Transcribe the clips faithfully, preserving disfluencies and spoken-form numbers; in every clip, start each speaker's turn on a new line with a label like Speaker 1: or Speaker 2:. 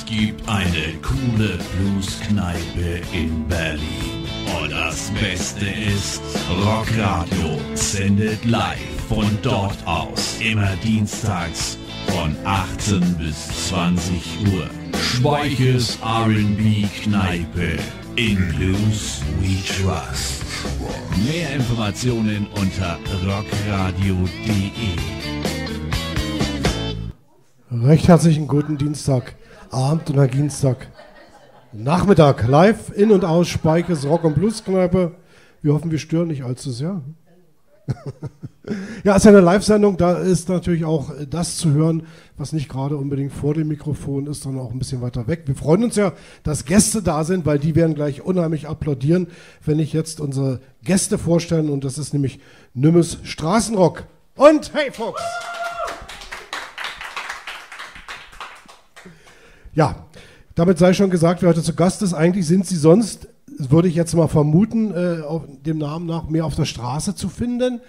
Speaker 1: gibt eine coole Blueskneipe in Berlin. Und das Beste ist, Rockradio sendet live von dort aus. Immer dienstags von achtzehn bis zwanzig Uhr. Speichers R and B Kneipe. In Blues We Trust. Mehr Informationen unter rockradio punkt de.
Speaker 2: Recht herzlichen guten Dienstagabend oder Dienstag Nachmittag. Live in und aus Speichers Rock- und Blueskneipe. Wir hoffen, wir stören nicht allzu sehr. Ja, es ist eine Live-Sendung, da ist natürlich auch das zu hören, was nicht gerade unbedingt vor dem Mikrofon ist, sondern auch ein bisschen weiter weg. Wir freuen uns ja, dass Gäste da sind, weil die werden gleich unheimlich applaudieren, wenn ich jetzt unsere Gäste vorstellen, und das ist nämlich Nümmes Straßenrock und Hey Fuchs. Ja, damit sei schon gesagt, wer heute zu Gast ist. Eigentlich sind sie sonst, würde ich jetzt mal vermuten, äh, auf dem Namen nach mehr auf der Straße zu finden.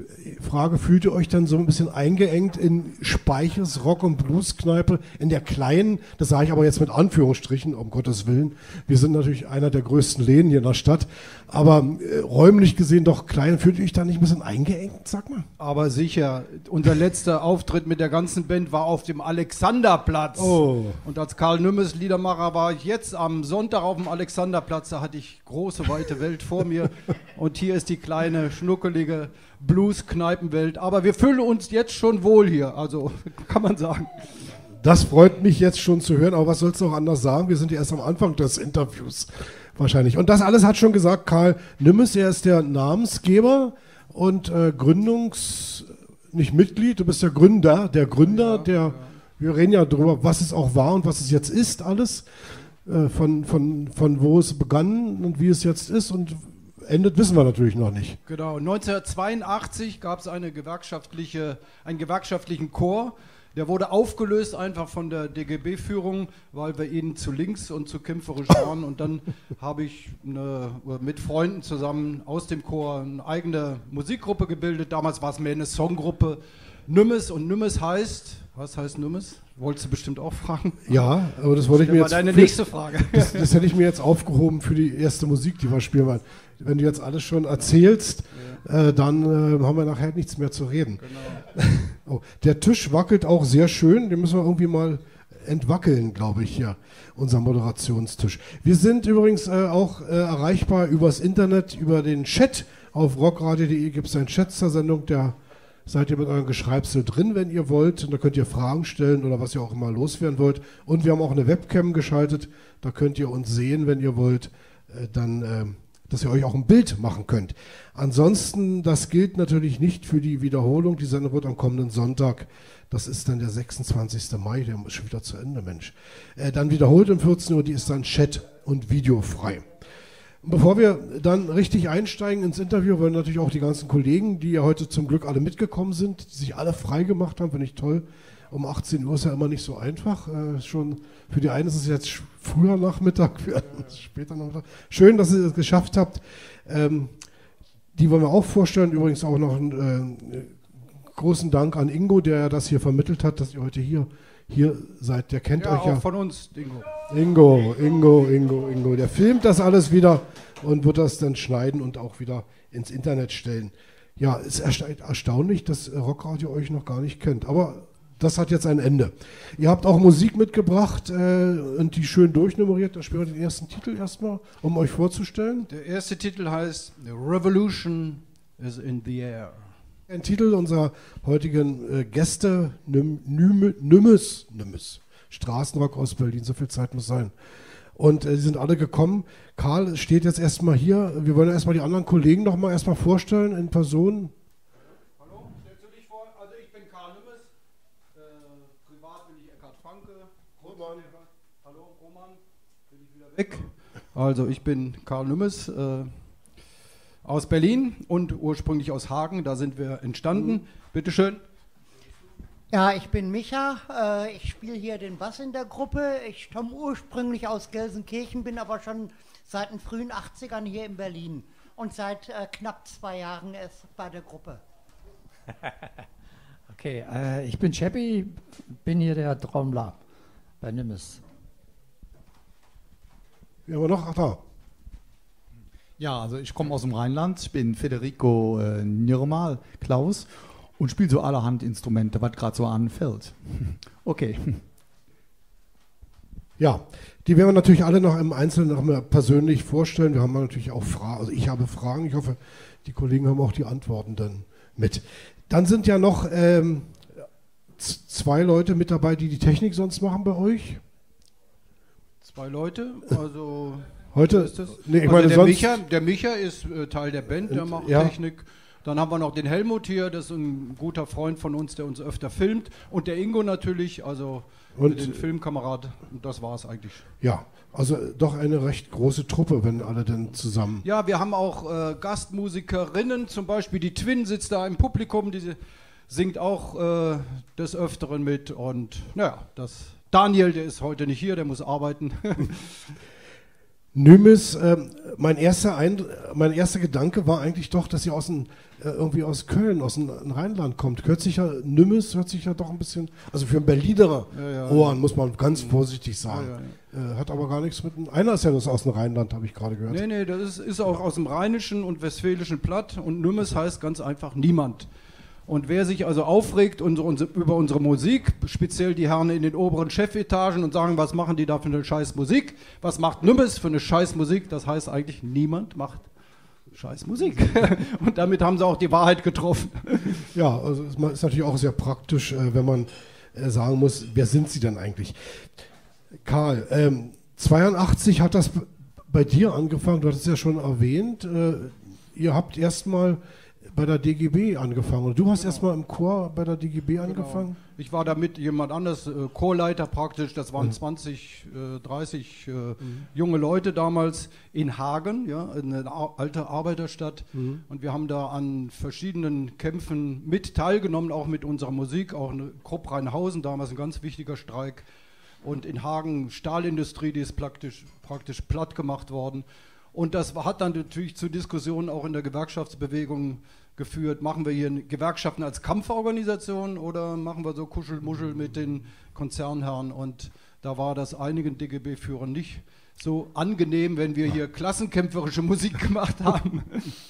Speaker 2: Frage, fühlt ihr euch dann so ein bisschen eingeengt in Speichers Rock- und Blueskneipe, in der kleinen, das sage ich aber jetzt mit Anführungsstrichen, um Gottes Willen. Wir sind natürlich einer der größten Läden hier in der Stadt, aber äh, räumlich gesehen doch klein. Fühlt ihr euch da nicht ein bisschen eingeengt, sag mal?
Speaker 3: Aber sicher, unser letzter Auftritt mit der ganzen Band war auf dem Alexanderplatz.
Speaker 2: Oh.
Speaker 3: Und als Karl Nümmes Liedermacher war ich jetzt am Sonntag auf dem Alexanderplatz, da hatte ich große, weite Welt vor mir. Und hier ist die kleine, schnuckelige Blues-Kneipenwelt. Aber wir fühlen uns jetzt schon wohl hier, also kann man sagen.
Speaker 2: Das freut mich jetzt schon zu hören, aber was sollst du noch anders sagen? Wir sind ja erst am Anfang des Interviews wahrscheinlich. Und das alles hat schon gesagt Karl Nümmes, er ist der Namensgeber und äh, Gründungs... nicht Mitglied, du bist der Gründer, der Gründer,
Speaker 3: ja,
Speaker 2: der...
Speaker 3: Ja.
Speaker 2: Wir reden ja darüber, was es auch war und was es jetzt ist, alles. Äh, von, von, von wo es begann und wie es jetzt ist und endet, wissen wir natürlich noch nicht.
Speaker 3: Genau, neunzehnhundertzweiundachtzig gab es eine gewerkschaftliche, einen gewerkschaftlichen Chor, der wurde aufgelöst einfach von der D G B-Führung, weil wir ihnen zu links und zu kämpferisch waren, und dann habe ich eine, mit Freunden zusammen aus dem Chor eine eigene Musikgruppe gebildet, damals war es mehr eine Songgruppe, Nümmes, und Nümmes heißt, was heißt Nümmes? Wolltest du bestimmt auch fragen?
Speaker 2: Ja, aber das wollte ich mir jetzt...
Speaker 3: deine
Speaker 2: für,
Speaker 3: nächste Frage.
Speaker 2: Das, das hätte ich mir jetzt aufgehoben für die erste Musik, die wir spielen wollen. Wenn du jetzt alles schon erzählst, ja. äh, dann äh, haben wir nachher nichts mehr zu reden. Genau. Oh, der Tisch wackelt auch sehr schön, den müssen wir irgendwie mal entwackeln, glaube ich, hier, unser Moderationstisch. Wir sind übrigens äh, auch äh, erreichbar übers Internet, über den Chat. Auf rockradio punkt de gibt es einen Chat zur Sendung, der... Seid ihr mit eurem Geschreibsel drin, wenn ihr wollt. Und da könnt ihr Fragen stellen oder was ihr auch immer loswerden wollt. Und wir haben auch eine Webcam geschaltet. Da könnt ihr uns sehen, wenn ihr wollt. Äh, dann, äh, dass ihr euch auch ein Bild machen könnt. Ansonsten, das gilt natürlich nicht für die Wiederholung. Die Sendung wird am kommenden Sonntag, das ist dann der sechsundzwanzigsten Mai, der ist schon wieder zu Ende, Mensch. Äh, dann wiederholt um vierzehn Uhr, die ist dann Chat- und Videofrei. Bevor wir dann richtig einsteigen ins Interview, wollen natürlich auch die ganzen Kollegen, die ja heute zum Glück alle mitgekommen sind, die sich alle frei gemacht haben, finde ich toll. Um achtzehn Uhr ist ja immer nicht so einfach. Äh, schon für die einen ist es jetzt früher Nachmittag, für andere ist es später Nachmittag. Schön, dass ihr es geschafft habt. Ähm, die wollen wir auch vorstellen. Übrigens auch noch einen äh, großen Dank an Ingo, der das hier vermittelt hat, dass ihr heute hier hier seid. Der kennt
Speaker 3: ja,
Speaker 2: euch
Speaker 3: auch
Speaker 2: ja.
Speaker 3: Von uns, Ingo.
Speaker 2: Ingo, Ingo, Ingo, Ingo. Der filmt das alles wieder und wird das dann schneiden und auch wieder ins Internet stellen. Ja, es ist erstaunlich, dass Rockradio euch noch gar nicht kennt. Aber das hat jetzt ein Ende. Ihr habt auch Musik mitgebracht äh, und die schön durchnummeriert. Da spielen wir den ersten Titel erstmal, um euch vorzustellen.
Speaker 3: Der erste Titel heißt The Revolution is in the Air.
Speaker 2: Ein Titel unserer heutigen äh, Gäste, Nym, Nym, Nümmes, Nümmes, Straßenrock aus Berlin, so viel Zeit muss sein. Und äh, die sind alle gekommen. Karl steht jetzt erstmal hier. Wir wollen erstmal die anderen Kollegen noch mal erstmal vorstellen in Person.
Speaker 3: Hallo, stellst du dich vor? Also ich bin Karl Nümmes. Äh, privat bin ich Eckhard Franke. Roman. Hallo, Roman. Bin ich wieder weg. Also ich bin Karl Nümmes. Äh, Aus Berlin und ursprünglich aus Hagen, da sind wir entstanden. Mhm. Bitte schön.
Speaker 4: Ja, ich bin Micha, äh, ich spiele hier den Bass in der Gruppe. Ich komme ursprünglich aus Gelsenkirchen, bin aber schon seit den frühen achtzigern hier in Berlin und seit äh, knapp zwei Jahren erst bei der Gruppe.
Speaker 5: Okay, äh, ich bin Chappi, bin hier der Trommler bei Nümmes.
Speaker 2: Wer haben wir noch? Ach da.
Speaker 5: Ja, also ich komme aus dem Rheinland, ich bin Federico äh, Nirmal Klaus und spiele so allerhand Instrumente, was gerade so anfällt. Okay.
Speaker 2: Ja, die werden wir natürlich alle noch im Einzelnen noch mal persönlich vorstellen. Wir haben natürlich auch Fragen, also ich habe Fragen, ich hoffe, die Kollegen haben auch die Antworten dann mit. Dann sind ja noch ähm, z- zwei Leute mit dabei, die die Technik sonst machen bei euch.
Speaker 3: Zwei Leute, also
Speaker 2: Heute,
Speaker 3: ist das?
Speaker 2: nee, ich
Speaker 3: Also
Speaker 2: meine
Speaker 3: der,
Speaker 2: sonst,
Speaker 3: Micha, der Micha ist äh, Teil der Band, der
Speaker 2: Und,
Speaker 3: macht
Speaker 2: ja.
Speaker 3: Technik. Dann haben wir noch den Helmut hier, das ist ein guter Freund von uns, der uns öfter filmt. Und der Ingo natürlich, also
Speaker 2: Und-
Speaker 3: den Filmkamerad. Und das war es eigentlich.
Speaker 2: ja, also doch eine recht große Truppe, wenn alle dann zusammen.
Speaker 3: Ja, wir haben auch äh, Gastmusikerinnen, zum Beispiel die Twin sitzt da im Publikum, die singt auch äh, des Öfteren mit. Und naja, das Daniel, der ist heute nicht hier, der muss arbeiten.
Speaker 2: Nümis, ähm, mein erster Eindr- mein erster Gedanke war eigentlich doch, dass ihr aus dem, äh, irgendwie aus Köln, aus dem Rheinland kommt. Hört sich ja, Nümis hört sich ja doch ein bisschen, also für ein Berliner
Speaker 3: Ja, ja.
Speaker 2: Ohren muss man ganz vorsichtig sagen.
Speaker 3: Ja, ja,
Speaker 2: Äh, hat aber gar nichts mit, einem- einer ist ja das aus dem Rheinland, habe ich gerade gehört.
Speaker 3: Nee, nee, das ist, ist auch aus dem Rheinischen und Westfälischen Platt und Nümmes heißt ganz einfach niemand. Und wer sich also aufregt unsere, unsere, über unsere Musik, speziell die Herren in den oberen Chefetagen und sagen, was machen die da für eine scheiß Musik, was macht Nümmes für eine scheiß Musik, das heißt eigentlich, niemand macht scheiß Musik. Und damit haben sie auch die Wahrheit getroffen.
Speaker 2: Ja, also es ist natürlich auch sehr praktisch, äh, wenn man äh, sagen muss, wer sind sie denn eigentlich? Karl, ähm, zweiundachtzig hat das b- bei dir angefangen, du hattest es ja schon erwähnt, äh, ihr habt erstmal bei der D G B angefangen. Und du hast erstmal im Chor bei der D G B angefangen?
Speaker 3: Ich war da mit jemand anders, äh, Chorleiter praktisch, das waren zwanzig, äh, dreißig äh, junge Leute damals in Hagen, ja, eine Ar- alte Arbeiterstadt. Und wir haben da an verschiedenen Kämpfen mit teilgenommen, auch mit unserer Musik, auch eine Krupp Rheinhausen, damals ein ganz wichtiger Streik. Und in Hagen Stahlindustrie, die ist praktisch, praktisch platt gemacht worden. Und das hat dann natürlich zu Diskussionen auch in der Gewerkschaftsbewegung geführt. Machen wir hier Gewerkschaften als Kampforganisation oder machen wir so Kuschelmuschel mit den Konzernherren? Und da war das einigen D G B-Führern nicht so angenehm, wenn wir hier klassenkämpferische Musik gemacht haben.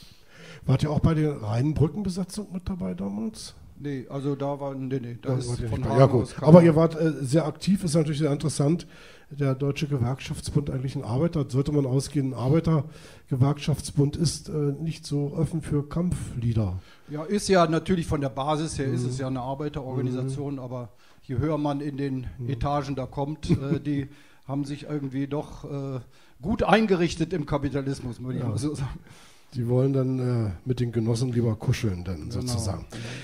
Speaker 2: Wart ihr auch bei der Rheinbrückenbesatzung mit dabei damals?
Speaker 3: Nee, also da war, nee, nee, da
Speaker 2: Da
Speaker 3: ist
Speaker 2: wart ihr
Speaker 3: von
Speaker 2: nicht bei.
Speaker 3: Hagen
Speaker 2: Ja gut,
Speaker 3: aus
Speaker 2: aber
Speaker 3: keiner.
Speaker 2: ihr wart äh, sehr aktiv, ist natürlich sehr interessant. Der Deutsche Gewerkschaftsbund eigentlich ein Arbeiter, sollte man ausgehen, ein Arbeitergewerkschaftsbund ist äh, nicht so offen für Kampflieder.
Speaker 3: Ja, ist ja natürlich von der Basis her, ist es ja eine Arbeiterorganisation, aber je höher man in den Etagen da kommt, äh, die haben sich irgendwie doch äh, gut eingerichtet im Kapitalismus, würde ich
Speaker 2: Ja.
Speaker 3: mal so sagen.
Speaker 2: Die wollen dann äh, mit den Genossen lieber kuscheln, dann
Speaker 3: Genau.
Speaker 2: sozusagen.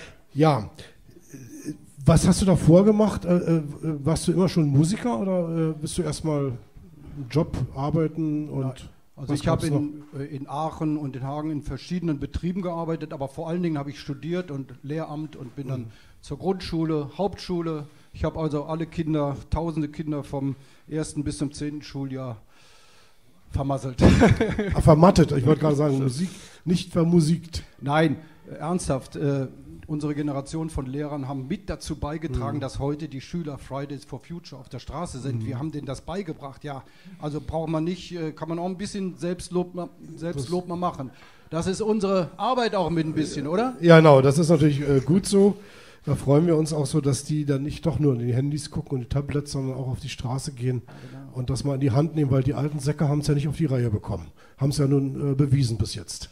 Speaker 2: Ja, äh, was hast du davor gemacht? Äh, äh, warst du immer schon Musiker oder äh, bist du erstmal einen Job arbeiten und
Speaker 3: Also
Speaker 2: was
Speaker 3: ich habe
Speaker 2: gab's
Speaker 3: in, äh, in Aachen und in Hagen in verschiedenen Betrieben gearbeitet, aber vor allen Dingen habe ich studiert und Lehramt und bin dann
Speaker 2: Mhm.
Speaker 3: zur Grundschule, Hauptschule. Ich habe also alle Kinder, tausende Kinder vom ersten bis zum zehnten Schuljahr vermasselt.
Speaker 2: Ah, vermattet? Ich wollte gerade sagen, Musik nicht vermusikt.
Speaker 3: Nein, äh, ernsthaft. Äh, unsere Generation von Lehrern haben mit dazu beigetragen, dass heute die Schüler Fridays for Future auf der Straße sind. Wir haben denen das beigebracht. Ja, also braucht man nicht, äh, kann man auch ein bisschen Selbstlob, ma- Selbstlob mal machen. Das ist unsere Arbeit auch mit ein bisschen, oder?
Speaker 2: Ja, genau, das ist natürlich äh, gut so. Da freuen wir uns auch so, dass die dann nicht doch nur in die Handys gucken und die Tablets, sondern auch auf die Straße gehen und das mal in die Hand nehmen, weil die alten Säcke haben es ja nicht auf die Reihe bekommen. Haben es ja nun äh, bewiesen bis jetzt.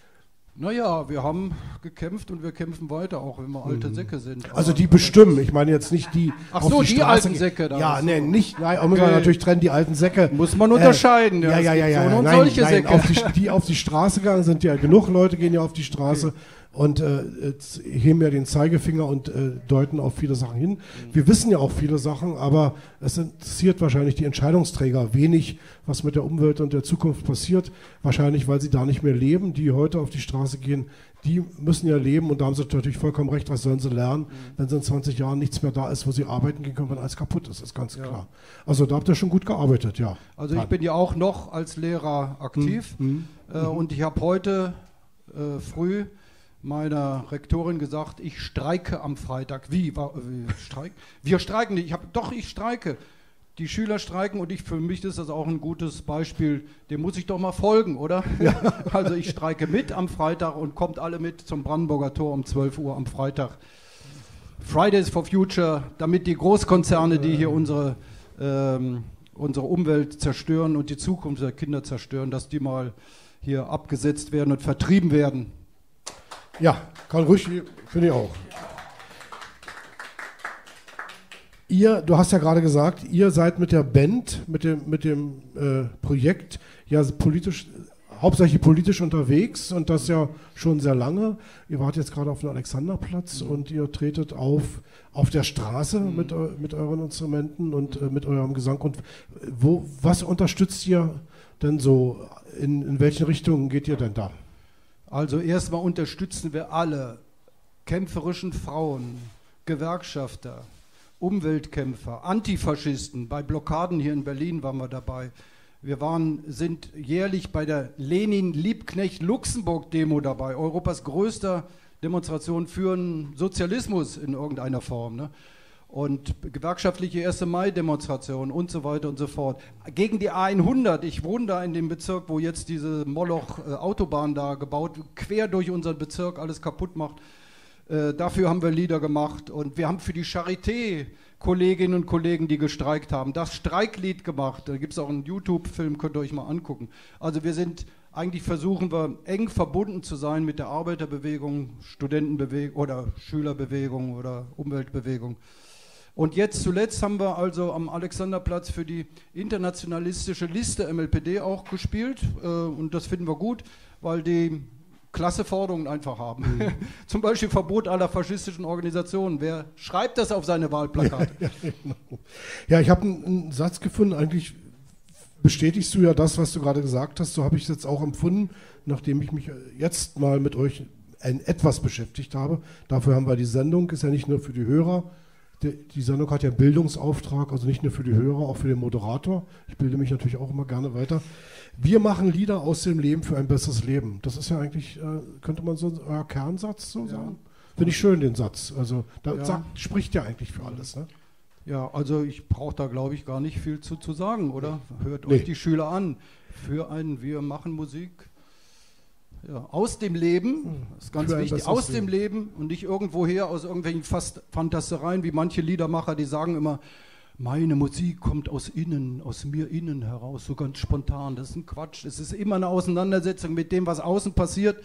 Speaker 3: Naja, wir haben gekämpft und wir kämpfen weiter, auch wenn wir alte Säcke sind.
Speaker 2: Also
Speaker 3: Aber-
Speaker 2: die bestimmen, ich meine jetzt nicht die
Speaker 3: Ach
Speaker 2: auf
Speaker 3: so,
Speaker 2: die
Speaker 3: die
Speaker 2: Straße
Speaker 3: alten
Speaker 2: gehen.
Speaker 3: Säcke da.
Speaker 2: Ja,
Speaker 3: Ach so.
Speaker 2: nee, nicht, nein, auch müssen wir
Speaker 3: Okay.
Speaker 2: natürlich trennen, die alten Säcke.
Speaker 3: Muss man unterscheiden,
Speaker 2: Äh, ja,
Speaker 3: ja,
Speaker 2: ja,
Speaker 3: es
Speaker 2: ja,
Speaker 3: gibt
Speaker 2: ja,
Speaker 3: so und
Speaker 2: nein,
Speaker 3: solche
Speaker 2: nein,
Speaker 3: Säcke.
Speaker 2: auf die, die auf die Straße gegangen sind, ja, genug Leute gehen ja auf die Straße. Und äh, jetzt heben ja den Zeigefinger und äh, deuten auf viele Sachen hin. Wir wissen ja auch viele Sachen, aber es interessiert wahrscheinlich die Entscheidungsträger wenig, was mit der Umwelt und der Zukunft passiert. Wahrscheinlich, weil sie da nicht mehr leben, die heute auf die Straße gehen. Die müssen ja leben und da haben sie natürlich vollkommen recht, was sollen sie lernen, wenn sie in zwanzig Jahren nichts mehr da ist, wo sie arbeiten gehen können, wenn alles kaputt ist, ist ganz klar. Also da habt ihr schon gut gearbeitet, ja.
Speaker 3: Also ich bin ja auch noch als Lehrer aktiv äh, und ich habe heute äh, früh meiner Rektorin gesagt, ich streike am Freitag. Wie? War, wie streik? Wir streiken nicht. Ich hab, doch, ich streike. die Schüler streiken und ich, für mich ist das auch ein gutes Beispiel, dem muss ich doch mal folgen, oder?
Speaker 2: Ja.
Speaker 3: Also ich streike mit am Freitag und kommt alle mit zum Brandenburger Tor um zwölf Uhr am Freitag. Fridays for Future, damit die Großkonzerne, die hier unsere, ähm, unsere Umwelt zerstören und die Zukunft der Kinder zerstören, dass die mal hier abgesetzt werden und vertrieben werden.
Speaker 2: Ja, kann ruhig, finde ich auch. Ihr, du hast ja gerade gesagt, ihr seid mit der Band, mit dem, mit dem äh, Projekt ja politisch, hauptsächlich politisch unterwegs und das ja schon sehr lange. Ihr wart jetzt gerade auf dem Alexanderplatz mhm. und ihr tretet auf auf der Straße mhm. mit, mit euren Instrumenten und äh, mit eurem Gesang. Und wo, was unterstützt ihr denn so? In, in welchen Richtungen geht ihr denn da?
Speaker 3: Also erstmal unterstützen wir alle kämpferischen Frauen, Gewerkschafter, Umweltkämpfer, Antifaschisten. Bei Blockaden hier in Berlin waren wir dabei. Wir waren, sind jährlich bei der Lenin-Liebknecht-Luxemburg-Demo dabei, Europas größter Demonstration für einen Sozialismus in irgendeiner Form. Ne? Und gewerkschaftliche erste Mai-Demonstration und so weiter und so fort. Gegen die A hundert, ich wohne da in dem Bezirk, wo jetzt diese Moloch-Autobahn da gebaut, quer durch unseren Bezirk alles kaputt macht. Äh, dafür haben wir Lieder gemacht und wir haben für die Charité Kolleginnen und Kollegen, die gestreikt haben, das Streiklied gemacht. Da gibt es auch einen YouTube-Film, könnt ihr euch mal angucken. Also wir sind, eigentlich versuchen wir eng verbunden zu sein mit der Arbeiterbewegung, Studentenbewegung oder Schülerbewegung oder Umweltbewegung. Und jetzt zuletzt haben wir also am Alexanderplatz für die internationalistische Liste M L P D auch gespielt äh, und das finden wir gut, weil die klasse Forderungen einfach haben. Mhm. Zum Beispiel Verbot aller faschistischen Organisationen. Wer schreibt das auf seine Wahlplakate?
Speaker 2: Ja, ja, genau. Ja, ich habe einen, einen Satz gefunden, eigentlich bestätigst du ja das, was du gerade gesagt hast. So habe ich es jetzt auch empfunden, nachdem ich mich jetzt mal mit euch ein, etwas beschäftigt habe. Dafür haben wir die Sendung, ist ja nicht nur für die Hörer. Die, die Sendung hat ja einen Bildungsauftrag, also nicht nur für die Hörer, auch für den Moderator. Ich bilde mich natürlich auch immer gerne weiter. Wir machen Lieder aus dem Leben für ein besseres Leben. Das ist ja eigentlich, äh, könnte man so euer Kernsatz so ja. sagen? Finde ich schön, den Satz. Also da
Speaker 3: ja.
Speaker 2: sagt, spricht ja eigentlich für alles. Ne?
Speaker 3: Ja, also ich brauche da, glaube ich, gar nicht viel zu, zu sagen, oder? Hört
Speaker 2: nee.
Speaker 3: euch die Schüler an. Für ein Wir machen Musik ja, aus dem Leben, das ist ganz wichtig, aus dem Leben und nicht irgendwoher aus irgendwelchen fast Fantastereien, wie manche Liedermacher, die sagen immer, meine Musik kommt aus innen, aus mir innen heraus, so ganz spontan. Das ist ein Quatsch. Es ist immer eine Auseinandersetzung mit dem, was außen passiert.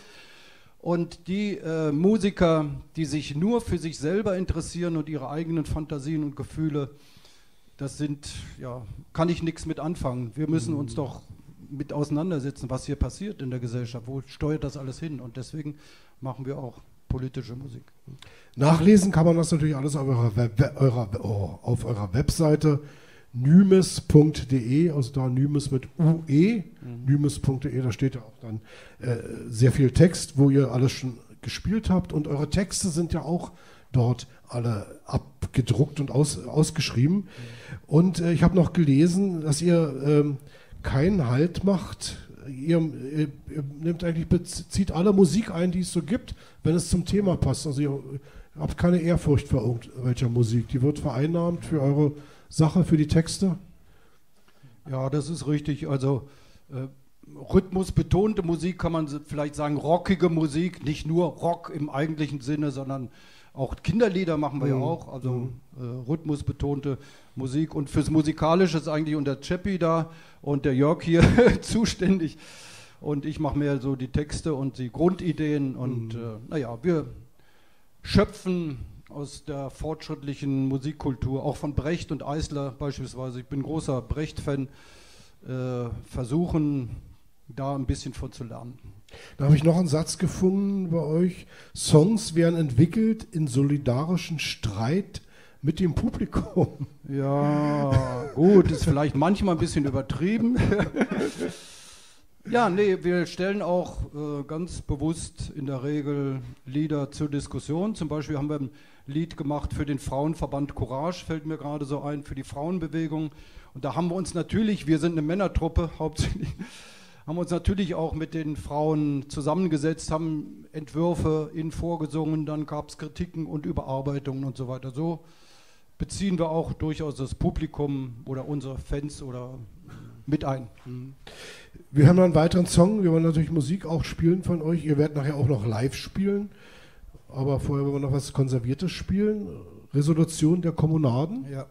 Speaker 3: Und die äh, Musiker, die sich nur für sich selber interessieren und ihre eigenen Fantasien und Gefühle, das sind, ja, kann ich nichts mit anfangen. Wir müssen uns doch mit auseinandersetzen, was hier passiert in der Gesellschaft. Wo steuert das alles hin? Und deswegen machen wir auch politische Musik.
Speaker 2: Nachlesen kann man das natürlich alles auf eurer, Web, eurer, oh, auf eurer Webseite nymes punkt de, also da Nymes mit U E, mhm. nymes punkt de, da steht ja auch dann äh, sehr viel Text, wo ihr alles schon gespielt habt und eure Texte sind ja auch dort alle abgedruckt und aus, ausgeschrieben. Mhm. Und äh, ich habe noch gelesen, dass ihr ähm, keinen Halt macht. Ihr, ihr, ihr nehmt eigentlich, bezieht alle Musik ein, die es so gibt, wenn es zum Thema passt. Also ihr habt keine Ehrfurcht vor irgendwelcher Musik. Die wird vereinnahmt für eure Sache, für die Texte.
Speaker 3: Ja, das ist richtig. Also äh, rhythmusbetonte Musik kann man vielleicht sagen, rockige Musik, nicht nur Rock im eigentlichen Sinne, sondern auch Kinderlieder machen wir mhm. ja auch, also mhm. äh, rhythmusbetonte Musik. Und fürs Musikalische ist eigentlich unter Chappi da und der Jörg hier zuständig. Und ich mache mehr so die Texte und die Grundideen. Und mhm. äh, naja, wir schöpfen aus der fortschrittlichen Musikkultur, auch von Brecht und Eisler beispielsweise. Ich bin großer Brecht-Fan, äh, versuchen da ein bisschen von zu lernen.
Speaker 2: Da habe ich noch einen Satz gefunden bei euch. Songs werden entwickelt in solidarischen Streit mit dem Publikum.
Speaker 3: Ja, gut, ist vielleicht manchmal ein bisschen übertrieben. Ja, nee, wir stellen auch äh, ganz bewusst in der Regel Lieder zur Diskussion. Zum Beispiel haben wir ein Lied gemacht für den Frauenverband Courage, fällt mir gerade so ein, für die Frauenbewegung. Und da haben wir uns natürlich, wir sind eine Männertruppe hauptsächlich, haben uns natürlich auch mit den Frauen zusammengesetzt, haben Entwürfe ihnen vorgesungen, dann gab es Kritiken und Überarbeitungen und so weiter. So beziehen wir auch durchaus das Publikum oder unsere Fans oder mit ein.
Speaker 2: Wir haben noch einen weiteren Song. Wir wollen natürlich Musik auch spielen von euch. Ihr werdet nachher auch noch live spielen. Aber vorher wollen wir noch was Konserviertes spielen. Resolution der Kommunaden.
Speaker 3: Ja.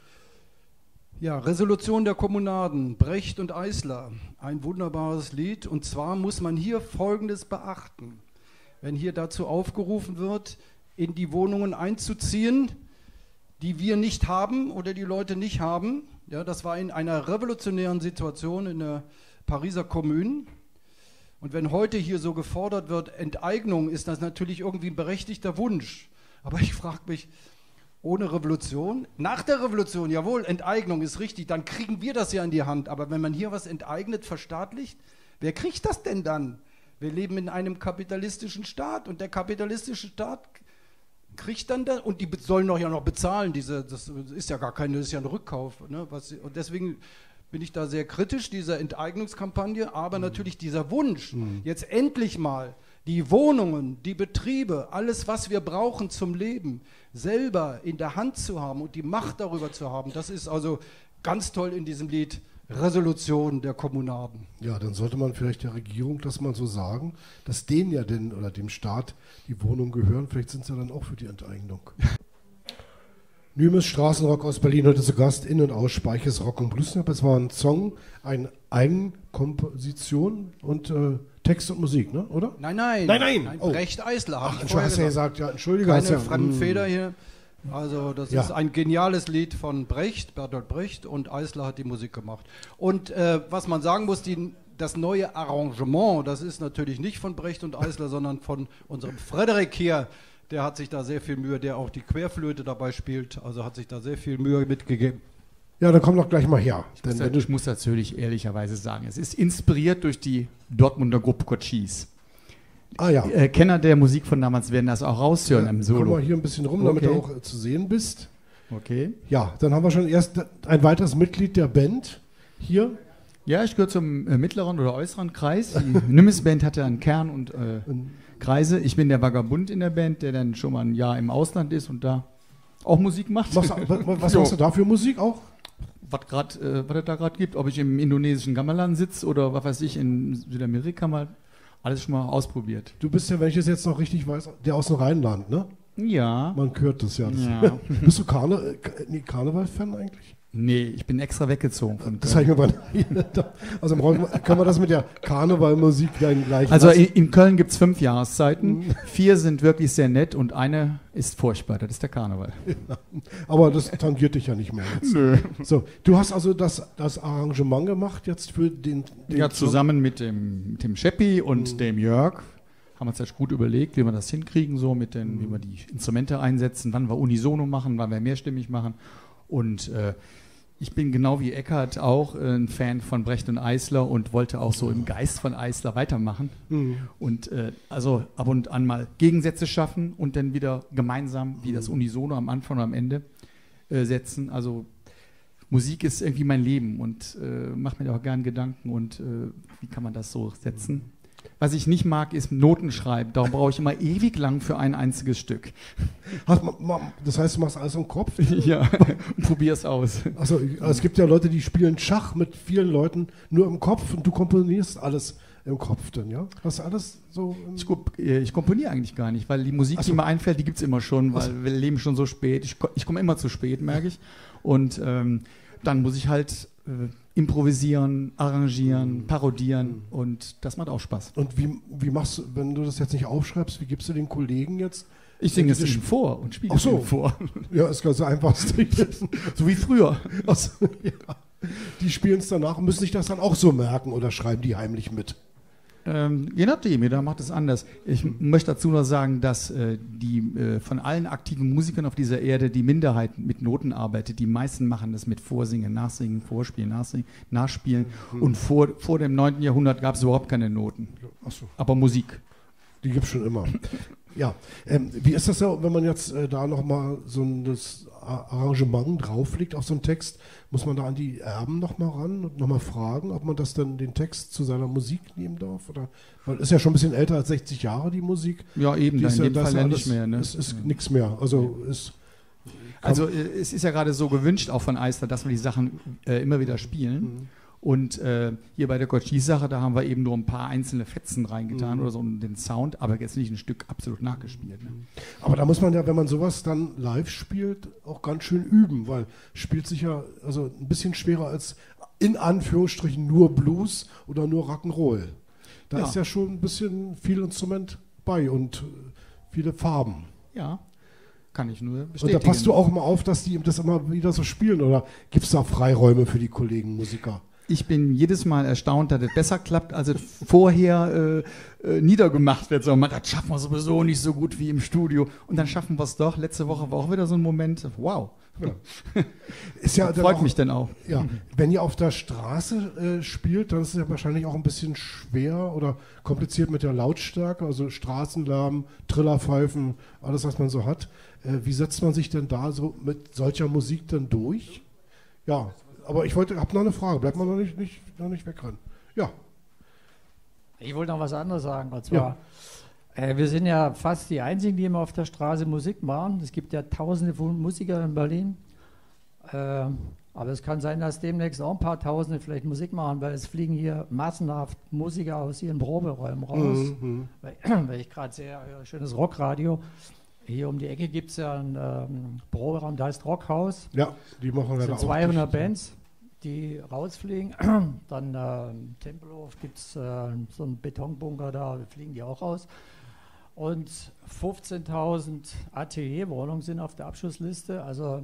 Speaker 3: Ja, Resolution der Kommunaden, Brecht und Eisler. Ein wunderbares Lied. Und zwar muss man hier Folgendes beachten. Wenn hier dazu aufgerufen wird, in die Wohnungen einzuziehen, die wir nicht haben oder die Leute nicht haben. Ja, das war in einer revolutionären Situation in der Pariser Kommune. Und wenn heute hier so gefordert wird, Enteignung, ist das natürlich irgendwie ein berechtigter Wunsch. Aber ich frage mich, ohne Revolution, nach der Revolution, jawohl, Enteignung ist richtig, dann kriegen wir das ja in die Hand. Aber wenn man hier was enteignet, verstaatlicht, wer kriegt das denn dann? Wir leben in einem kapitalistischen Staat und der kapitalistische Staat kriegt dann das, und die sollen doch ja noch bezahlen, diese, das ist ja gar kein, das ist ja ein Rückkauf. Ne, was, und deswegen bin ich da sehr kritisch, dieser Enteignungskampagne, aber mhm. natürlich dieser Wunsch, mhm. jetzt endlich mal die Wohnungen, die Betriebe, alles, was wir brauchen zum Leben, selber in der Hand zu haben und die Macht darüber zu haben, das ist also ganz toll in diesem Lied Resolution der Kommunaden.
Speaker 2: Ja, dann sollte man vielleicht der Regierung das mal so sagen, dass denen ja denn oder dem Staat die Wohnungen gehören. Vielleicht sind sie dann auch für die Enteignung. Nümes Straßenrock aus Berlin heute zu Gast, In- und Aus Speiches Rock und Blues. Es war ein Song, eine Eigenkomposition und äh, Text und Musik, ne? Oder?
Speaker 3: Nein, nein.
Speaker 2: Nein, nein.
Speaker 3: nein
Speaker 2: Oh.
Speaker 3: Brecht Eisler.
Speaker 2: Ach, du hast ja gesagt, ja, Entschuldige.
Speaker 3: Keine
Speaker 2: ja,
Speaker 3: Fremdenfeder hier. Also das
Speaker 2: ja.
Speaker 3: ist ein geniales Lied von Brecht, Bertolt Brecht, und Eisler hat die Musik gemacht. Und äh, was man sagen muss, die, das neue Arrangement, das ist natürlich nicht von Brecht und Eisler, sondern von unserem Frederik hier. Der hat sich da sehr viel Mühe, der auch die Querflöte dabei spielt, also hat sich da sehr viel Mühe mitgegeben.
Speaker 2: Ja, dann komm doch gleich mal her.
Speaker 5: Ich,
Speaker 2: Denn
Speaker 5: muss,
Speaker 2: wenn du
Speaker 5: ich muss natürlich ehrlicherweise sagen, es ist inspiriert durch die Dortmunder Gruppe Cochise.
Speaker 2: ah ja,
Speaker 5: Äh, Kenner der Musik von damals werden das auch raushören
Speaker 2: ja,
Speaker 5: im
Speaker 2: komm
Speaker 5: Solo.
Speaker 2: mal hier ein bisschen rum, damit
Speaker 5: Okay.
Speaker 2: du auch äh, zu sehen bist.
Speaker 5: Okay.
Speaker 2: Ja, dann haben wir schon erst ein weiteres Mitglied der Band hier.
Speaker 5: Ja, ich gehöre zum äh, mittleren oder äußeren Kreis. Die Nümes Band hatte einen Kern und äh, Kreise. Ich bin der Vagabund in der Band, der dann schon mal ein Jahr im Ausland ist und da auch Musik macht.
Speaker 2: Was, was, was machst du da für Musik auch?
Speaker 5: Was grad, äh, was es da gerade gibt, ob ich im indonesischen Gamelan sitze oder was weiß ich, in Südamerika mal, alles schon mal ausprobiert.
Speaker 2: Du bist ja, wenn ich es jetzt noch richtig weiß, der aus dem Rheinland, ne?
Speaker 5: Ja.
Speaker 2: Man hört das ja. Das
Speaker 5: Ja.
Speaker 2: Bist du Karne äh, nee, Karneval-Fan eigentlich?
Speaker 5: Nee, ich bin extra weggezogen von
Speaker 2: Das
Speaker 5: Köln.
Speaker 2: habe ich mir mal. Also brauchen wir- können wir das mit der Karnevalmusik dann gleich
Speaker 5: Also
Speaker 2: lassen?
Speaker 5: in, in Köln gibt es fünf Jahreszeiten. Vier sind wirklich sehr nett und eine ist furchtbar. Das ist der Karneval.
Speaker 2: Aber das tangiert dich ja nicht mehr jetzt.
Speaker 5: Nö.
Speaker 2: So, du hast also das, das Arrangement gemacht jetzt für den, den
Speaker 5: Ja, zusammen mit dem, mit dem Scheppi und dem Jörg haben wir uns jetzt gut überlegt, wie wir das hinkriegen, so mit den, wie wir die Instrumente einsetzen, wann wir unisono machen, wann wir mehrstimmig machen. Und äh, ich bin genau wie Eckhard auch äh, ein Fan von Brecht und Eisler und wollte auch so im Geist von Eisler weitermachen.
Speaker 2: Mhm.
Speaker 5: Und äh, also ab und an mal Gegensätze schaffen und dann wieder gemeinsam, wie das Unisono am Anfang und am Ende äh, setzen. Also Musik ist irgendwie mein Leben und äh, macht mir da auch gern Gedanken und äh, wie kann man das so setzen. Was ich nicht mag, ist Noten schreiben. Darum brauche ich immer ewig lang für ein einziges Stück.
Speaker 2: Hast, ma- ma- das heißt, du machst alles im Kopf?
Speaker 5: Ja, probier es aus.
Speaker 2: Also es gibt ja Leute, die spielen Schach mit vielen Leuten nur im Kopf und du komponierst alles im Kopf dann, ja? Hast du alles so? Im
Speaker 5: Ich, komp- äh, ich komponiere eigentlich gar nicht, weil die Musik,
Speaker 2: Ach so.
Speaker 5: die mir einfällt, die gibt es immer schon, weil
Speaker 2: Ach so.
Speaker 5: wir leben schon so spät. Ich, ko- ich komme immer zu spät, merke ich. Und ähm, dann muss ich halt äh, improvisieren, arrangieren, parodieren und das macht auch Spaß.
Speaker 2: Und wie, wie machst du, wenn du das jetzt nicht aufschreibst, wie gibst du den Kollegen jetzt?
Speaker 5: Ich singe es
Speaker 2: Diese
Speaker 5: ihnen vor und spiele
Speaker 2: Ach
Speaker 5: es
Speaker 2: so.
Speaker 5: ihnen vor.
Speaker 2: Ja, ist ganz einfach.
Speaker 5: So wie früher.
Speaker 2: Also, ja. Die spielen es danach und müssen sich das dann auch so merken oder schreiben die heimlich mit?
Speaker 5: Ähm, je nachdem, jeder macht es anders. Ich m- möchte dazu noch sagen, dass äh, die äh, von allen aktiven Musikern auf dieser Erde die Minderheit mit Noten arbeitet. Die meisten machen das mit Vorsingen, Nachsingen, Vorspielen, Nachsingen, Nachspielen. Und vor, vor dem neunten Jahrhundert gab es überhaupt keine Noten,
Speaker 2: Ach so.
Speaker 5: aber Musik.
Speaker 2: Die gibt es schon immer. Ja, ähm, wie ist das ja, wenn man jetzt äh, da nochmal so ein das A- Arrangement drauflegt auf so einen Text, muss man da an die Erben nochmal ran und nochmal fragen, ob man das dann den Text zu seiner Musik nehmen darf? Oder, weil ist ja schon ein bisschen älter als sechzig Jahre, die Musik.
Speaker 5: Ja, eben,
Speaker 2: Die
Speaker 5: dann
Speaker 2: ist
Speaker 5: in dem
Speaker 2: das
Speaker 5: Fall ja
Speaker 2: alles-
Speaker 5: nicht mehr. Ne?
Speaker 2: Es ist nichts mehr. Also ist
Speaker 5: Also äh, es ist ja gerade so gewünscht auch von Eisler, dass wir die Sachen äh, immer wieder spielen. Mhm. Und äh, hier bei der Cochise-Sache, da haben wir eben nur ein paar einzelne Fetzen reingetan mhm. oder so um den Sound, aber jetzt nicht ein Stück absolut nachgespielt. Ne?
Speaker 2: Aber da muss man ja, wenn man sowas dann live spielt, auch ganz schön üben, weil spielt sich ja also ein bisschen schwerer als in Anführungsstrichen nur Blues oder nur Rock'n'Roll. Da ja. ist ja schon ein bisschen viel Instrument bei und viele Farben.
Speaker 5: Ja. Kann ich nur bestätigen.
Speaker 2: Und da passt du auch immer auf, dass die das immer wieder so spielen, oder gibt es da Freiräume für die Kollegen Musiker?
Speaker 5: Ich bin jedes Mal erstaunt, dass es besser klappt, als es vorher äh, äh, niedergemacht wird. So, man, das schaffen wir sowieso nicht so gut wie im Studio. Und dann schaffen wir es doch. Letzte Woche war auch wieder so ein Moment. Wow. Ja. Ist ja freut auch, mich dann auch.
Speaker 2: Ja, wenn ihr auf der Straße äh, spielt, dann ist es ja wahrscheinlich auch ein bisschen schwer oder kompliziert mit der Lautstärke, also Straßenlärm, Trillerpfeifen, alles, was man so hat. Äh, wie setzt man sich denn da so mit solcher Musik dann durch? Ja. Aber ich wollte, habe noch eine Frage, bleibt man noch nicht, nicht, noch nicht wegrennen. Ja.
Speaker 6: Ich wollte noch was anderes sagen. Und zwar, ja. äh, wir sind ja fast die Einzigen, die immer auf der Straße Musik machen. Es gibt ja tausende von Musikern in Berlin. Äh, aber es kann sein, dass demnächst auch ein paar Tausende vielleicht Musik machen, weil es fliegen hier massenhaft Musiker aus ihren Proberäumen raus. Mhm. Weil, weil ich gerade sehe, ja, schönes Rockradio. Hier um die Ecke gibt es ja einen ähm, Proberaum, der heißt Rockhaus.
Speaker 2: Ja, die machen
Speaker 6: das
Speaker 2: leider
Speaker 6: sind zweihundert Bands, die rausfliegen. Dann äh, im Tempelhof gibt es äh, so einen Betonbunker, da fliegen die auch raus. Und fünfzehntausend Atelierwohnungen sind auf der Abschlussliste. Also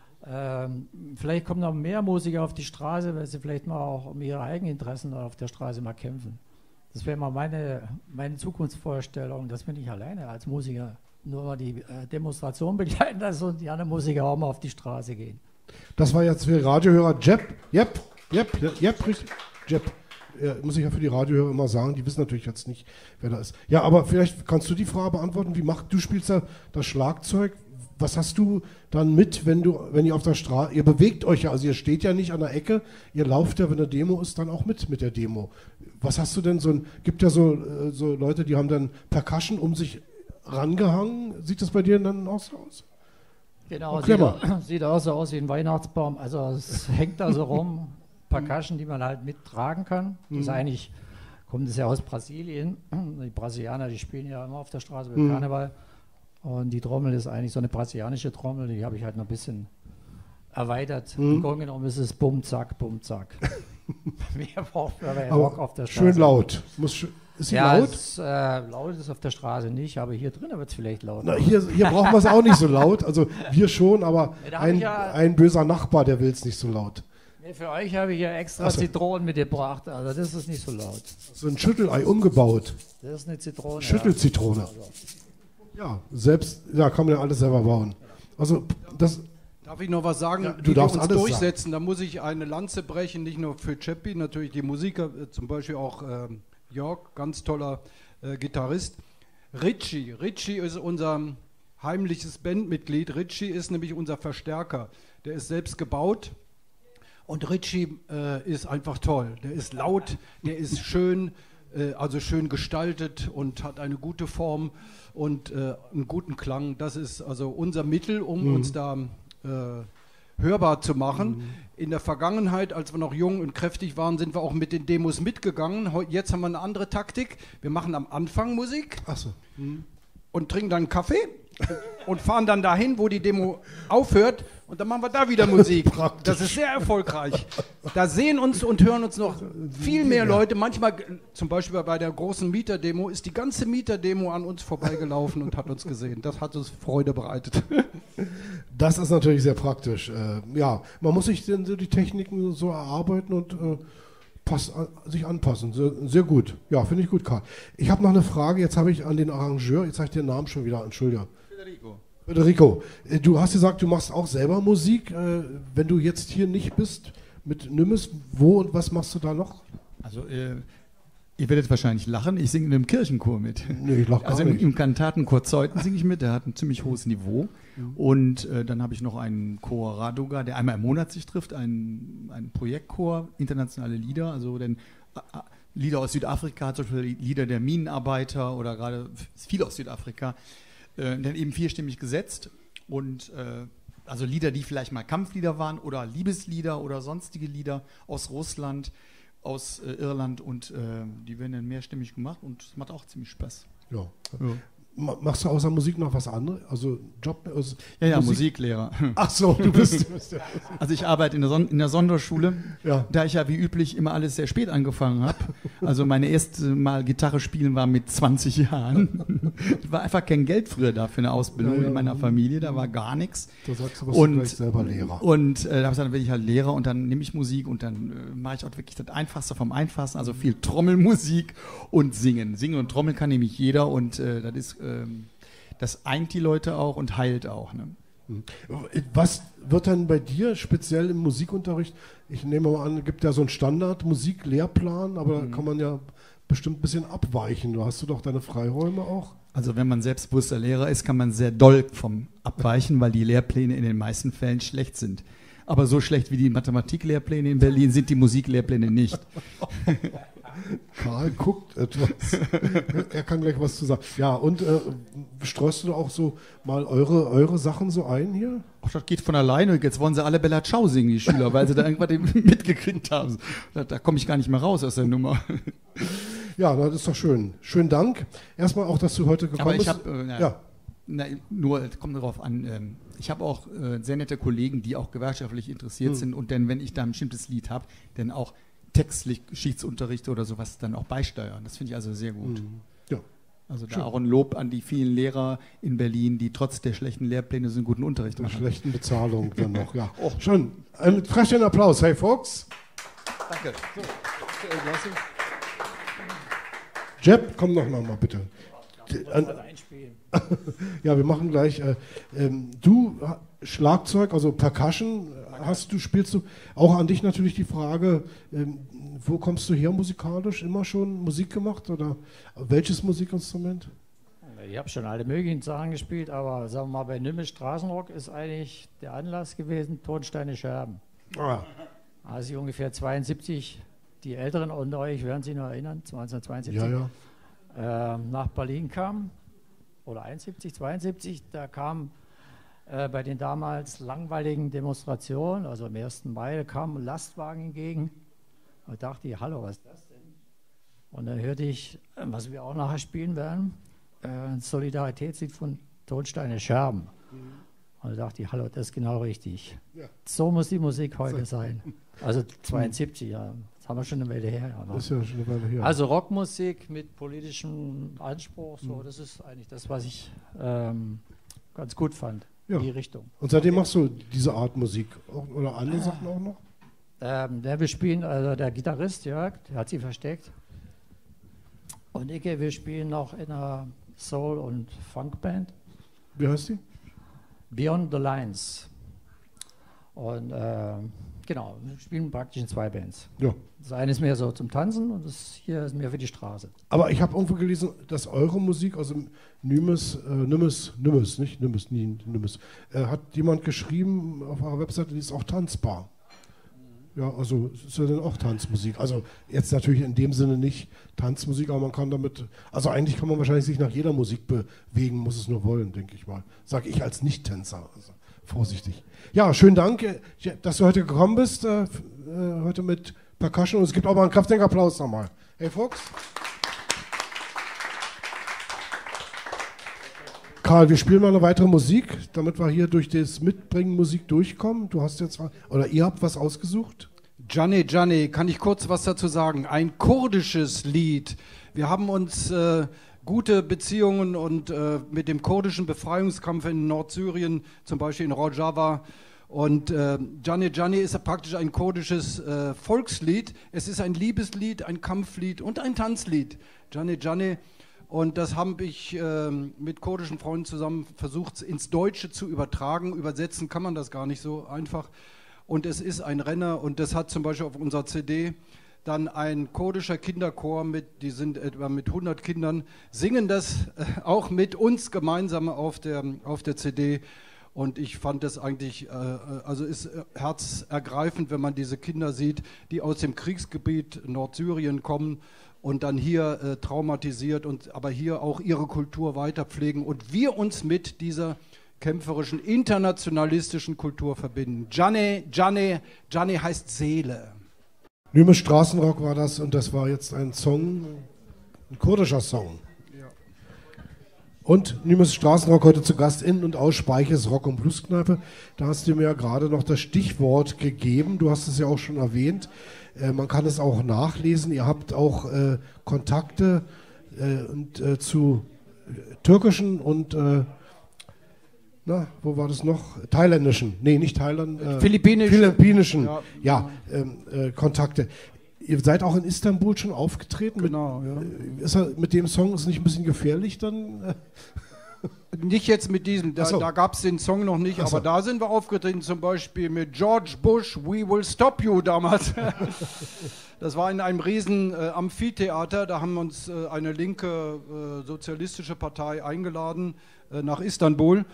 Speaker 6: ähm, vielleicht kommen noch mehr Musiker auf die Straße, weil sie vielleicht mal auch um ihre Eigeninteressen auf der Straße mal kämpfen. Das wäre mal meine, meine Zukunftsvorstellung, dass wir nicht alleine als Musiker nur mal die äh, Demonstration begleiten lassen und die anderen Musiker auch mal auf die Straße gehen.
Speaker 2: Das war jetzt für Radiohörer Jep, Jep, Jep, Jep, Jep, richtig, Jep. Ja, muss ich ja für die Radiohörer immer sagen, die wissen natürlich jetzt nicht, wer da ist. Ja, aber vielleicht kannst du die Frage beantworten, wie macht, du spielst da das Schlagzeug, was hast du dann mit, wenn du, wenn ihr auf der Straße, ihr bewegt euch ja, also ihr steht ja nicht an der Ecke, ihr lauft ja, wenn eine Demo ist, dann auch mit mit der Demo. Was hast du denn so ein, gibt ja so, so Leute, die haben dann Percussion um sich rangehangen, sieht das bei dir dann auch so aus?
Speaker 6: Genau, sieht, sieht auch so aus wie ein Weihnachtsbaum, also es hängt da so rum, Percussion, die man halt mittragen kann. Das ist eigentlich, kommt es ja aus Brasilien, die Brasilianer, die spielen ja immer auf der Straße bei Karneval und die Trommel ist eigentlich so eine brasilianische Trommel, die habe ich halt noch ein bisschen erweitert. Mhm. Im Grunde genommen ist es Bum, Zack, Bum, Zack. Mehr braucht man aber Rock auf der Straße.
Speaker 2: Schön laut. Muss sch ist sie
Speaker 6: ja,
Speaker 2: laut?
Speaker 6: Es, äh, laut ist auf der Straße nicht, aber hier drinnen wird es vielleicht laut.
Speaker 2: Na, hier, hier brauchen wir es auch nicht so laut. Also wir schon, aber ja, ein, ja, ein böser Nachbar, der will es nicht so laut.
Speaker 6: Nee, für euch habe ich ja extra so. Zitronen mitgebracht, also das ist nicht so laut.
Speaker 2: So ein Schüttelei umgebaut.
Speaker 6: Das ist eine Zitrone.
Speaker 2: Schüttelzitrone. Ja, ja, selbst, ja, kann man ja alles selber bauen. Also das...
Speaker 3: Darf ich noch was sagen?
Speaker 2: Ja, du
Speaker 3: die
Speaker 2: darfst
Speaker 3: uns
Speaker 2: alles
Speaker 3: durchsetzen,
Speaker 2: sagen.
Speaker 3: Da muss ich eine Lanze brechen, nicht nur für Chappie, natürlich die Musiker, äh, zum Beispiel auch äh, Jörg, ganz toller äh, Gitarrist. Richie, Richie ist unser heimliches Bandmitglied. Richie ist nämlich unser Verstärker. Der ist selbst gebaut und Richie äh, ist einfach toll. Der ist laut, der ist schön, äh, also schön gestaltet und hat eine gute Form und äh, einen guten Klang. Das ist also unser Mittel, um mhm. uns da Äh, hörbar zu machen. Mhm. In der Vergangenheit, als wir noch jung und kräftig waren, sind wir auch mit den Demos mitgegangen. Heu jetzt haben wir eine andere Taktik. Wir machen am Anfang Musik
Speaker 2: Ach so. mhm.
Speaker 3: und trinken dann einen Kaffee und fahren dann dahin, wo die Demo aufhört und dann machen wir da wieder Musik. Das ist sehr erfolgreich. Da sehen uns und hören uns noch viel mehr Leute. Manchmal, zum Beispiel bei der großen Mieterdemo, ist die ganze Mieterdemo an uns vorbeigelaufen und hat uns gesehen. Das hat uns Freude bereitet.
Speaker 2: Das ist natürlich sehr praktisch. Äh, ja, man muss sich denn so die Techniken so erarbeiten und äh, pass, an, sich anpassen. Sehr, sehr gut. Ja, finde ich gut, Karl. Ich habe noch eine Frage. Jetzt habe ich an den Arrangeur, jetzt habe ich den Namen schon wieder, Entschuldigung.
Speaker 7: Federico.
Speaker 2: Federico, äh, du hast gesagt, du machst auch selber Musik. Äh, wenn du jetzt hier nicht bist mit Nymmes, wo und was machst du da noch?
Speaker 5: Also, äh, ihr werdet wahrscheinlich lachen, ich singe in einem Kirchenchor mit.
Speaker 2: Nee, ich lach gar
Speaker 5: also im,
Speaker 2: nicht.
Speaker 5: im Kantatenchor Zeuthen singe ich mit, der hat ein ziemlich hohes Niveau. Mhm. Und äh, dann habe ich noch einen Chor Raduga, der einmal im Monat sich trifft, einen, einen Projektchor, internationale Lieder, also denn äh, Lieder aus Südafrika, zum Beispiel Lieder der Minenarbeiter oder gerade viel aus Südafrika, äh, dann eben vierstimmig gesetzt. Und äh, also Lieder, die vielleicht mal Kampflieder waren oder Liebeslieder oder sonstige Lieder aus Russland, aus äh, Irland und äh, die werden dann mehrstimmig gemacht und es macht auch ziemlich Spaß.
Speaker 2: Ja.
Speaker 5: Ja.
Speaker 2: Ma- Machst du außer Musik noch was anderes? Also Job? Also
Speaker 5: Ja, ja,
Speaker 2: Musik-
Speaker 5: Musiklehrer.
Speaker 2: Ach so, du bist. Du bist ja,
Speaker 5: Also ich arbeite in der, Son in der Sonderschule,
Speaker 2: ja.
Speaker 5: da ich ja wie üblich immer alles sehr spät angefangen habe. Also meine erste Mal Gitarre spielen war mit zwanzig Jahren. Es war einfach kein Geld früher da für eine Ausbildung
Speaker 2: Ja, ja.
Speaker 5: in meiner Familie, da war gar nichts.
Speaker 2: Da sagst du, was
Speaker 5: Und-
Speaker 2: du gleich selber Lehrer.
Speaker 5: Und äh, da habe ich gesagt, dann werde ich halt Lehrer und dann nehme ich Musik und dann äh, mache ich auch wirklich das Einfachste vom Einfachsten, also viel Trommelmusik und Singen. Singen und Trommeln kann nämlich jeder und äh, das ist, ähm, das eint die Leute auch und heilt auch. Ne?
Speaker 2: Was wird dann bei dir speziell im Musikunterricht? Ich nehme mal an, es gibt ja so einen Standard-Musiklehrplan, aber da kann man ja bestimmt ein bisschen abweichen. Da hast du doch deine Freiräume auch.
Speaker 5: Also wenn man selbstbewusster Lehrer ist, kann man sehr doll vom abweichen, weil die Lehrpläne in den meisten Fällen schlecht sind. Aber so schlecht wie die Mathematiklehrpläne in Berlin sind die Musiklehrpläne nicht.
Speaker 2: Karl guckt etwas. Er kann gleich was zu sagen. Ja, und äh, streust du auch so mal eure, eure Sachen so ein hier?
Speaker 5: Ach, das geht von alleine. Jetzt wollen sie alle Bella Ciao singen, die Schüler, weil sie da irgendwas mitgekriegt haben. Da, da komme ich gar nicht mehr raus aus der Nummer.
Speaker 2: Ja, das ist doch schön. Schönen Dank. Erstmal auch, dass du heute gekommen
Speaker 5: Aber ich
Speaker 2: bist.
Speaker 5: habe, äh, na,
Speaker 2: Ja.
Speaker 5: na, nur, es kommt darauf an, ähm, ich habe auch äh, sehr nette Kollegen, die auch gewerkschaftlich interessiert
Speaker 2: Hm.
Speaker 5: sind und dann, wenn ich da ein bestimmtes Lied habe, dann auch textlich Geschichtsunterricht oder sowas dann auch beisteuern. Das finde ich also sehr gut.
Speaker 2: Mhm. Ja.
Speaker 5: Also da
Speaker 2: Schön.
Speaker 5: auch ein Lob an die vielen Lehrer in Berlin, die trotz der schlechten Lehrpläne so einen guten Unterricht
Speaker 2: Mit
Speaker 5: machen.
Speaker 2: schlechten Bezahlung dann noch, ja. Schön. Einen kräftigen Applaus. Hey, Folks.
Speaker 5: Danke.
Speaker 2: Jeb, komm noch mal bitte. An,
Speaker 6: Einspielen.
Speaker 2: ja, wir machen gleich. Äh, ähm, du ha- Schlagzeug, also Percussion, hast du, spielst du. Auch an dich natürlich die Frage, ähm, wo kommst du her musikalisch? Immer schon Musik gemacht oder welches Musikinstrument?
Speaker 6: Ich habe schon alle möglichen Sachen gespielt, aber sagen wir mal, bei Nümme Straßenrock ist eigentlich der Anlass gewesen, Tonsteine Scherben.
Speaker 2: Ah,
Speaker 6: Als ich ungefähr zweiundsiebzig, die Älteren unter euch werden sich noch erinnern, neunzehnhundertzweiundsiebzig,
Speaker 2: ja, ja.
Speaker 6: ähm, nach Berlin kam, oder einundsiebzig, zweiundsiebzig, da kam äh, bei den damals langweiligen Demonstrationen, also am ersten Mai, da kam ein Lastwagen entgegen. Da dachte ich, hallo, was ist das denn? Und dann hörte ich, äh, was wir auch nachher spielen werden, äh, ein Solidaritätslied von Tonsteine Scherben. Und da dachte ich, hallo, das ist genau richtig.
Speaker 2: Ja.
Speaker 6: So muss die Musik heute sein. Also zweiundsiebzig, ja, das haben wir schon eine Weile her. Aber
Speaker 2: Das ist ja schon eine Weile her.
Speaker 6: also Rockmusik mit politischem Anspruch, so, das ist eigentlich das, was ich ähm, ganz gut fand,
Speaker 2: Ja.
Speaker 6: die Richtung.
Speaker 2: Und seitdem machst du diese Art Musik auch, oder andere Sachen auch noch?
Speaker 6: Ähm, der wir spielen, also der Gitarrist Jörg, der hat sie versteckt. Und ich, wir spielen noch in einer Soul- und Funkband,
Speaker 2: Wie heißt die?
Speaker 6: Beyond the Lines. Und ähm, genau, wir spielen praktisch in zwei Bands.
Speaker 2: Ja.
Speaker 6: Das eine ist mehr so zum Tanzen und das hier ist mehr für die Straße.
Speaker 2: Aber ich habe irgendwo gelesen, dass eure Musik, also Nümes, äh, Nümes, Nümes, nicht Nümes, nie Nümes, äh, hat jemand geschrieben auf eurer Webseite, die ist auch tanzbar. Ja, also es ist ja dann auch Tanzmusik. Also jetzt natürlich in dem Sinne nicht Tanzmusik, aber man kann damit, also eigentlich kann man wahrscheinlich sich nach jeder Musik bewegen, muss es nur wollen, denke ich mal. Sage ich als Nicht-Tänzer. Also vorsichtig. Ja, schönen Dank, äh, dass du heute gekommen bist, äh, f- äh, heute mit Percussion. Und es gibt auch mal einen kräftigen Applaus nochmal. Hey Fuchs. Karl, wir spielen mal eine weitere Musik, damit wir hier durch das Mitbringen Musik durchkommen. Du hast jetzt, oder ihr habt was ausgesucht?
Speaker 3: Gianni, Gianni, kann ich kurz was dazu sagen? Ein kurdisches Lied. Wir haben uns äh, gute Beziehungen und äh, mit dem kurdischen Befreiungskampf in Nordsyrien, zum Beispiel in Rojava. Und äh, Gianni, Gianni ist praktisch ein kurdisches äh, Volkslied. Es ist ein Liebeslied, ein Kampflied und ein Tanzlied. Gianni, Gianni. Und das habe ich äh, mit kurdischen Freunden zusammen versucht, ins Deutsche zu übertragen. Übersetzen kann man das gar nicht so einfach. Und es ist ein Renner und das hat zum Beispiel auf unserer C D dann ein kurdischer Kinderchor, mit, die sind etwa mit hundert Kindern, singen das äh, auch mit uns gemeinsam auf der, auf der C D. Und ich fand das eigentlich, äh, also ist äh, herzergreifend, wenn man diese Kinder sieht, die aus dem Kriegsgebiet Nordsyrien kommen und dann hier äh, traumatisiert und aber hier auch ihre Kultur weiterpflegen und wir uns mit dieser kämpferischen, internationalistischen Kultur verbinden. Gianni, Gianni, Gianni heißt Seele.
Speaker 2: Nümes Straßenrock war das und das war jetzt ein Song, ein kurdischer Song.
Speaker 3: Ja.
Speaker 2: Und Nümes Straßenrock heute zu Gast in und aus Speiches Rock- und Blueskneipe. Da hast du mir ja gerade noch das Stichwort gegeben, du hast es ja auch schon erwähnt. Äh, man kann es auch nachlesen, ihr habt auch äh, Kontakte äh, und, äh, zu äh, türkischen und äh, na, wo war das noch? Thailändischen, nee, nicht Thailand, äh,
Speaker 3: Philippinisch.
Speaker 2: philippinischen,
Speaker 3: Ja,
Speaker 2: ja, ähm, äh, Kontakte. Ihr seid auch in Istanbul schon aufgetreten.
Speaker 3: Genau,
Speaker 2: mit,
Speaker 3: ja.
Speaker 2: äh, ist er, mit dem Song ist es nicht ein bisschen gefährlich dann? Äh?
Speaker 3: Nicht jetzt mit diesem, da,
Speaker 2: Ach so.
Speaker 3: da gab es den Song noch nicht,
Speaker 2: Ach so.
Speaker 3: aber da sind wir aufgetreten, zum Beispiel mit George Bush, We Will Stop You damals. Das war in einem riesen äh, Amphitheater, da haben uns äh, eine linke äh, sozialistische Partei eingeladen äh, nach Istanbul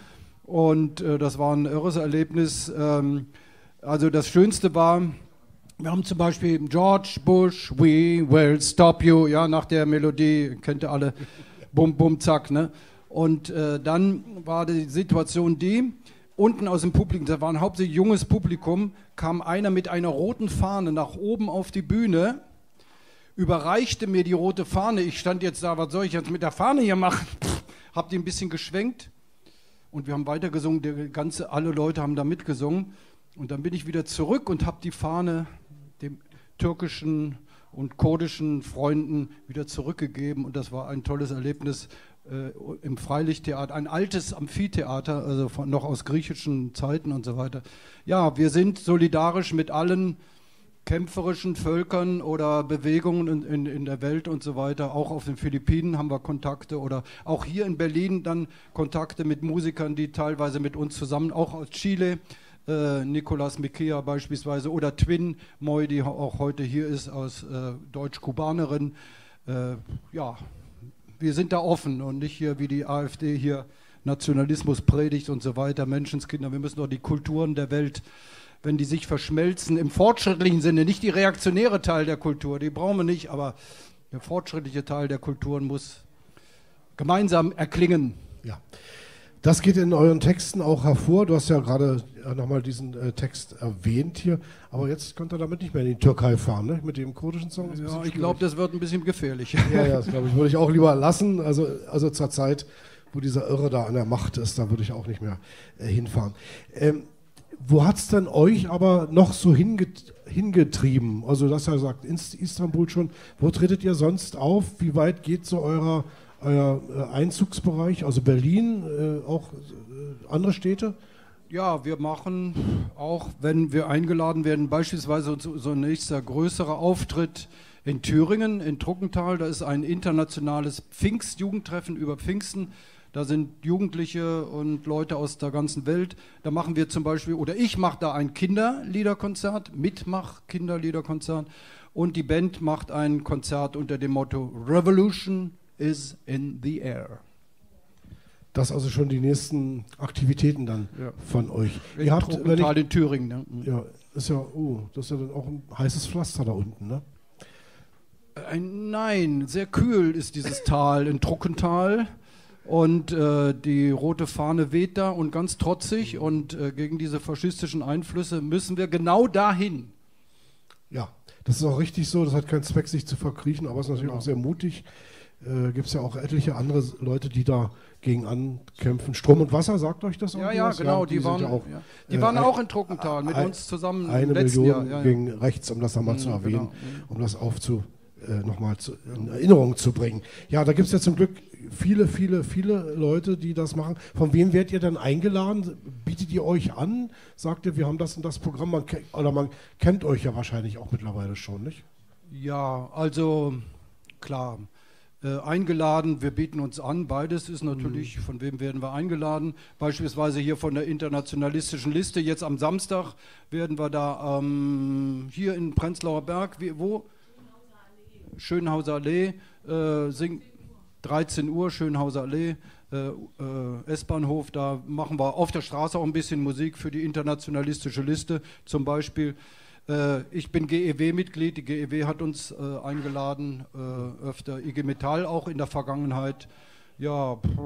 Speaker 3: und äh, das war ein irres Erlebnis. Ähm, also das Schönste war, wir haben zum Beispiel George Bush, We Will Stop You, ja, nach der Melodie, kennt ihr alle, bum, bum, zack, ne? Und äh, dann war die Situation die, unten aus dem Publikum, da war ein hauptsächlich junges Publikum, kam einer mit einer roten Fahne nach oben auf die Bühne, überreichte mir die rote Fahne. Ich stand jetzt da, was soll ich jetzt mit der Fahne hier machen? Pff, hab die ein bisschen geschwenkt und wir haben weitergesungen, der ganze, alle Leute haben da mitgesungen. Und dann bin ich wieder zurück und habe die Fahne dem türkischen und kurdischen Freunden wieder zurückgegeben und das war ein tolles Erlebnis. Äh, im Freilichttheater, ein altes Amphitheater, also von, noch aus griechischen Zeiten und so weiter. Ja, wir sind solidarisch mit allen kämpferischen Völkern oder Bewegungen in, in, in der Welt und so weiter. Auch auf den Philippinen haben wir Kontakte oder auch hier in Berlin dann Kontakte mit Musikern, die teilweise mit uns zusammen, auch aus Chile, äh, Nicolas Mejia beispielsweise oder Twin Moy, die auch heute hier ist, aus äh, Deutsch-Kubanerin. Äh, ja, wir sind da offen und nicht hier wie die AfD hier Nationalismus predigt und so weiter, Menschenskinder. Wir müssen doch die Kulturen der Welt, wenn die sich verschmelzen, im fortschrittlichen Sinne, nicht die reaktionäre Teil der Kultur, die brauchen wir nicht, aber der fortschrittliche Teil der Kulturen muss gemeinsam erklingen.
Speaker 2: Ja, das geht in euren Texten auch hervor. Du hast ja gerade nochmal diesen äh, Text erwähnt hier, aber jetzt könnt ihr damit nicht mehr in die Türkei fahren, ne? Mit dem kurdischen Song.
Speaker 3: Ja, ich glaube, das wird ein bisschen gefährlich.
Speaker 2: Ja, ja, das glaube ich, würde ich auch lieber lassen. Also, also zur Zeit, wo dieser Irre da an der Macht ist, da würde ich auch nicht mehr äh, hinfahren. Ähm, wo hat es denn euch aber noch so hinget hingetrieben? Also, das ja sagt, in Istanbul schon. Wo tretet ihr sonst auf? Wie weit geht so eurer euer äh, Einzugsbereich, also Berlin, äh, auch äh, andere Städte?
Speaker 3: Ja, wir machen auch, wenn wir eingeladen werden, beispielsweise so, so ein nächster größerer Auftritt in Thüringen, in Truckental. Da ist ein internationales Pfingstjugendtreffen über Pfingsten. Da sind Jugendliche und Leute aus der ganzen Welt. Da machen wir zum Beispiel, oder ich mache da ein Kinderliederkonzert, Mitmach-Kinderliederkonzert. Und die Band macht ein Konzert unter dem Motto Revolution is in the air.
Speaker 2: Das also schon die nächsten Aktivitäten dann ja. von euch.
Speaker 3: In
Speaker 2: Ihr habt, wenn ich,
Speaker 3: in Thüringen. Ne?
Speaker 2: Ja, ist ja, oh, das ist ja dann auch ein heißes Pflaster da unten, ne?
Speaker 3: Ein, nein, sehr kühl ist dieses Tal in Truckental. Und äh, die rote Fahne weht da und ganz trotzig. Und äh, gegen diese faschistischen Einflüsse müssen wir genau dahin.
Speaker 2: Ja, das ist auch richtig so. Das hat keinen Zweck, sich zu verkriechen, aber es ist natürlich
Speaker 3: genau.
Speaker 2: auch sehr mutig. Äh, Gibt es ja auch etliche andere Leute, die da gegen ankämpfen. Strom und Wasser, sagt euch das auch?
Speaker 3: Ja, ja, genau. Ja, die, die waren, ja auch, ja. die äh, waren auch in Truckental mit ein, uns zusammen
Speaker 2: eine
Speaker 3: im letzten
Speaker 2: Million
Speaker 3: Jahr. Ja,
Speaker 2: gegen ja. rechts, um das nochmal mhm, zu erwähnen,
Speaker 3: genau.
Speaker 2: um das aufzu, äh, nochmal zu, in Erinnerung zu bringen. Ja, da gibt es ja zum Glück viele, viele, viele Leute, die das machen. Von wem werdet ihr dann eingeladen? Bietet ihr euch an? Sagt ihr, wir haben das und das Programm, man oder man kennt euch ja wahrscheinlich auch mittlerweile schon, nicht?
Speaker 3: Ja, also klar. Äh, eingeladen, wir bieten uns an, beides ist natürlich, mhm. von wem werden wir eingeladen, beispielsweise hier von der internationalistischen Liste, jetzt am Samstag werden wir da ähm, hier in Prenzlauer Berg, wie, wo? Schönhauser Allee, äh, sing, dreizehn Uhr, Schönhauser Allee, äh, äh, S-Bahnhof, da machen wir auf der Straße auch ein bisschen Musik für die internationalistische Liste, zum Beispiel. Ich bin G E W-Mitglied, die G E W hat uns äh, eingeladen, äh, öfter I G Metall auch in der Vergangenheit. Ja, pff,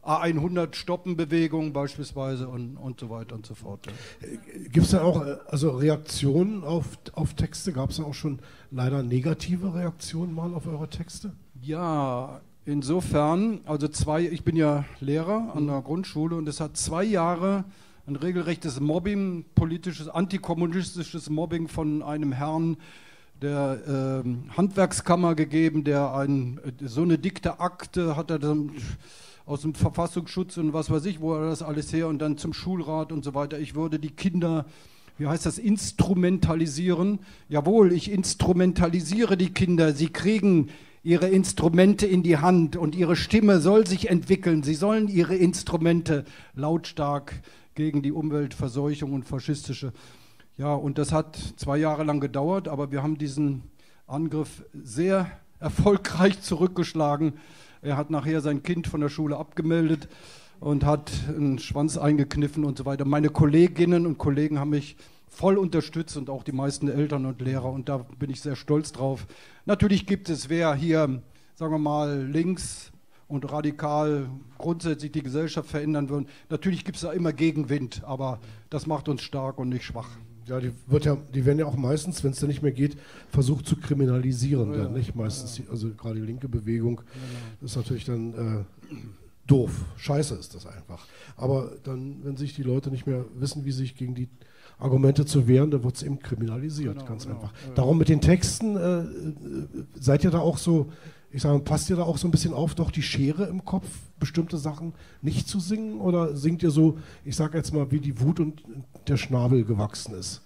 Speaker 3: A hundert-Stoppen-Bewegung beispielsweise und, und so weiter und so fort. Ja.
Speaker 2: Gibt es da auch äh, also Reaktionen auf, auf Texte? Gab es da auch schon leider negative Reaktionen mal auf eure Texte?
Speaker 3: Ja, insofern, also zwei, ich bin ja Lehrer an der Grundschule und es hat zwei Jahre ein regelrechtes Mobbing, politisches, antikommunistisches Mobbing von einem Herrn der äh, Handwerkskammer gegeben, der ein, so eine dikte Akte hat er dann aus dem Verfassungsschutz und was weiß ich, wo er das alles her und dann zum Schulrat und so weiter. Ich würde die Kinder, wie heißt das, instrumentalisieren. Jawohl, ich instrumentalisiere die Kinder. Sie kriegen ihre Instrumente in die Hand und ihre Stimme soll sich entwickeln. Sie sollen ihre Instrumente lautstark gegen die Umweltverseuchung und faschistische. Ja, und das hat zwei Jahre lang gedauert, aber wir haben diesen Angriff sehr erfolgreich zurückgeschlagen. Er hat nachher sein Kind von der Schule abgemeldet und hat einen Schwanz eingekniffen und so weiter. Meine Kolleginnen und Kollegen haben mich voll unterstützt und auch die meisten Eltern und Lehrer und da bin ich sehr stolz drauf. Natürlich gibt es, wer hier, sagen wir mal, links und radikal grundsätzlich die Gesellschaft verändern würden, natürlich gibt es da immer Gegenwind, aber das macht uns stark und nicht schwach.
Speaker 2: Ja, die, wird ja, die werden ja auch meistens, wenn es dann nicht mehr geht, versucht zu kriminalisieren. Ja, dann, nicht? Meistens, ja. die, also gerade die linke Bewegung, ja. Das ist natürlich dann äh, doof. Scheiße ist das einfach. Aber dann, wenn sich die Leute nicht mehr wissen, wie sich gegen die Argumente zu wehren, dann wird es eben kriminalisiert, genau, ganz genau. einfach. Ja. Darum mit den Texten, äh, seid ihr da auch so, ich sage, passt ihr da auch so ein bisschen auf, doch die Schere im Kopf, bestimmte Sachen nicht zu singen? Oder singt ihr so, ich sage jetzt mal, wie die Wut und der Schnabel gewachsen ist?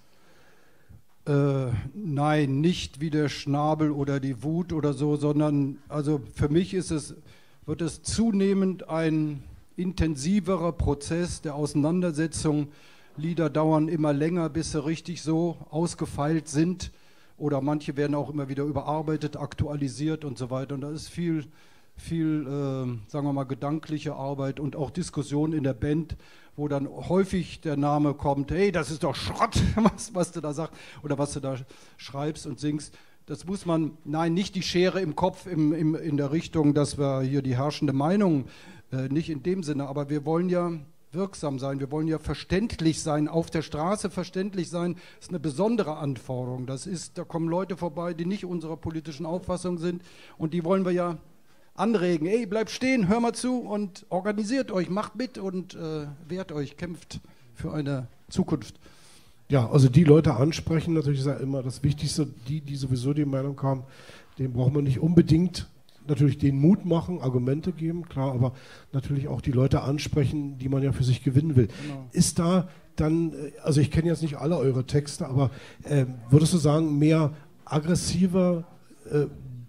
Speaker 3: Äh, nein, nicht wie der Schnabel oder die Wut oder so, sondern also für mich ist es, wird es zunehmend ein intensiverer Prozess der Auseinandersetzung. Lieder dauern immer länger, bis sie richtig so ausgefeilt sind. Oder manche werden auch immer wieder überarbeitet, aktualisiert und so weiter. Und da ist viel, viel äh, sagen wir mal, gedankliche Arbeit und auch Diskussion in der Band, wo dann häufig der Name kommt, hey, das ist doch Schrott, was, was du da sagst oder was du da schreibst und singst. Das muss man, nein, nicht die Schere im Kopf im, im, in der Richtung, dass wir hier die herrschende Meinung, äh, nicht in dem Sinne, aber wir wollen ja wirksam sein, wir wollen ja verständlich sein, auf der Straße verständlich sein, ist eine besondere Anforderung. Das ist, da kommen Leute vorbei, die nicht unserer politischen Auffassung sind und die wollen wir ja anregen. Ey, bleibt stehen, hör mal zu und organisiert euch, macht mit und äh, wehrt euch, kämpft für eine Zukunft.
Speaker 2: Ja, also die Leute ansprechen, natürlich ist ja immer das Wichtigste, die, die sowieso die Meinung haben, denen braucht man nicht unbedingt natürlich den Mut machen, Argumente geben, klar, aber natürlich auch die Leute ansprechen, die man ja für sich gewinnen will. Genau. Ist da dann, also ich kenne jetzt nicht alle eure Texte, aber äh, würdest du sagen, mehr aggressiver äh,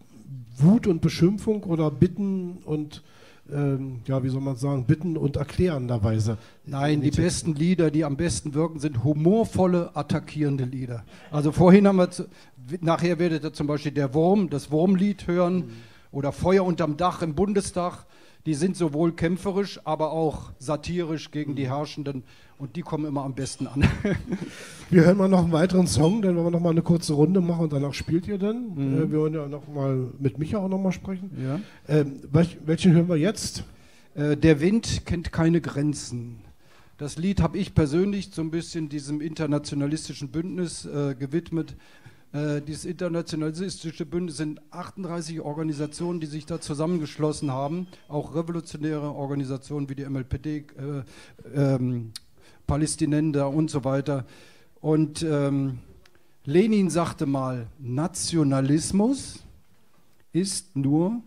Speaker 2: Wut und Beschimpfung oder Bitten und ähm, ja, wie soll man sagen, Bitten und erklärenderweise?
Speaker 3: Nein, die, die besten Lieder, die am besten wirken, sind humorvolle, attackierende Lieder. Also vorhin haben wir, zu, nachher werdet ihr zum Beispiel der Wurm, das Wurmlied hören, mhm. oder Feuer unterm Dach im Bundestag, die sind sowohl kämpferisch, aber auch satirisch gegen die Herrschenden und die kommen immer am besten an.
Speaker 2: Wir hören mal noch einen weiteren Song, dann wollen wir noch mal eine kurze Runde machen und danach spielt ihr dann. Mhm. Äh, wir wollen ja noch mal mit Micha auch noch mal sprechen. Ja. Ähm, welch, welchen hören wir jetzt?
Speaker 3: Äh, Der Wind kennt keine Grenzen. Das Lied habe ich persönlich so ein bisschen diesem internationalistischen Bündnis äh, gewidmet. Dieses internationalistische Bündnis sind achtunddreißig Organisationen, die sich da zusammengeschlossen haben, auch revolutionäre Organisationen wie die M L P D, äh, ähm, Palästinenser und so weiter. Und ähm, Lenin sagte mal, Nationalismus ist nur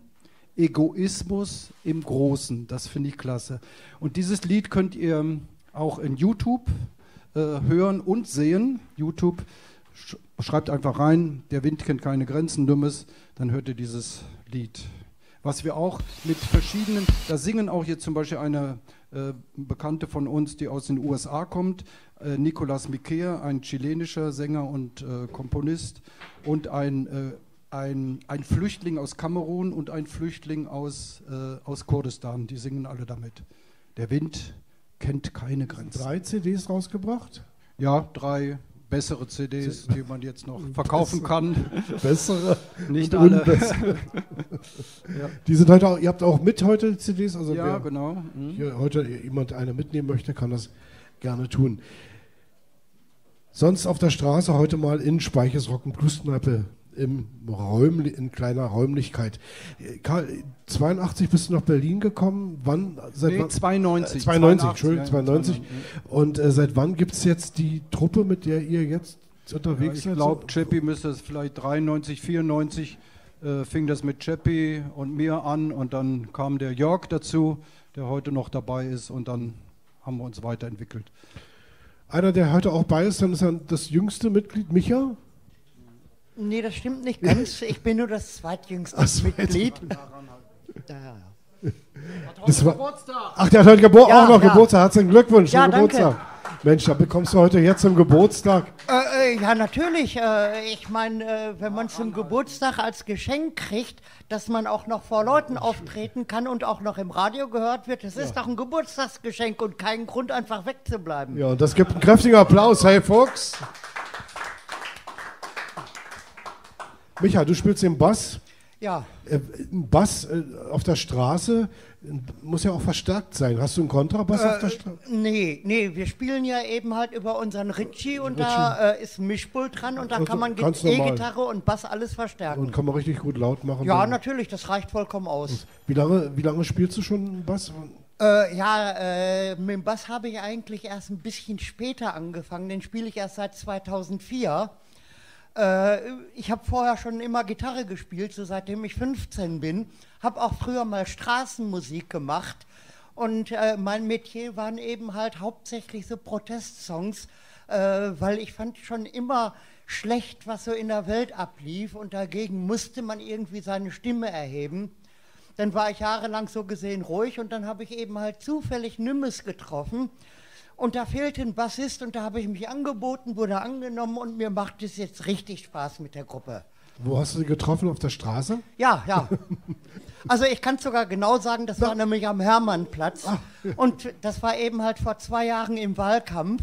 Speaker 3: Egoismus im Großen. Das finde ich klasse. Und dieses Lied könnt ihr auch in YouTube äh, hören und sehen. YouTube schreibt einfach rein, der Wind kennt keine Grenzen, Dummes, dann hört ihr dieses Lied. Was wir auch mit verschiedenen, da singen auch jetzt zum Beispiel eine äh, Bekannte von uns, die aus den U S A kommt, äh, Nicolas Miquel, ein chilenischer Sänger und äh, Komponist und ein, äh, ein, ein Flüchtling aus Kamerun und ein Flüchtling aus, äh, aus Kurdistan, die singen alle damit. Der Wind kennt keine Grenzen.
Speaker 2: Drei C Ds rausgebracht?
Speaker 3: Ja, drei. bessere C Ds, die man jetzt noch verkaufen kann.
Speaker 2: Bessere?
Speaker 3: Nicht alle.
Speaker 2: Ja. Die sind heute auch, ihr habt auch mit heute C Ds? Also
Speaker 3: ja,
Speaker 2: wer
Speaker 3: genau. Mhm.
Speaker 2: hier heute jemand eine mitnehmen möchte, kann das gerne tun. Sonst auf der Straße heute mal in Speiches Rock- und Blues-Kneipe im Räum, in kleiner Räumlichkeit. Karl, zweiundachtzig bist du nach Berlin gekommen. Wann? Seit
Speaker 3: Nee,
Speaker 2: wann?
Speaker 3: zweiundneunzig.
Speaker 2: Äh, zweiundneunzig, Entschuldigung,
Speaker 3: ja,
Speaker 2: zweiundneunzig. Und äh, seit wann gibt es jetzt die Truppe, mit der ihr jetzt
Speaker 3: Ja,
Speaker 2: unterwegs
Speaker 3: ich
Speaker 2: seid?
Speaker 3: glaube, Chappie müsste es vielleicht dreiundneunzig, vierundneunzig äh, fing das mit Chappie und mir an und dann kam der Jörg dazu, der heute noch dabei ist und dann haben wir uns weiterentwickelt.
Speaker 2: Einer, der heute auch bei ist, dann ist er das jüngste Mitglied, Micha?
Speaker 4: Nee, das stimmt nicht ganz. Ich bin nur das zweitjüngste
Speaker 2: Ach, zweit-
Speaker 4: Mitglied. Ja, ja.
Speaker 2: Das war, ach, der hat heute Gebur
Speaker 4: Ja,
Speaker 2: auch noch
Speaker 4: ja.
Speaker 2: Geburtstag. Herzlichen Glückwunsch
Speaker 4: Ja,
Speaker 2: zum
Speaker 4: danke.
Speaker 2: Geburtstag. Mensch, da bekommst du heute jetzt zum Geburtstag.
Speaker 4: Äh, äh, ja, natürlich. Äh, ich meine, äh, wenn man zum Geburtstag als Geschenk kriegt, dass man auch noch vor Leuten auftreten kann und auch noch im Radio gehört wird, das ist doch ein Geburtstagsgeschenk und kein Grund, einfach wegzubleiben.
Speaker 2: Ja, und das gibt einen kräftigen Applaus. Hey, Fuchs. Micha, du spielst den Bass.
Speaker 4: Ja.
Speaker 2: Äh, ein Bass äh, auf der Straße äh, muss ja auch verstärkt sein. Hast du einen Kontrabass auf der Straße?
Speaker 4: Nee, nee, wir spielen ja eben halt über unseren Ritchie und da äh, ist ein Mischpult dran und da
Speaker 2: Also
Speaker 4: kann man
Speaker 2: ganz normal.
Speaker 4: E-Gitarre und Bass alles verstärken.
Speaker 2: Und kann man richtig gut laut machen.
Speaker 4: Ja,
Speaker 2: dann.
Speaker 4: natürlich, das reicht vollkommen aus.
Speaker 2: Wie lange, wie lange spielst du schon Bass?
Speaker 4: Äh, ja, äh, mit dem Bass habe ich eigentlich erst ein bisschen später angefangen. Den spiele ich erst seit zweitausendvier. Äh, ich habe vorher schon immer Gitarre gespielt, so seitdem ich fünfzehn bin. Habe auch früher mal Straßenmusik gemacht. Und äh, mein Metier waren eben halt hauptsächlich so Protestsongs, äh, weil ich fand schon immer schlecht, was so in der Welt ablief. Und dagegen musste man irgendwie seine Stimme erheben. Dann war ich jahrelang so gesehen ruhig und dann habe ich eben halt zufällig Nümmes getroffen. Und da fehlte ein Bassist und da habe ich mich angeboten, wurde angenommen und mir macht es jetzt richtig Spaß mit der Gruppe.
Speaker 2: Wo hast du sie getroffen? Auf der Straße?
Speaker 4: Ja, ja. Also ich kann sogar genau sagen, das war nämlich am Hermannplatz. Und das war eben halt vor zwei Jahren im Wahlkampf.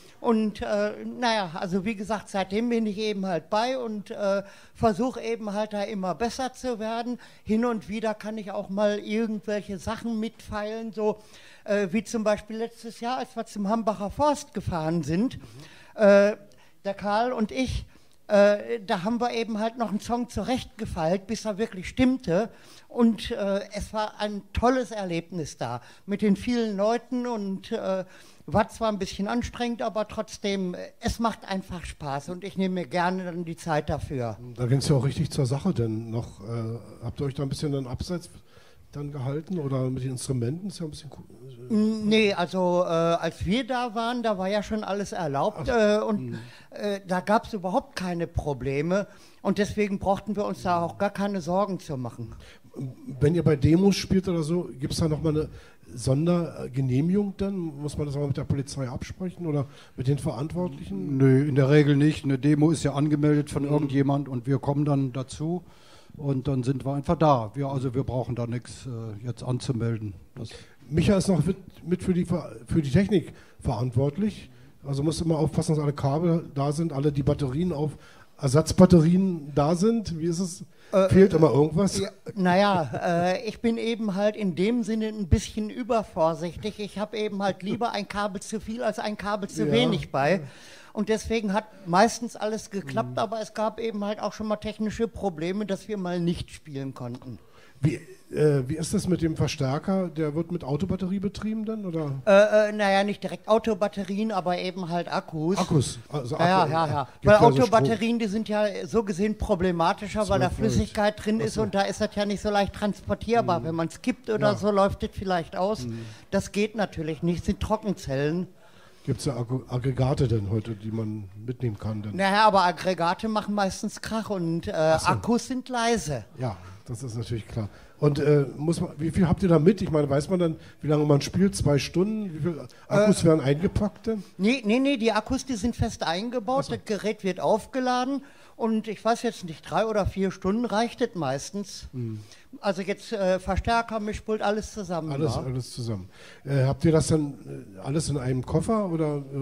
Speaker 4: Und äh, naja, also wie gesagt, seitdem bin ich eben halt bei und äh, versuche eben halt da immer besser zu werden. Hin und wieder kann ich auch mal irgendwelche Sachen mitfeilen, so äh, wie zum Beispiel letztes Jahr, als wir zum Hambacher Forst gefahren sind, äh, der Karl und ich, äh, da haben wir eben halt noch einen Song zurechtgefeilt, bis er wirklich stimmte. Und äh, es war ein tolles Erlebnis da mit den vielen Leuten und äh, war zwar ein bisschen anstrengend, aber trotzdem, es macht einfach Spaß und ich nehme mir gerne dann die Zeit dafür.
Speaker 2: Da ging es ja auch richtig zur Sache, denn noch, äh, habt ihr euch da ein bisschen dann abseits dann gehalten oder mit den Instrumenten? Ist ja ein bisschen cool.
Speaker 4: Nee, also äh, als wir da waren, da war ja schon alles erlaubt äh, und äh, da gab es überhaupt keine Probleme und deswegen brauchten wir uns da auch gar keine Sorgen zu machen.
Speaker 2: Wenn ihr bei Demos spielt oder so, gibt es da nochmal eine Sondergenehmigung dann? Muss man das mal mit der Polizei absprechen oder mit den Verantwortlichen?
Speaker 3: Nö, in der Regel nicht. Eine Demo ist ja angemeldet von irgendjemand und wir kommen dann dazu und dann sind wir einfach da. Wir, also wir brauchen da nichts äh, jetzt anzumelden. Das
Speaker 2: Micha ist noch mit, mit für, die, für die Technik verantwortlich. Also musst du immer aufpassen, dass alle Kabel da sind, alle die Batterien auf Ersatzbatterien da sind. Wie ist es? Äh, Fehlt immer irgendwas?
Speaker 4: Ja, naja, äh, ich bin eben halt in dem Sinne ein bisschen übervorsichtig. Ich habe eben halt lieber ein Kabel zu viel als ein Kabel zu
Speaker 2: Ja.
Speaker 4: wenig bei. Und deswegen hat meistens alles geklappt,
Speaker 2: Mhm.
Speaker 4: aber es gab eben halt auch schon mal technische Probleme, dass wir mal nicht spielen konnten.
Speaker 2: Wie, äh, wie ist das mit dem Verstärker? Der wird mit Autobatterie betrieben dann? Oder?
Speaker 4: Äh, äh, naja, nicht direkt Autobatterien, aber eben halt Akkus.
Speaker 2: Akkus. Also Akku,
Speaker 4: Ja, ja, ja.
Speaker 2: gibt
Speaker 4: Weil
Speaker 2: also
Speaker 4: Autobatterien, die sind ja so gesehen problematischer, weil da
Speaker 2: zwölf Volt.
Speaker 4: Flüssigkeit drin ist
Speaker 2: Ach so.
Speaker 4: und da ist das ja nicht so leicht transportierbar. Wenn man es kippt oder
Speaker 2: Ja.
Speaker 4: so, läuft das vielleicht aus. Das geht natürlich nicht, sind Trockenzellen.
Speaker 2: Gibt es ja Agg- Aggregate denn heute, die man mitnehmen kann? Denn?
Speaker 4: Naja, aber Aggregate machen meistens Krach und äh,
Speaker 2: so.
Speaker 4: Akkus sind leise.
Speaker 2: Ja, das ist natürlich klar. Und äh, muss man, wie viel habt ihr da mit? Ich meine, weiß man dann, wie lange man spielt? Zwei Stunden? Wie viele Akkus werden eingepackt denn?
Speaker 4: Nee, nee, nee, die Akkus, die sind fest eingebaut, das Gerät wird aufgeladen und ich weiß jetzt nicht, drei oder vier Stunden reicht es meistens. Also jetzt äh, Verstärker, Mischpult, alles zusammen.
Speaker 2: Alles,
Speaker 4: wa?
Speaker 2: alles zusammen. Äh, habt ihr das dann äh, alles in einem Koffer oder äh,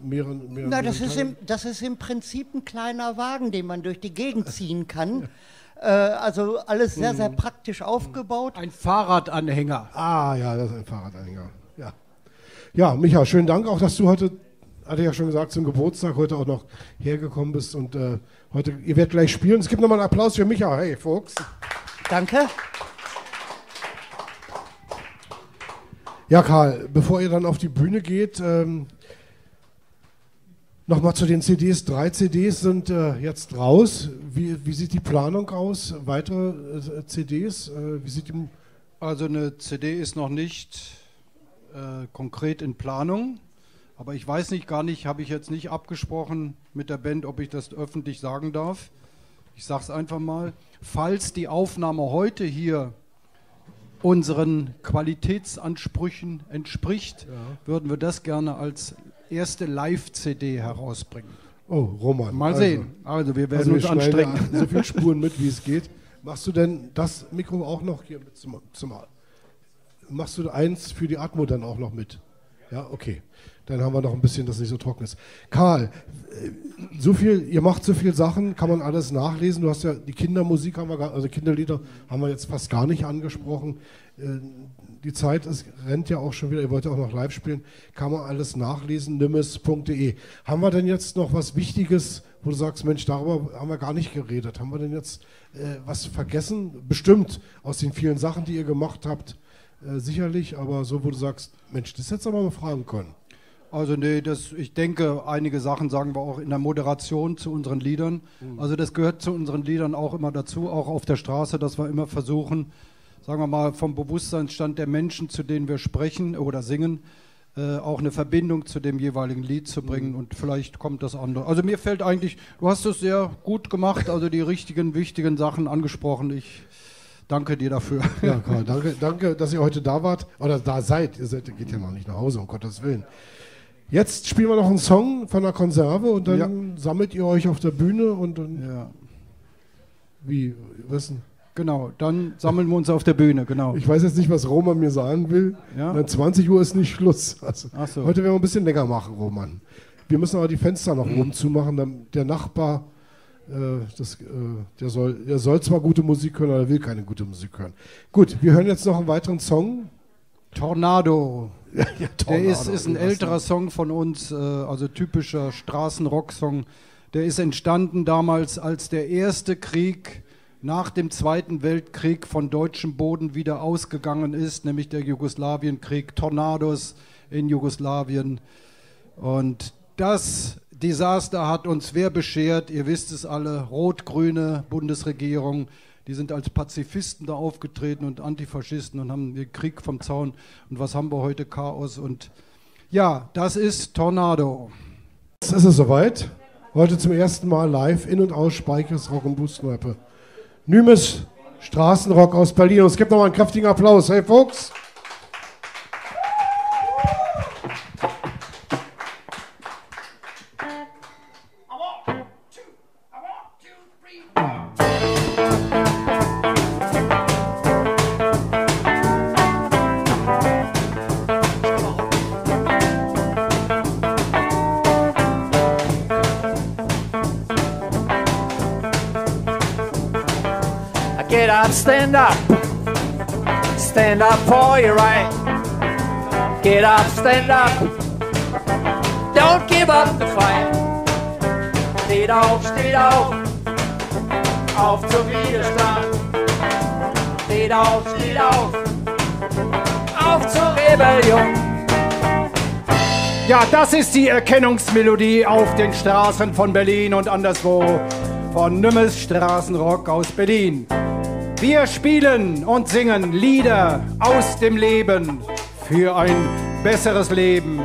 Speaker 2: mehreren, mehreren
Speaker 4: Na, das
Speaker 2: mehreren
Speaker 4: ist, im, das ist im Prinzip ein kleiner Wagen, den man durch die Gegend ziehen kann. äh, also alles sehr, sehr praktisch aufgebaut.
Speaker 3: Ein Fahrradanhänger.
Speaker 2: Ah, ja, das ist ein Fahrradanhänger. Ja. Ja, Micha, schönen Dank auch, dass du heute, hatte ich ja schon gesagt, zum Geburtstag heute auch noch hergekommen bist. Und äh, heute, ihr werdet gleich spielen. Es gibt nochmal einen Applaus für Micha. Hey, Fuchs.
Speaker 4: Danke.
Speaker 2: Ja, Karl, bevor ihr dann auf die Bühne geht, ähm, nochmal zu den C Ds. Drei C Ds sind äh, jetzt raus. Wie, wie sieht die Planung aus? Weitere äh, C Ds? Äh, wie sieht die...
Speaker 3: Also eine C D ist noch nicht äh, konkret in Planung, aber ich weiß nicht, gar nicht, habe ich jetzt nicht abgesprochen mit der Band, ob ich das öffentlich sagen darf. Ich sage es einfach mal. Falls die Aufnahme heute hier unseren Qualitätsansprüchen entspricht, ja, würden wir das gerne als erste Live-C D herausbringen.
Speaker 2: Oh, Roman.
Speaker 3: Mal
Speaker 2: also,
Speaker 3: sehen. Also wir werden
Speaker 2: also wir
Speaker 3: uns anstrengen.
Speaker 2: So viele Spuren mit, wie es geht. Machst du denn das Mikro auch noch hier mit zum, zum Machst du eins für die Atmo dann auch noch mit? Ja, okay. Dann haben wir noch ein bisschen, dass es nicht so trocken ist. Karl, so viel, ihr macht so viele Sachen, kann man alles nachlesen. Du hast ja die Kindermusik, haben wir gar, also Kinderlieder haben wir jetzt fast gar nicht angesprochen. Die Zeit ist, rennt ja auch schon wieder, ihr wollt ja auch noch live spielen, kann man alles nachlesen, nimmes punkt de. Haben wir denn jetzt noch was Wichtiges, wo du sagst, Mensch, darüber haben wir gar nicht geredet. Haben wir denn jetzt äh, was vergessen? Bestimmt aus den vielen Sachen, die ihr gemacht habt, äh, sicherlich, aber so, wo du sagst, Mensch, das hättest du aber mal fragen können.
Speaker 3: Also nee, das, ich denke, einige Sachen sagen wir auch in der Moderation zu unseren Liedern. Mhm. Also das gehört zu unseren Liedern auch immer dazu, auch auf der Straße, dass wir immer versuchen, sagen wir mal, vom Bewusstseinsstand der Menschen, zu denen wir sprechen oder singen, äh, auch eine Verbindung zu dem jeweiligen Lied zu bringen, mhm, und vielleicht kommt das andere. Also mir fällt eigentlich, du hast es sehr gut gemacht, also die richtigen, wichtigen Sachen angesprochen. Ich danke dir dafür.
Speaker 2: Ja, Karl, danke, danke, dass ihr heute da wart, oder da seid. Ihr seid, geht ja noch nicht nach Hause, um Gottes Willen. Jetzt spielen wir noch einen Song von der Konserve und dann ja. sammelt ihr euch auf der Bühne und dann...
Speaker 3: Ja.
Speaker 2: Wie, wissen?
Speaker 3: Genau, dann sammeln wir uns auf der Bühne, genau.
Speaker 2: Ich weiß jetzt nicht, was Roman mir sagen will.
Speaker 3: Ja?
Speaker 2: Dann zwanzig Uhr ist nicht Schluss. Also
Speaker 3: Ach so.
Speaker 2: Heute werden wir ein bisschen länger machen, Roman. Wir müssen aber die Fenster noch oben zumachen. Dann der Nachbar, äh, das, äh, der, soll, der soll zwar gute Musik hören, aber er will keine gute Musik hören. Gut, wir hören jetzt noch einen weiteren Song.
Speaker 3: Tornado.
Speaker 2: Ja, ja, Tornado.
Speaker 3: Der ist, ist ein älterer Song von uns, äh, also typischer Straßenrock-Song. Der ist entstanden damals, als der erste Krieg nach dem Zweiten Weltkrieg von deutschem Boden wieder ausgegangen ist, nämlich der Jugoslawienkrieg, Tornados in Jugoslawien. Und das Desaster hat uns wer beschert? Ihr wisst es alle, rot-grüne Bundesregierung. Die sind als Pazifisten da aufgetreten und Antifaschisten und haben den Krieg vom Zaun. Und was haben wir heute? Chaos. Und ja, das ist Tornado.
Speaker 2: Jetzt ist es soweit. Heute zum ersten Mal live in und aus Speichers Rock und Boostkneipe. Nymes Straßenrock aus Berlin. Und es gibt nochmal einen kräftigen Applaus. Hey, Fuchs!
Speaker 7: Get up, stand up, stand up for your right. Get up, stand up, don't give up the fight. Steht auf, steht auf, auf zum Widerstand. Steht auf, steht auf, auf zur Rebellion.
Speaker 3: Ja, das ist die Erkennungsmelodie auf den Straßen von Berlin und anderswo von Nümmes Straßenrock aus Berlin. Wir spielen und singen Lieder aus dem Leben für ein besseres Leben.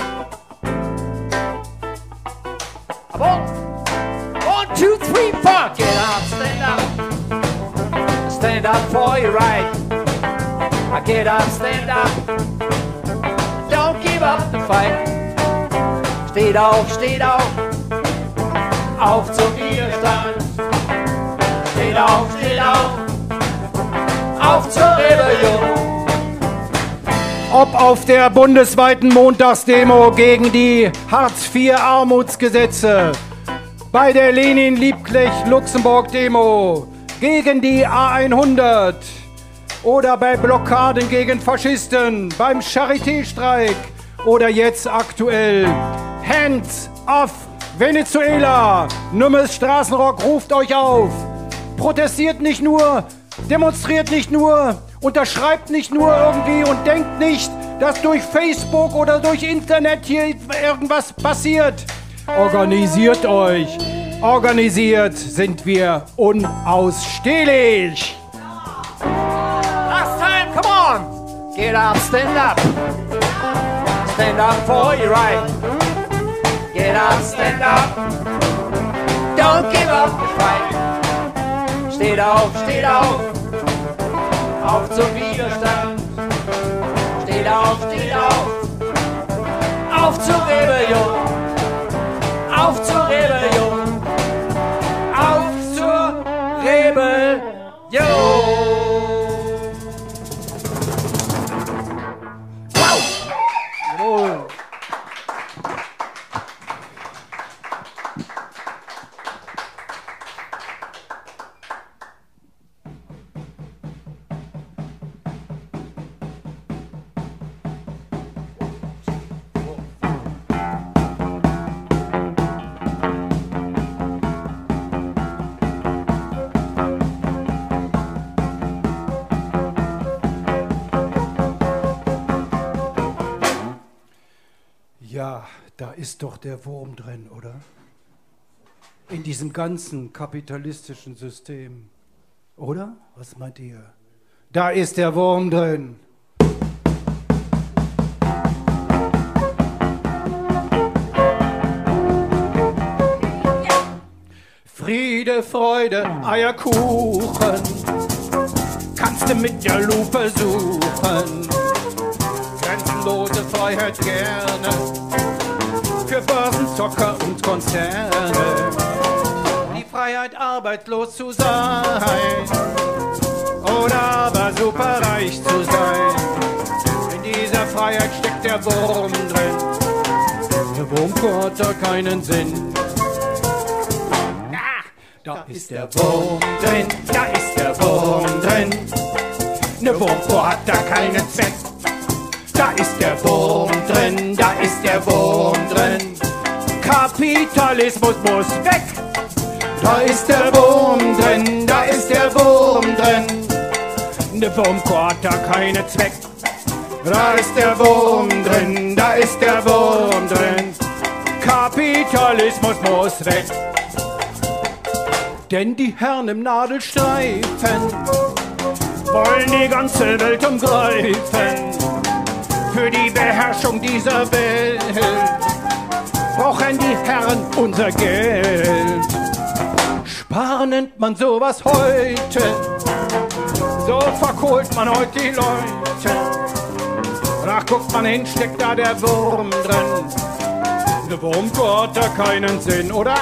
Speaker 7: One, one, two, three, four. Get up, stand up, stand up for your right. Get up, stand up, don't give up the fight. Steht auf, steht auf, auf zum Widerstand. Steht auf, steht auf, auf zur Rebellion.
Speaker 3: Ob auf der bundesweiten Montagsdemo gegen die Hartz vier Armutsgesetze, bei der Lenin-Liebknecht-Luxemburg-Demo, gegen die A hundert oder bei Blockaden gegen Faschisten, beim Charité-Streik oder jetzt aktuell Hands off Venezuela. Nummes Straßenrock ruft euch auf. Protestiert nicht nur, demonstriert nicht nur, unterschreibt nicht nur irgendwie und denkt nicht, dass durch Facebook oder durch Internet hier irgendwas passiert. Organisiert euch. Organisiert sind wir unausstehlich.
Speaker 7: Last time, come on! Get up, stand up. Stand up for your right. Get up, stand up. Don't give up the fight. Steht auf, steht auf. Auf zum Widerstand. Steht auf, steht auf. Auf zur Rebellion. Auf zur Rebellion. Auf zur Rebellion.
Speaker 3: Jawohl. Ja, da ist doch der Wurm drin, oder? In diesem ganzen kapitalistischen System. Oder? Was meint ihr? Da ist der Wurm drin. Friede, Freude, Eierkuchen. Kannst du mit der Lupe suchen. Grenzenlose Freiheit gerne. Für Börsenzocker und Konzerne. Die Freiheit, arbeitslos zu sein. Oder aber superreich zu sein. In dieser Freiheit steckt der Wurm drin. Der Wurm hat da keinen Sinn. Da ist der Wurm drin, da ist der Wurm drin. Ne Wurmkur hat da keinen Zweck. Da ist der Wurm drin, da ist der Wurm drin. Kapitalismus muss weg. Da ist der Wurm drin, da ist der Wurm drin. Ne Wurmkur hat da keinen Zweck. Da ist der Wurm drin, da ist der Wurm drin. Kapitalismus muss weg. Denn die Herren im Nadelstreifen wollen die ganze Welt umgreifen. Für die Beherrschung dieser Welt brauchen die Herren unser Geld. Sparen nennt man sowas heute, so verkohlt man heute die Leute. Ach, guckt man hin, steckt da der Wurm drin. Der Wurm hat da keinen Sinn, oder?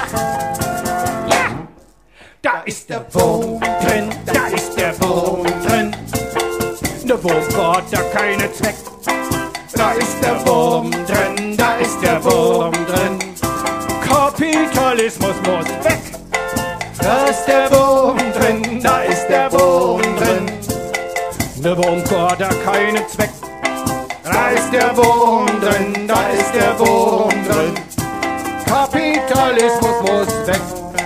Speaker 3: Da ist der Wurm drin, da ist der Wurm drin. Der Wurm hat da keinen Zweck. Da ist der Wurm drin, da ist der Wurm drin. Kapitalismus muss weg. Da ist der Wurm drin, da ist der Wurm drin. Der Wurm hat da keinen Zweck. Da ist der Wurm drin, da ist der Wurm drin. Kapitalismus muss weg.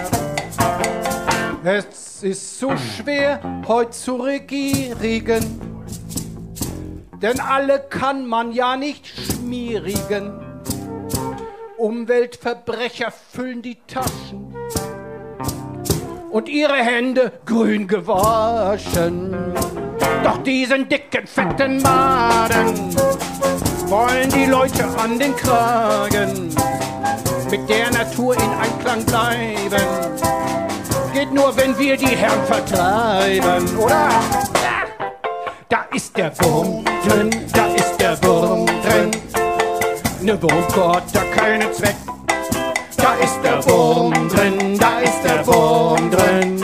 Speaker 3: Es ist so schwer, heute zu regieren, denn alle kann man ja nicht schmierigen. Umweltverbrecher füllen die Taschen und ihre Hände grün gewaschen. Doch diesen dicken, fetten Maden wollen die Leute an den Kragen, mit der Natur in Einklang bleiben. Geht nur, wenn wir die Herren vertreiben, oder? Da ist der Wurm drin, da ist der Wurm drin. Ne Wurm hat da keinen Zweck. Da ist der Wurm drin, da ist der Wurm drin.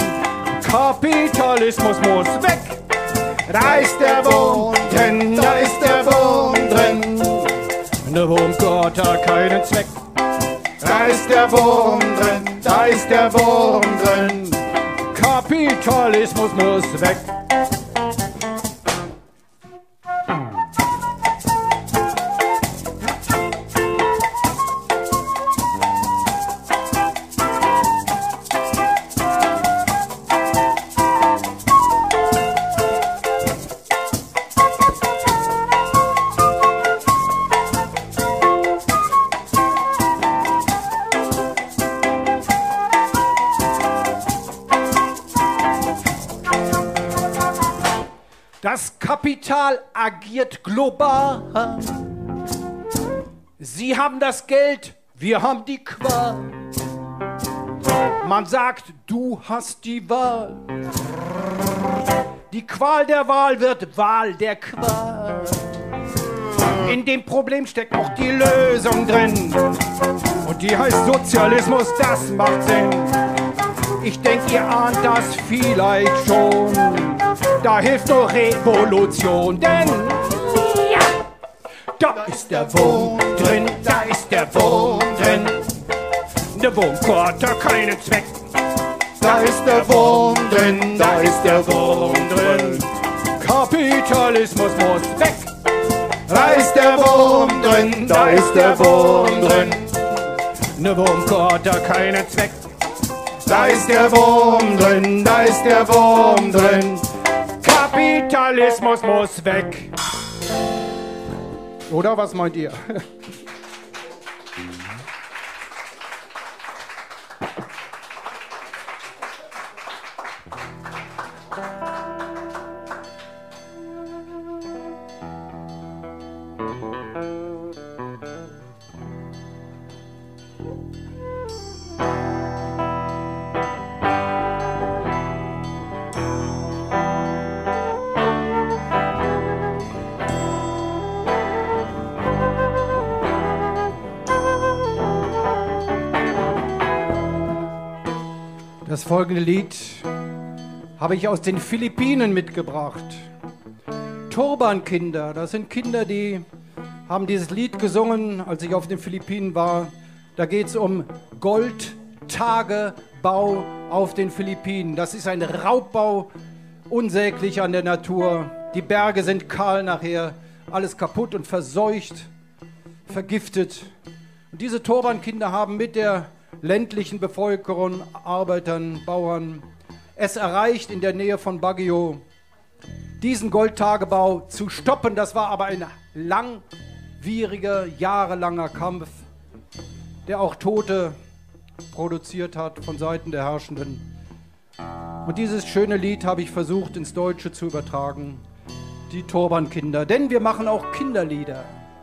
Speaker 3: Kapitalismus muss weg. Da ist der Wurm drin, da ist der Wurm
Speaker 7: der Wurm drin, da ist der Wurm drin. Kapitalismus muss weg. Das Kapital agiert global. Sie haben das Geld, wir haben die Qual. Man sagt, du hast die Wahl. Die Qual der Wahl wird Wahl der Qual. In dem Problem steckt auch die Lösung drin. Und die heißt Sozialismus, das macht Sinn. Ich denke, ihr ahnt das vielleicht schon. Da hilft nur Revolution, denn ja, da ist der Wurm drin, da ist der Wurm drin. Der Wurm hat da keinen Zweck. Da ist der Wurm drin, da ist der Wurm drin. Kapitalismus muss weg. Da ist der Wurm drin, da ist der Wurm drin. Der Wurm hat da keinen Zweck. Da ist der Wurm drin, da ist der Wurm drin. Kapitalismus muss weg. Oder was meint ihr? Das folgende Lied habe ich aus den Philippinen mitgebracht. Turbankinder, das sind Kinder, die haben dieses Lied gesungen, als ich auf den Philippinen war. Da geht es um Goldtagebau auf den Philippinen. Das ist ein Raubbau, unsäglich an der Natur. Die Berge sind kahl nachher, alles kaputt und verseucht, vergiftet. Und diese Turbankinder haben mit der ländlichen Bevölkerung, Arbeitern, Bauern, es erreicht, in der Nähe von Baguio diesen Goldtagebau zu stoppen. Das war aber ein langwieriger, jahrelanger Kampf, der auch Tote produziert hat von Seiten der Herrschenden. Und dieses schöne Lied habe ich versucht ins Deutsche zu übertragen, die Turbankinder, denn wir machen auch Kinderlieder.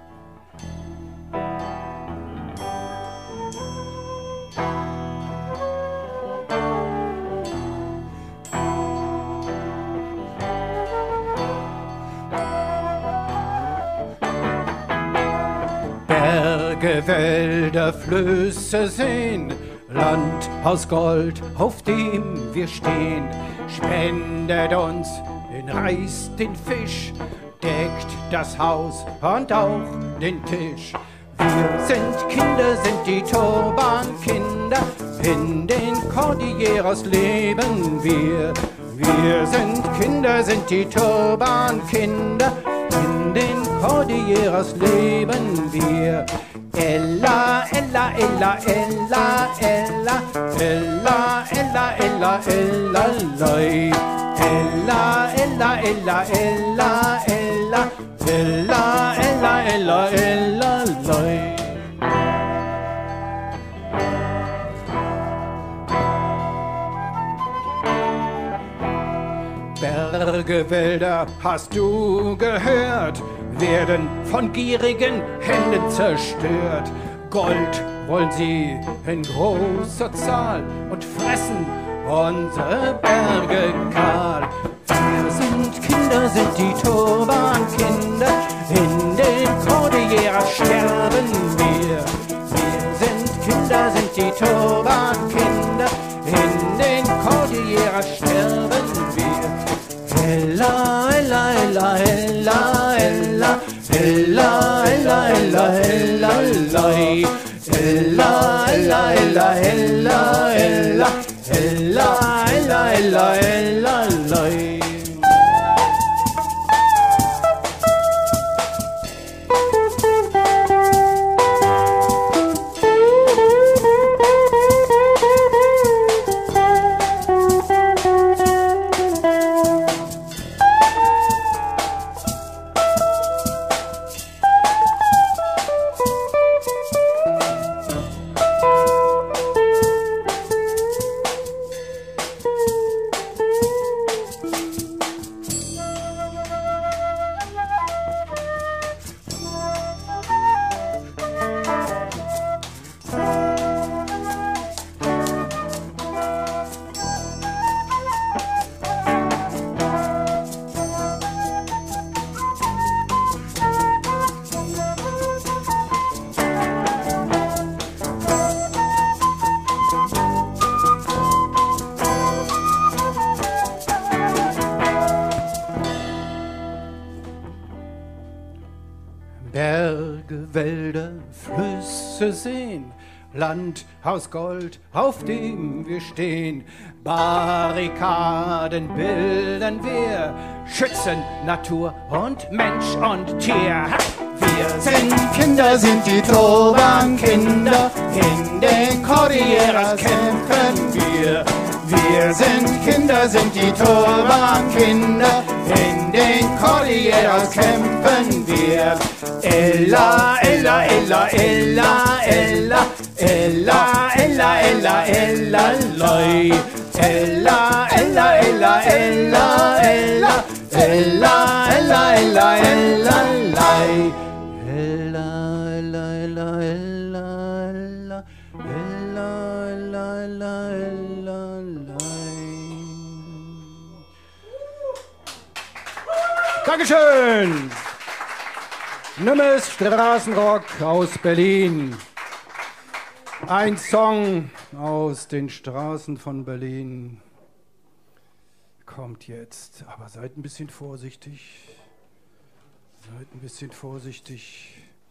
Speaker 7: Berge, Wälder, Flüsse, Seen, Land aus Gold, auf dem wir stehen. Spendet uns den Reis, den Fisch, deckt das Haus und auch den Tisch. Wir sind Kinder, sind die Turbankinder, in den Cordilleras leben wir. Wir sind Kinder, sind die Turbankinder, in den Cordilleras leben wir. Ella, Ella, Ella, Ella, Ella, Ella, Ella, Ella, Ella, Loi. Ella, Ella, Ella, Ella, Ella, Ella, Ella, Ella, Ella, Loi. Berge, Wälder, hast du gehört, werden von gierigen Händen zerstört. Gold wollen sie in großer Zahl und fressen unsere Berge kahl. Wir sind Kinder, sind die Turbankinder, in den Cordilleras sterben wir. Wir sind Kinder, sind die Turbankinder, in den Cordilleras sterben wir. Ella, Ella, Ella, Ella, Ella, Ella, Ella, Ella, Ella, Ella, Ella, Ella, Ella.
Speaker 3: Wälder, Flüsse, Seen, Land aus Gold, auf dem wir stehen. Barrikaden bilden wir, schützen Natur und Mensch und Tier. Wir sind Kinder, sind die Turban-Kinder, in den Cordilleras kämpfen wir. Wir sind Kinder, sind die Turban-Kinder, in den Cordilleras kämpfen wir. Ella, Ella, Ella, Ella, Ella, Ella, Ella, Ella, Ella, Loi. Ella, Ella, Ella, Ella, Ella, Ella, Ella, Ella, Ella, Lei. Ella, Ella, Ella, Ella, Ella, Ella, Ella, Ella, Ella, Lei. Dankeschön! Nimmes Straßenrock aus Berlin. Ein Song aus den Straßen von Berlin kommt jetzt. Aber seid ein bisschen vorsichtig. Seid ein bisschen vorsichtig.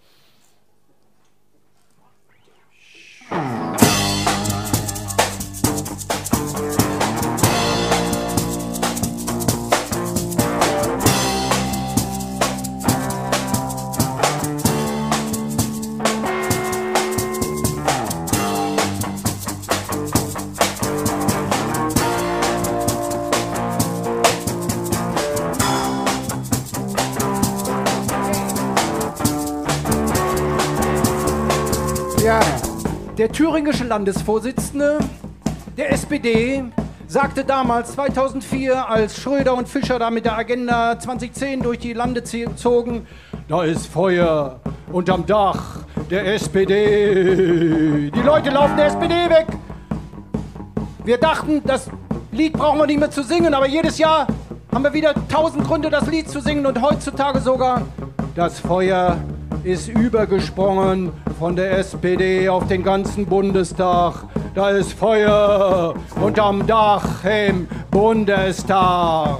Speaker 3: Ja, der thüringische Landesvorsitzende der S P D sagte damals zweitausendvier, als Schröder und Fischer da mit der Agenda zweitausendzehn durch die Lande zogen, da ist Feuer unterm Dach der S P D. Die Leute laufen der S P D weg. Wir dachten, das Lied brauchen wir nicht mehr zu singen, aber jedes Jahr haben wir wieder tausend Gründe, das Lied zu singen und heutzutage sogar das Feuer ist übergesprungen von der S P D auf den ganzen Bundestag. Da ist Feuer unterm Dach im Bundestag.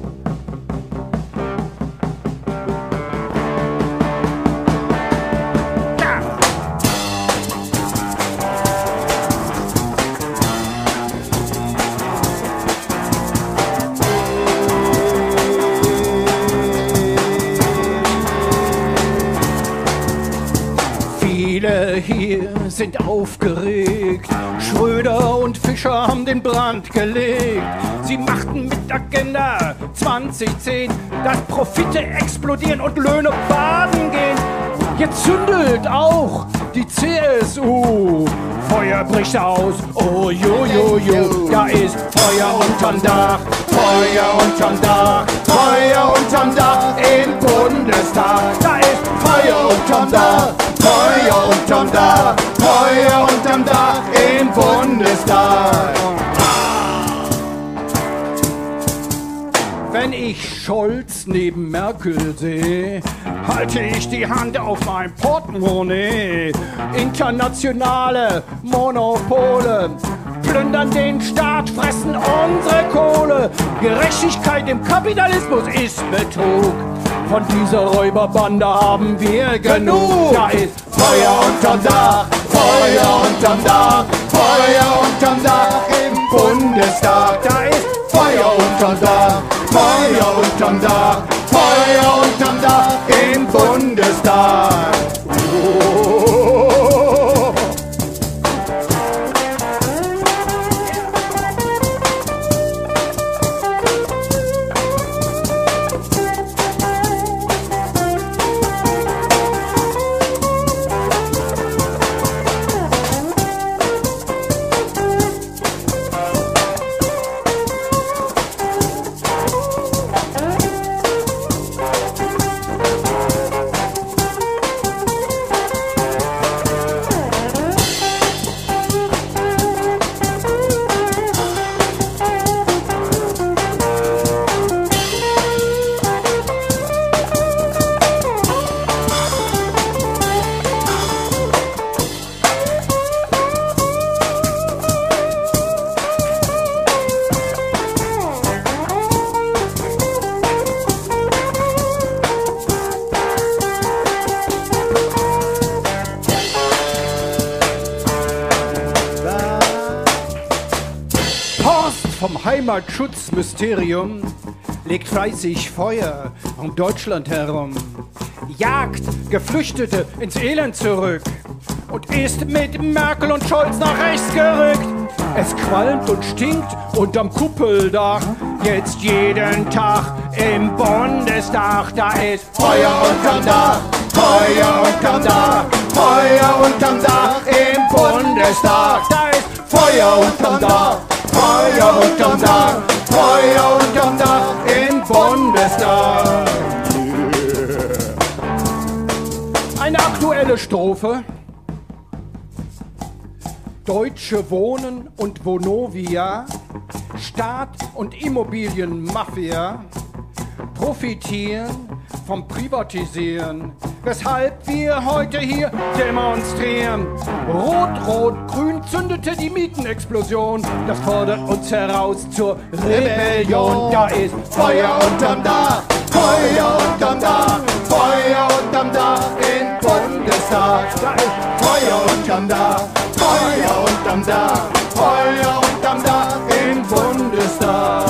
Speaker 3: Viele hier sind aufgeregt. Schröder und Fischer haben den Brand gelegt. Sie machten mit Agenda zweitausendzehn, dass Profite explodieren und Löhne baden gehen. Jetzt zündelt auch die C S U. Feuer bricht aus, oh jo jo jo. Da ist Feuer unterm Dach, Feuer unterm Dach, Feuer unterm Dach im Bundestag. Da ist Feuer unterm Dach, Feuer unterm Dach, Feuer unterm Dach im Bundestag. Wenn ich Scholz neben Merkel sehe, halte ich die Hand auf mein Portemonnaie. Internationale Monopole plündern den Staat, fressen unsere Kohle. Gerechtigkeit im Kapitalismus ist Betrug. Von dieser Räuberbande haben wir genug. Da ist Feuer unterm Dach, Feuer unterm Dach, Feuer unterm Dach im Bundestag. Da ist Feuer unterm Dach, Feuer unterm Dach, Feuer unterm Dach im Bundestag. Oh. Heimatschutzmysterium legt fleißig Feuer um Deutschland herum, jagt Geflüchtete ins Elend zurück und ist mit Merkel und Scholz nach rechts gerückt. Es qualmt und stinkt unterm Kuppeldach, jetzt jeden Tag im Bundestag. Da ist Feuer unterm Dach, Feuer unterm Dach, Feuer unterm Dach im Bundestag. Da ist Feuer unterm Dach, Feuer unterm Dach, Feuer unterm Dach im Bundestag. Eine aktuelle Strophe. Deutsche Wohnen und Vonovia, Staat und Immobilienmafia profitieren vom Privatisieren, weshalb wir heute hier demonstrieren. Rot-Rot-Grün zündete die Mietenexplosion, das fordert uns heraus zur Rebellion. Da ist Feuer unterm Dach, Feuer unterm Dach, Feuer unterm Dach im Bundestag. Da ist Feuer unterm Dach, Feuer unterm Dach, Feuer unterm Dach im Bundestag.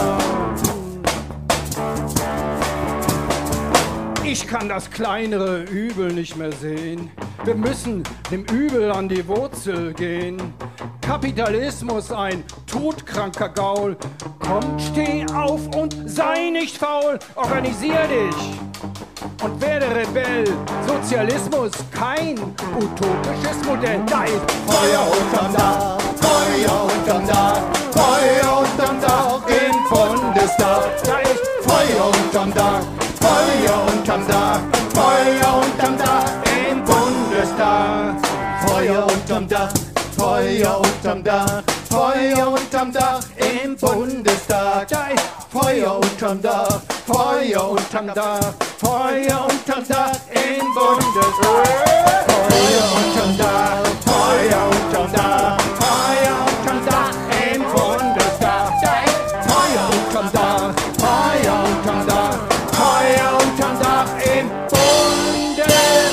Speaker 3: Ich kann das kleinere Übel nicht mehr sehen. Wir müssen dem Übel an die Wurzel gehen. Kapitalismus ein todkranker Gaul. Komm, steh auf und sei nicht faul. Organisier dich und werde Rebell. Sozialismus kein utopisches Modell. Da ist Feuer unterm Dach, Feuer unterm Dach, Feuer unterm Dach im Bundestag. Da ist Feuer unterm Dach, Feuer unterm Dach, Feuer unterm Dach im Bundestag. Feuer unterm Dach, Feuer unterm Dach, Feuer unterm Dach im Bundestag. Da ist Feuer unterm Dach, Feuer unterm Dach, Feuer unterm Dach im Bundestag. Feuer unterm Dach, Feuer unterm Dach, Feuer unterm Dach im Bundestag. Da ist Feuer unterm Dach, Feuer unterm Dach, Feuer unterm Dach im Bundestag.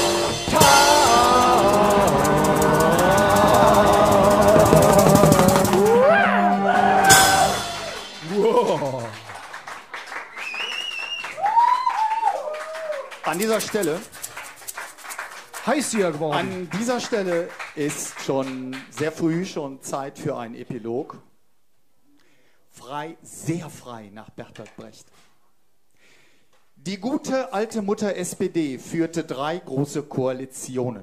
Speaker 3: Wow.
Speaker 8: An dieser Stelle,
Speaker 3: Heiß hier geworden.
Speaker 8: an dieser Stelle ist schon sehr früh schon Zeit für einen Epilog. Frei, sehr frei nach Bertolt Brecht. Die gute alte Mutter S P D führte drei große Koalitionen.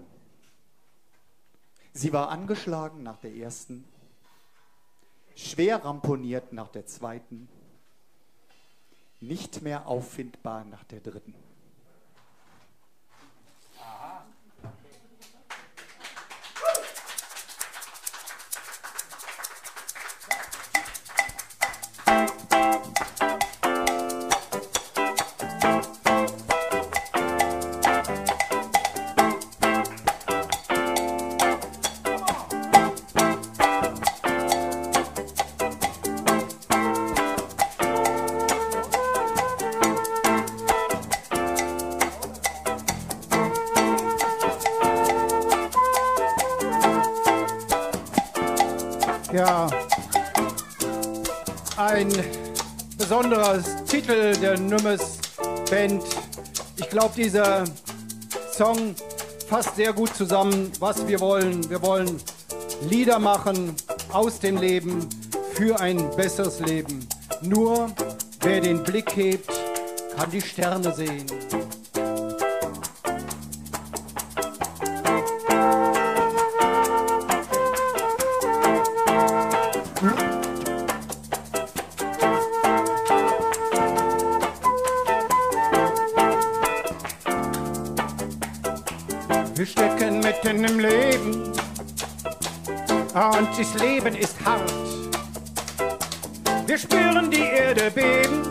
Speaker 8: Sie war angeschlagen nach der ersten, schwer ramponiert nach der zweiten, nicht mehr auffindbar nach der dritten.
Speaker 3: Ja, ein besonderer Titel der Nümmes Band. Ich glaube, dieser Song fasst sehr gut zusammen, was wir wollen. Wir wollen Lieder machen aus dem Leben für ein besseres Leben. Nur wer den Blick hebt, kann die Sterne sehen. Wir stecken mitten im Leben und das Leben ist hart. Wir spüren die Erde beben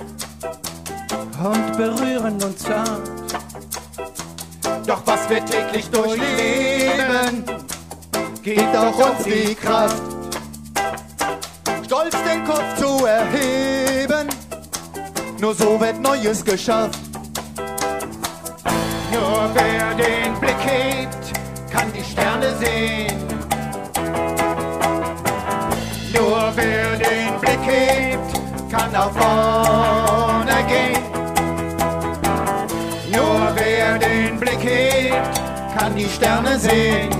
Speaker 3: und berühren uns zart. Doch was wir täglich durchleben, gibt auch uns die Kraft,
Speaker 8: Stolz den Kopf zu erheben, nur so wird Neues geschafft.
Speaker 3: Nur wer den Blick hebt, kann die Sterne sehen. Nur wer den Blick hebt,
Speaker 8: kann nach vorne gehen. Nur wer den Blick hebt, kann die Sterne sehen.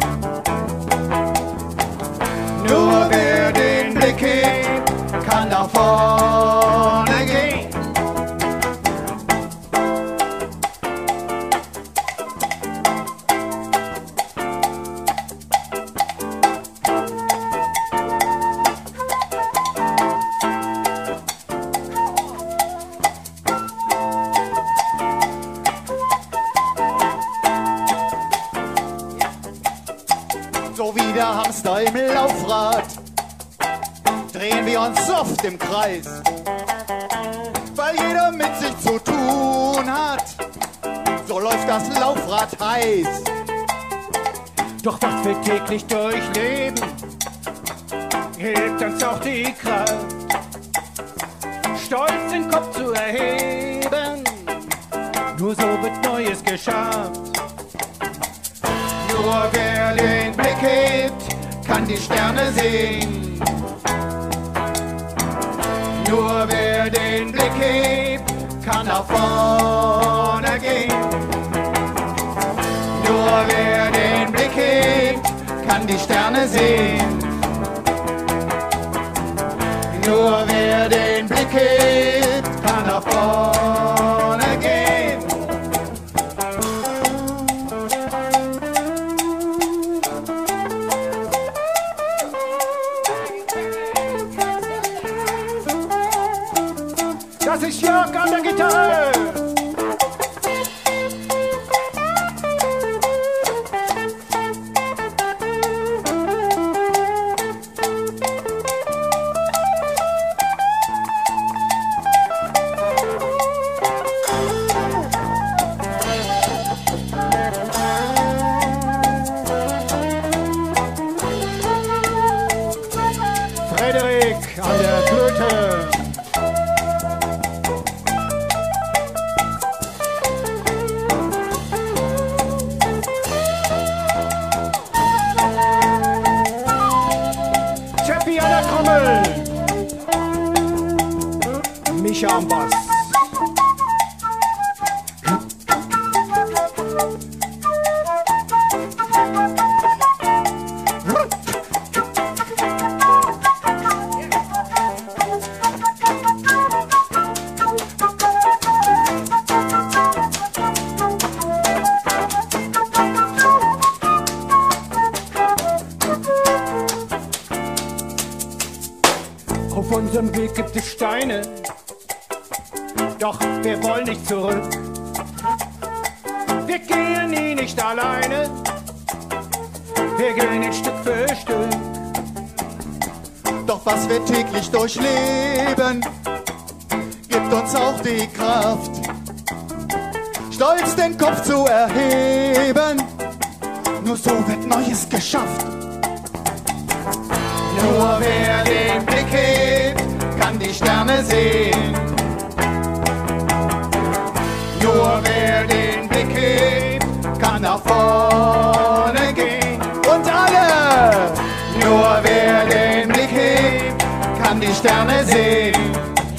Speaker 8: Nur wer den Blick hebt, kann nach vorne gehen. So wie der Hamster im Laufrad drehen wir uns oft im Kreis, weil jeder mit sich zu tun hat. So läuft das Laufrad heiß.
Speaker 7: Doch was wir täglich durchleben, hebt uns auch die Kraft, stolz den Kopf zu erheben. Nur so wird Neues geschafft.
Speaker 8: Nur wer den Blick hebt, kann die Sterne sehen. Nur wer den Blick hebt, kann nach vorne gehen. Nur wer den Blick hebt, kann die Sterne sehen. Nur wer den Blick hebt, kann nach vorne gehen.
Speaker 7: Das ist Jörg an der Gitarre. Frederik an der Flöte. Chappi an der Trommel. Micha am Bass. Auf unserem Weg gibt es Steine, doch wir wollen nicht zurück. Wir gehen nie nicht alleine, wir gehen nicht Stück für Stück.
Speaker 8: Doch was wir täglich durchleben, gibt uns auch die Kraft, stolz den Kopf zu erheben. Nur so wird Neues geschafft. Nur wer den Blick hebt, kann die Sterne sehen. Nur wer den Blick hebt, kann nach vorne gehen. Und alle! Nur wer den Blick hebt, kann die Sterne sehen.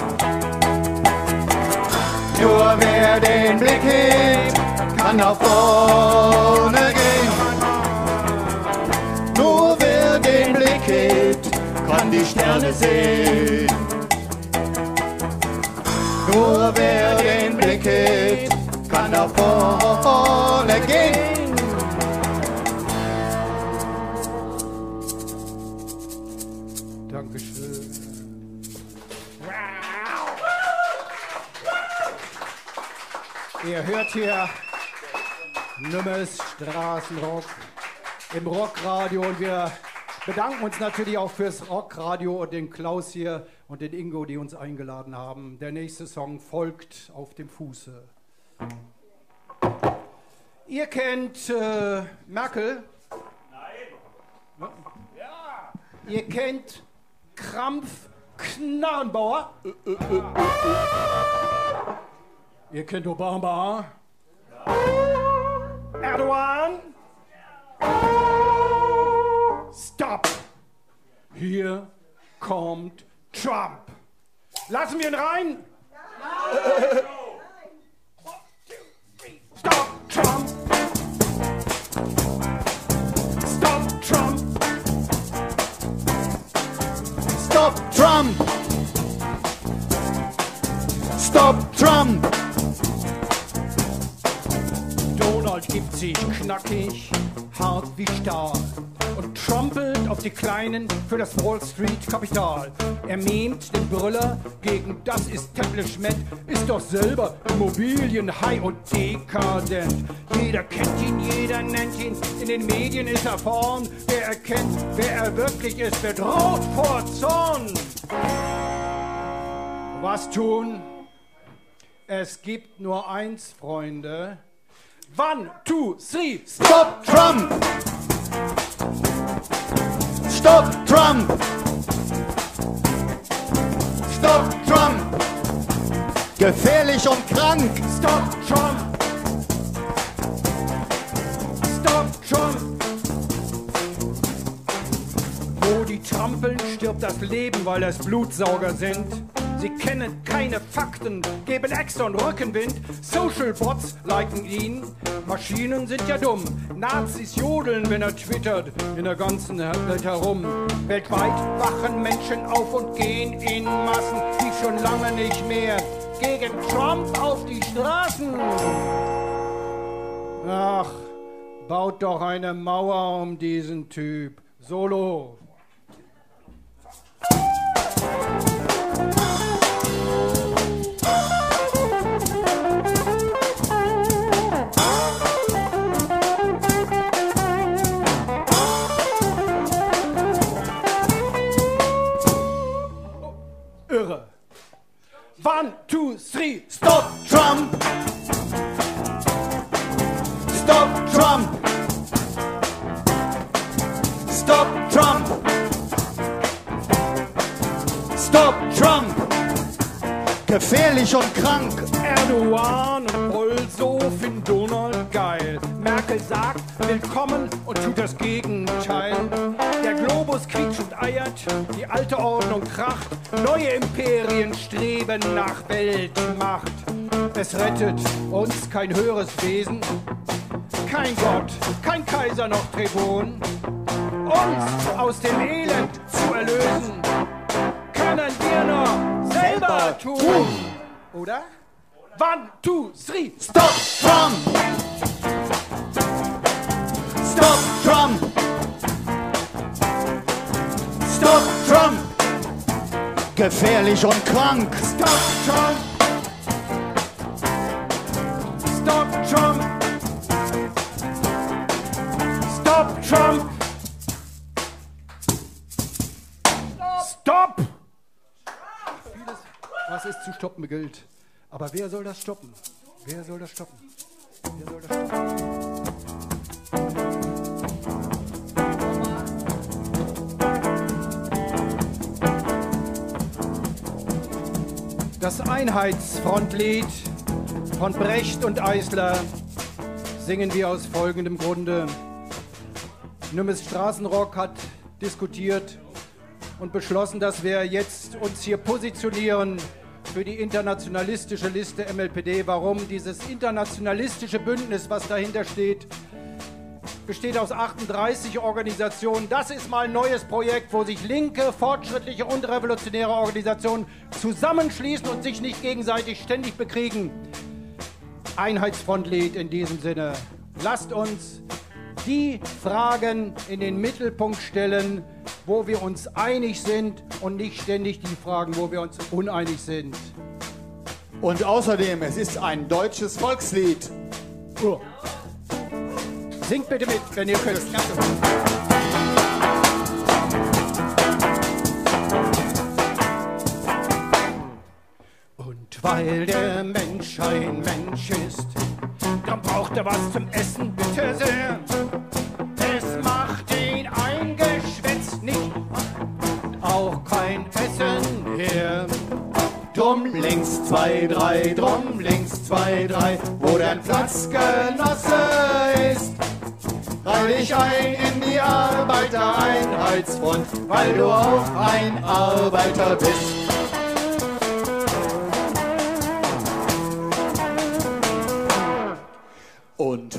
Speaker 8: Nur wer den Blick hebt, kann nach vorne gehen. Nur wer den Blick hebt, kann die Sterne sehen. Nur wer den Blick hebt, kann nach vorne gehen.
Speaker 3: Dankeschön. Ihr hört hier Nümmes Straßenrock im Rockradio und wir bedanken uns natürlich auch fürs Rockradio und den Klaus hier und den Ingo, die uns eingeladen haben. Der nächste Song folgt auf dem Fuße. Ihr kennt äh, Merkel? Nein. Ja. Ihr kennt Krampf Knarrenbauer? Äh, äh, äh, äh. Ihr kennt Obama? Ja. Erdogan? Stop! Hier kommt Trump.
Speaker 9: Lassen wir ihn rein? Nein! Stop Trump! Stop Trump!
Speaker 8: Stop Trump! Stop Trump!
Speaker 9: Donald gibt sich knackig, hart wie Stahl und trampelt auf die Kleinen für das Wall Street Kapital. Er memt den Brüller gegen das Establishment, ist doch selber Immobilienhai und dekadent. Jeder kennt ihn, jeder nennt ihn, in den Medien ist er vorn. Wer erkennt, wer er wirklich ist, wird rot vor Zorn. Was tun? Es gibt nur eins, Freunde. One, two, three,
Speaker 8: Stop Trump! Stop Trump! Stop Trump! Gefährlich und krank!
Speaker 9: Stop Trump! Stop Trump! Wo die trampeln, stirbt das Leben, weil es Blutsauger sind. Sie kennen keine Fakten, geben extra und Rückenwind. Social Bots liken ihn. Maschinen sind ja dumm. Nazis jodeln, wenn er twittert, in der ganzen Welt herum. Weltweit wachen Menschen auf und gehen in Massen, wie schon lange nicht mehr, gegen Trump auf die Straßen. Ach, baut doch eine Mauer um diesen Typ. Solo. Irre. One, two, three,
Speaker 8: Stop Trump! Stop Trump! Stop Trump! Stop Trump! Gefährlich und krank!
Speaker 9: Erdogan und Bolso finden Donald geil. Merkel sagt willkommen und tut das Gegenteil. Der Globus quietscht und eiert, die alte Ordnung kracht. Neue Imperien streben nach Weltmacht. Es rettet uns kein höheres Wesen, kein Gott, kein Kaiser noch Tribun. Uns aus dem Elend zu erlösen, können wir nur selber tun. Oder? One, two, three,
Speaker 8: Stop Trump! Stop Trump! Stop Trump! Gefährlich und krank!
Speaker 9: Stop Trump! Stop Trump! Stop Trump! Stop! Vieles, was es zu stoppen gilt. Aber wer soll das stoppen? Wer soll das stoppen? Wer soll das stoppen? Das Einheitsfrontlied von Brecht und Eisler singen wir aus folgendem Grunde. Nümmes Straßenrock hat diskutiert und beschlossen, dass wir jetzt uns hier positionieren für die internationalistische Liste M L P D. Warum? Dieses internationalistische Bündnis, was dahinter steht, besteht aus achtunddreißig Organisationen. Das ist mal ein neues Projekt, wo sich linke, fortschrittliche und revolutionäre Organisationen zusammenschließen und sich nicht gegenseitig ständig bekriegen. Einheitsfrontlied in diesem Sinne. Lasst uns die Fragen in den Mittelpunkt stellen, wo wir uns einig sind und nicht ständig die Fragen, wo wir uns uneinig sind.
Speaker 8: Und außerdem, es ist ein deutsches Volkslied.
Speaker 9: Oh. Singt bitte mit, wenn ihr könnt. Und weil der Mensch ein Mensch ist, dann braucht er was zum Essen, bitte sehr. Es macht ihn ein Geschwätz nicht, auch kein Essen her.
Speaker 8: Drum links zwei, drei, drum links zwei, drei, wo dein Platzgenosse ist. Reih dich ein in die Arbeitereinheitsfront, weil du auch ein Arbeiter bist.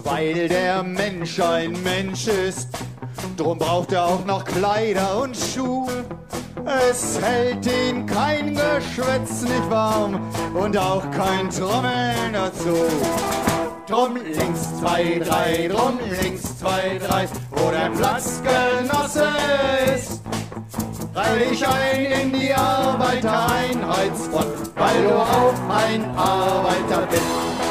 Speaker 8: weil der Mensch ein Mensch ist, drum braucht er auch noch Kleider und Schuh. Es hält ihn kein Geschwätz nicht warm und auch kein Trommeln dazu. Drum links zwei, drei, drum links zwei, drei, wo dein Platzgenosse ist. Reih dich ein in die Arbeitereinheitsfront, weil du auch ein Arbeiter bist.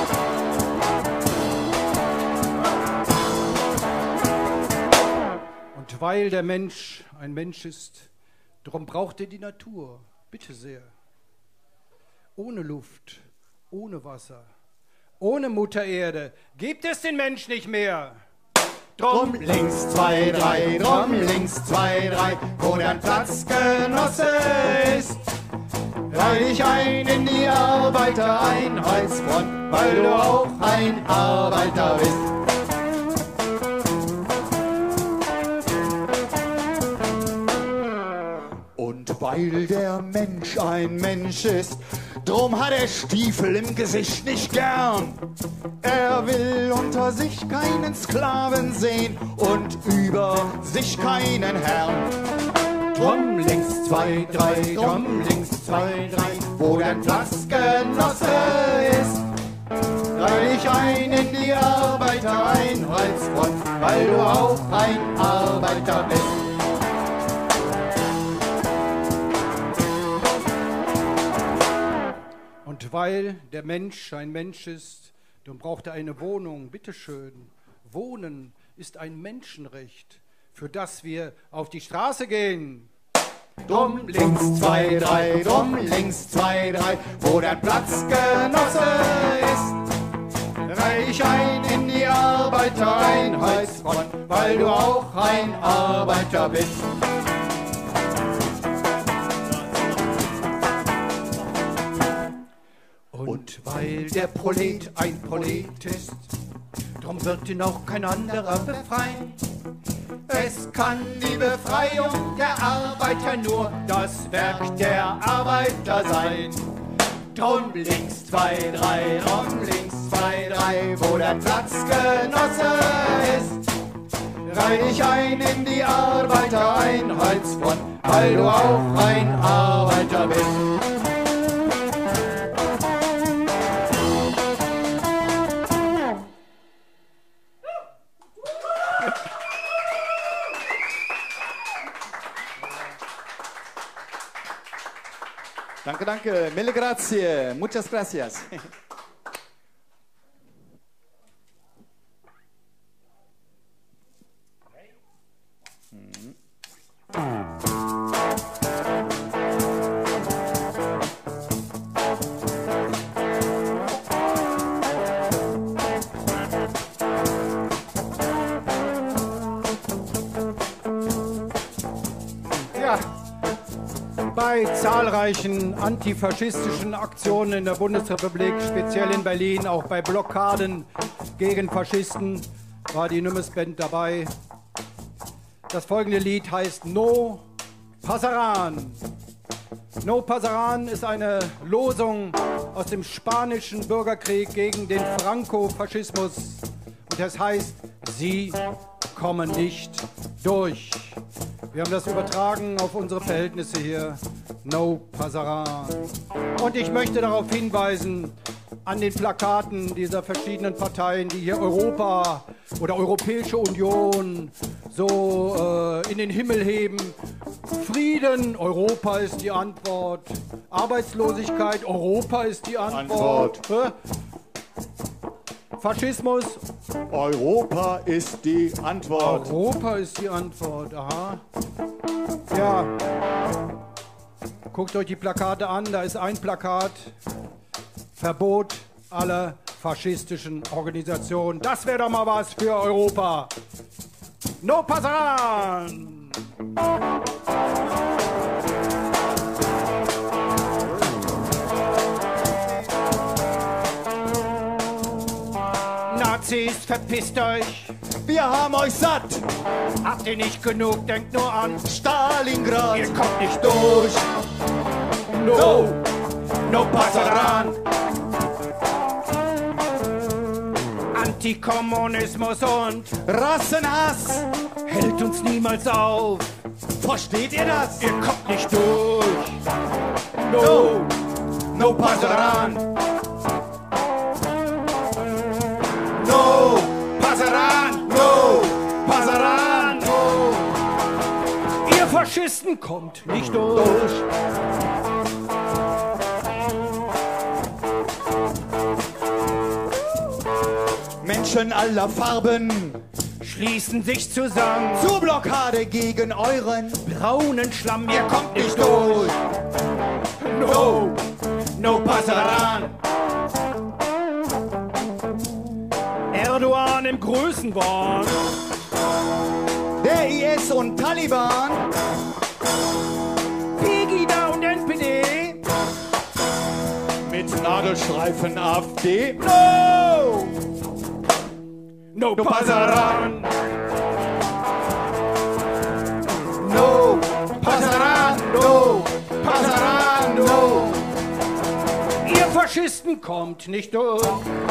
Speaker 9: Und weil der Mensch ein Mensch ist, drum braucht er die Natur, bitte sehr. Ohne Luft, ohne Wasser, ohne Mutter Erde gibt es den Mensch nicht mehr.
Speaker 8: Drum links zwei, drei, drum links zwei, drei, wo dein Platzgenosse ist. Reih dich ein in die Arbeitereinheitsfront, weil du auch ein Arbeiter bist. Und weil der Mensch ein Mensch ist, drum hat er Stiefel im Gesicht nicht gern. Er will unter sich keinen Sklaven sehen und über sich keinen Herrn. Drum links zwei, drei, drum links zwei, drei, wo dein Platzgenosse ist. Reih dich ein in die Arbeitereinheitsfront, weil du auch ein Arbeiter bist.
Speaker 9: Und weil der Mensch ein Mensch ist, dann braucht er eine Wohnung, bitteschön. Wohnen ist ein Menschenrecht, für das wir auf die Straße gehen.
Speaker 8: Drum links zwei, drei, drum links zwei, drei, wo dein Platzgenosse ist. Reih dich ein in die Arbeitereinheitsfront, weil du auch ein Arbeiter bist.
Speaker 9: Und weil der Prolet ein Prolet ist, drum wird ihn auch kein anderer befreien.
Speaker 8: Es kann die Befreiung der Arbeiter nur das Werk der Arbeiter sein. Drum links zwei, drei, drum links zwei, drei, wo der Platzgenosse ist. Reih dich ein in die Arbeitereinheitsfront, weil du auch ein Arbeiter bist. Danke, danke. Mille grazie. Muchas gracias.
Speaker 9: Bei zahlreichen antifaschistischen Aktionen in der Bundesrepublik, speziell in Berlin, auch bei Blockaden gegen Faschisten, war die Nümes Band dabei. Das folgende Lied heißt No Pasaran. No Pasaran ist eine Losung aus dem spanischen Bürgerkrieg gegen den Franco-Faschismus. Und das heißt, sie kommen nicht durch. Wir haben das übertragen auf unsere Verhältnisse hier. No Pasaran. Und ich möchte darauf hinweisen, an den Plakaten dieser verschiedenen Parteien, die hier Europa oder Europäische Union so äh, in den Himmel heben. Frieden, Europa ist die Antwort. Arbeitslosigkeit, Europa ist die Antwort. Antwort. Faschismus,
Speaker 8: Europa ist die Antwort.
Speaker 9: Europa ist die Antwort, aha. Ja, guckt euch die Plakate an, da ist ein Plakat. Verbot aller faschistischen Organisationen. Das wäre doch mal was für Europa. No Pasaran! Nazis, verpisst euch!
Speaker 8: Wir haben euch satt!
Speaker 9: Habt ihr nicht genug? Denkt nur an
Speaker 8: Stalingrad!
Speaker 9: Ihr kommt nicht durch! No! No Pasaran! Antikommunismus und
Speaker 8: Rassenhass
Speaker 9: hält uns niemals auf.
Speaker 8: Versteht ihr das?
Speaker 9: Ihr kommt nicht durch. No,
Speaker 8: No Passaran. No Passaran. No Passaran. No.
Speaker 9: ihr Faschisten kommt nicht durch.
Speaker 8: Menschen aller Farben
Speaker 9: Schließen sich zusammen
Speaker 8: zur Blockade gegen euren
Speaker 9: braunen Schlamm.
Speaker 8: Ihr kommt nicht durch.
Speaker 9: No, no Passaran. Erdogan im Größenwahn.
Speaker 8: Der I S und Taliban,
Speaker 9: Pegida und N P D.
Speaker 8: mit Nadelstreifen A f D. No!
Speaker 9: No Passaran.
Speaker 8: No Passaran. No Passaran. No.
Speaker 9: Ihr Faschisten kommt nicht durch.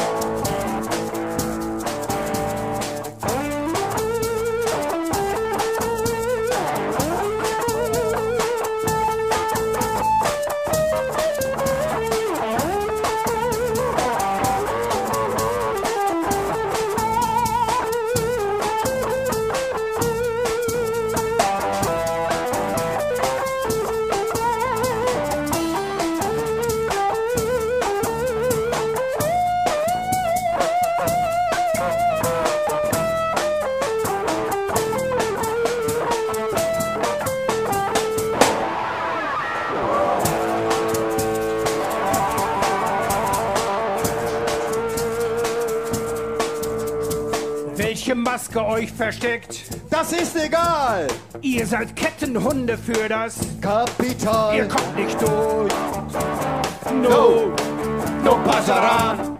Speaker 9: Welche Maske euch versteckt?
Speaker 8: Das ist egal.
Speaker 9: Ihr seid Kettenhunde für das.
Speaker 8: Kapital.
Speaker 9: Ihr kommt nicht durch. No, no Passaran.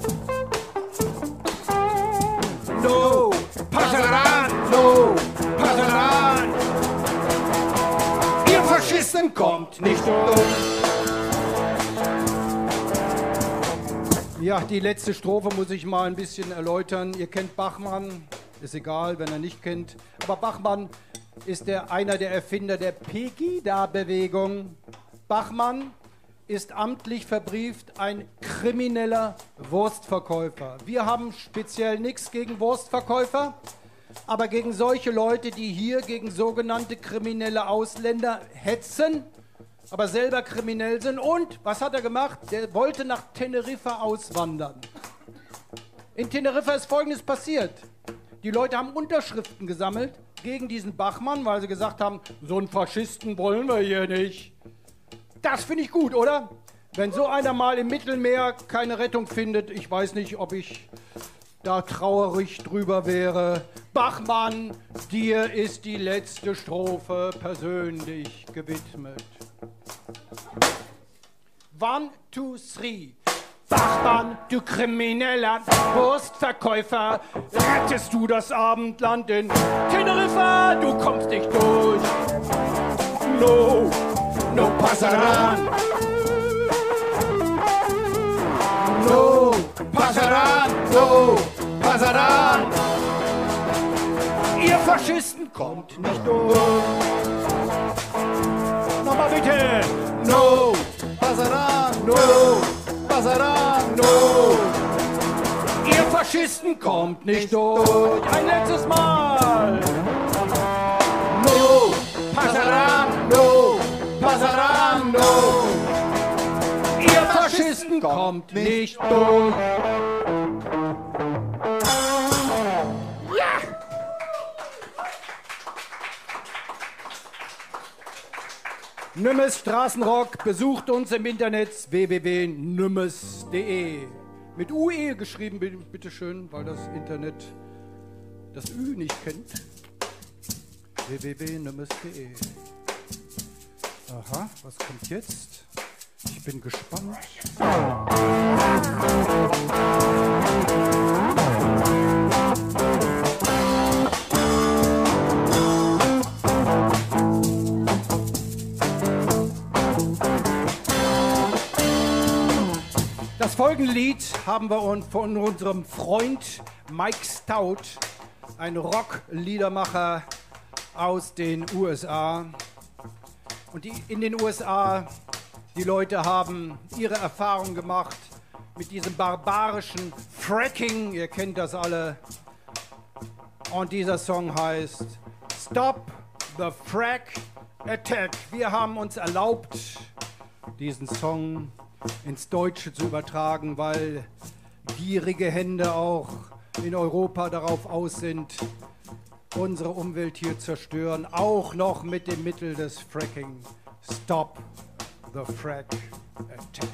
Speaker 9: No Passaran. No Passaran. Ihr Faschisten kommt nicht durch. Ja, die letzte Strophe muss ich mal ein bisschen erläutern. Ihr kennt Bachmann, ist egal, wenn er nicht kennt. Aber Bachmann ist der, einer der Erfinder der Pegida-Bewegung. Bachmann ist amtlich verbrieft ein krimineller Wurstverkäufer. Wir haben speziell nichts gegen Wurstverkäufer, aber gegen solche Leute, die hier gegen sogenannte kriminelle Ausländer hetzen, aber selber kriminell sind. Und was hat er gemacht? Der wollte nach Teneriffa auswandern. In Teneriffa ist Folgendes passiert. Die Leute haben Unterschriften gesammelt gegen diesen Bachmann, weil sie gesagt haben, so einen Faschisten wollen wir hier nicht. Das finde ich gut, oder? Wenn so einer mal im Mittelmeer keine Rettung findet, ich weiß nicht, ob ich da traurig drüber wäre. Bachmann, dir ist die letzte Strophe persönlich gewidmet. One, two, three. Bachmann, du krimineller Wurstverkäufer, rettest du das Abendland in Teneriffa, du kommst nicht durch. No, no Passaran. No Passaran, no Passaran. Ihr Faschisten kommt nicht durch. Nochmal bitte. No Passaran, no Passaran, no. Ihr Faschisten kommt nicht durch. Ein letztes Mal. No Passaran, no Passaran, no. Ihr Faschisten kommt nicht durch. Nümmes Straßenrock, besucht uns im Internet w w w punkt nümmes punkt de. Mit U E geschrieben, bitteschön, weil das Internet das Ü nicht kennt. w w w punkt nümmes punkt de. Aha, was kommt jetzt? Ich bin gespannt. Das folgende Lied haben wir uns von unserem Freund Mike Stout, ein Rock-Liedermacher aus den U S A. Und die, in den U S A, die Leute haben ihre Erfahrungen gemacht mit diesem barbarischen Fracking. Ihr kennt das alle. Und dieser Song heißt Stop the Frack Attack. Wir haben uns erlaubt, diesen Song ins Deutsche zu übertragen, weil gierige Hände auch in Europa darauf aus sind, unsere Umwelt hier zerstören, auch noch mit dem Mittel des Fracking. Stop the Frack Attack.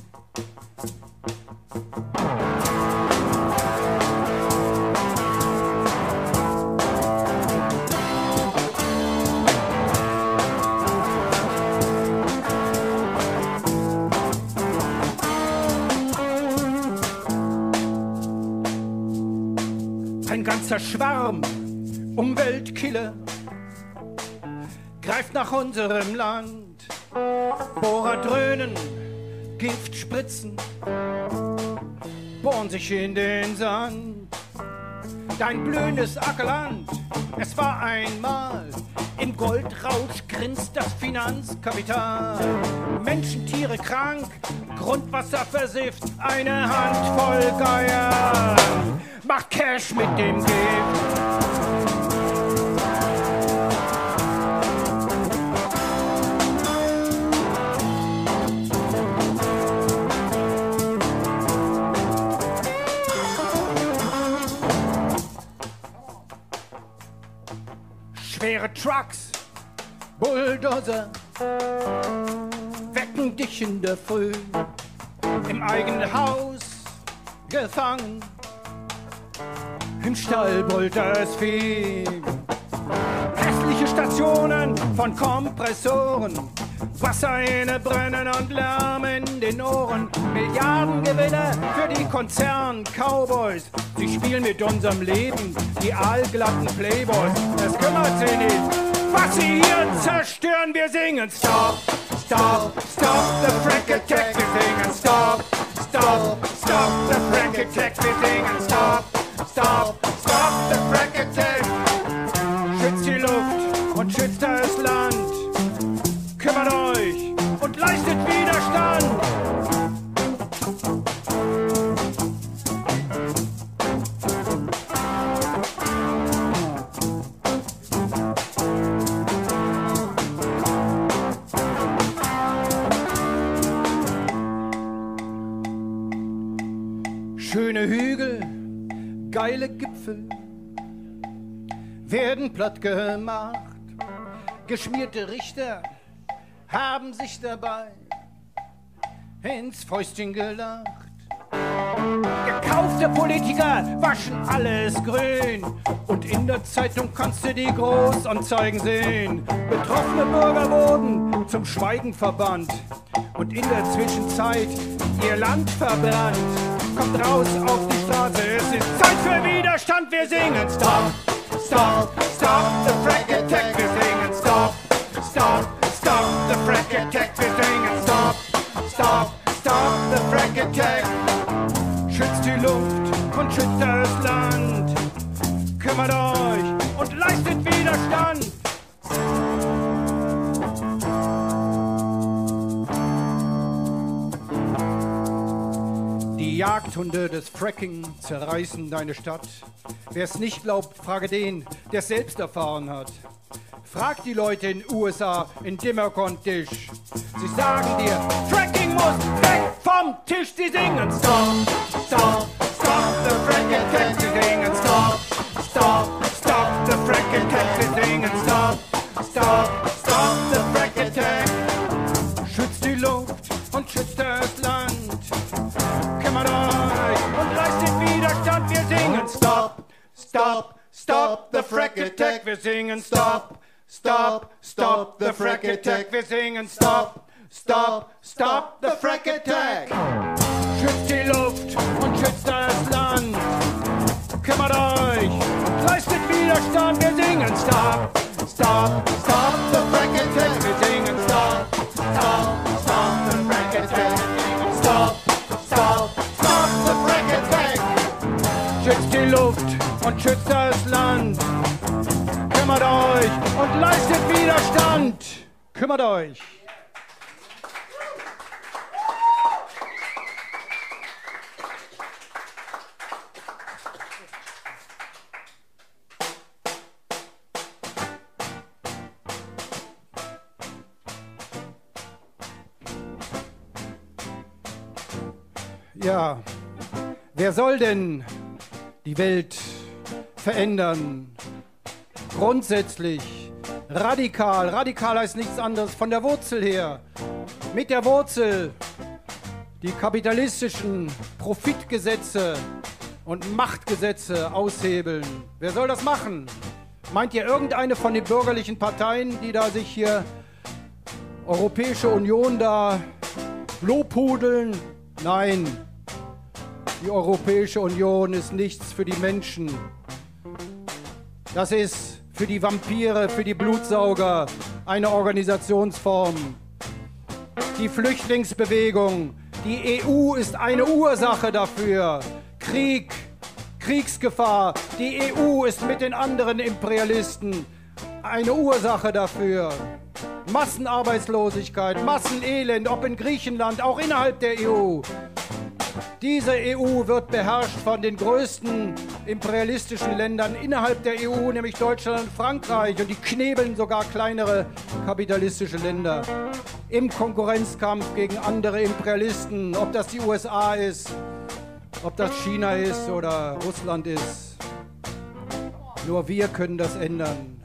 Speaker 9: Ein ganzer Schwarm Umweltkiller greift nach unserem Land. Bohrer dröhnen, Gift spritzen, bohren sich in den Sand. Dein blühendes Ackerland, es war einmal, im Goldrausch grinst das Finanzkapital. Menschen, Tiere krank, Grundwasser versifft, eine Handvoll Geier macht Cash mit dem Gift. Schwere Trucks, Bulldozer, wecken dich in der Früh, im eigenen Haus gefangen, im Stall brüllt das Vieh. Hässliche Stationen von Kompressoren, Wasserhähne brennen und Lärm in den Ohren. Milliardengewinne für die Konzern-Cowboys. Sie spielen mit unserem Leben, die aalglatten Playboys. Es kümmert sie nicht, was sie hier zerstören. Wir singen Stop, Stop, Stop the Frack Attack. Wir singen Stop, Stop, Stop the Frack Attack. Wir singen Stop, Stop, Stop the Frack Attack. Schützt die Luft und schützt das Land. Kümmert euch und leistet Widerstand. Schöne Hügel, geile Gipfel werden platt gemacht. Geschmierte Richter haben sich dabei ins Fäustchen gelacht. Gekaufte Politiker waschen alles grün und in der Zeitung kannst du die Großanzeigen sehen. Betroffene Bürger wurden zum Schweigen verbannt und in der Zwischenzeit ihr Land verbrannt. Kommt raus auf die Straße, es ist Zeit für Widerstand. Wir singen Stop, Stop, Stop the Frack Attack. Wir singen Stop, Stop, Stop the Frack Attack. Wir singen Stop, Stop, Stop the Frack Attack. Schützt die Luft und schützt das Land. Kümmert euch und leistet Widerstand. Die Jagdhunde des Fracking zerreißen deine Stadt. Wer es nicht glaubt, frage den, der es selbst erfahren hat. Frag die Leute in U S A, in Dimmerkontisch. Sie sagen dir, Fracking muss weg vom Tisch. Sie singen Stop, Stop, Stop the Frack Attack. Sie singen Stop, Stop, Stop the Frack Attack. Sie singen Stop, Stop, Stop the Frack Attack. Schützt die Luft und schützt das Land. Kümmert euch und leistet Widerstand. Wir singen Stop, Stop, Stop the Frack Attack. Wir singen Stop, Stop, Stop the Frack Attack. Wir singen Stop, Stop, Stop the Frack Attack. Schützt die Luft und schützt das Land. Kümmert euch und leistet Widerstand. Wir singen Stop, Stop, Stop the Frack Attack. Wir singen Stop, Stop, Stop the Frack Attack. Stop, Stop. Luft und schützt das Land. Kümmert euch und leistet Widerstand. Kümmert euch. Ja, wer soll denn die Welt verändern? Grundsätzlich, radikal. Radikal heißt nichts anderes von der Wurzel her. Mit der Wurzel die kapitalistischen Profitgesetze und Machtgesetze aushebeln. Wer soll das machen? Meint ihr irgendeine von den bürgerlichen Parteien, die da sich hier Europäische Union da lobhudeln? Nein. Die Europäische Union ist nichts für die Menschen. Das ist für die Vampire, für die Blutsauger eine Organisationsform. Die Flüchtlingsbewegung, die E U ist eine Ursache dafür. Krieg, Kriegsgefahr, die E U ist mit den anderen Imperialisten eine Ursache dafür. Massenarbeitslosigkeit, Massenelend, ob in Griechenland, auch innerhalb der E U. Diese E U wird beherrscht von den größten imperialistischen Ländern innerhalb der E U, nämlich Deutschland und Frankreich. Und die knebeln sogar kleinere kapitalistische Länder im Konkurrenzkampf gegen andere Imperialisten. Ob das die U S A ist, ob das China ist oder Russland ist. Nur wir können das ändern.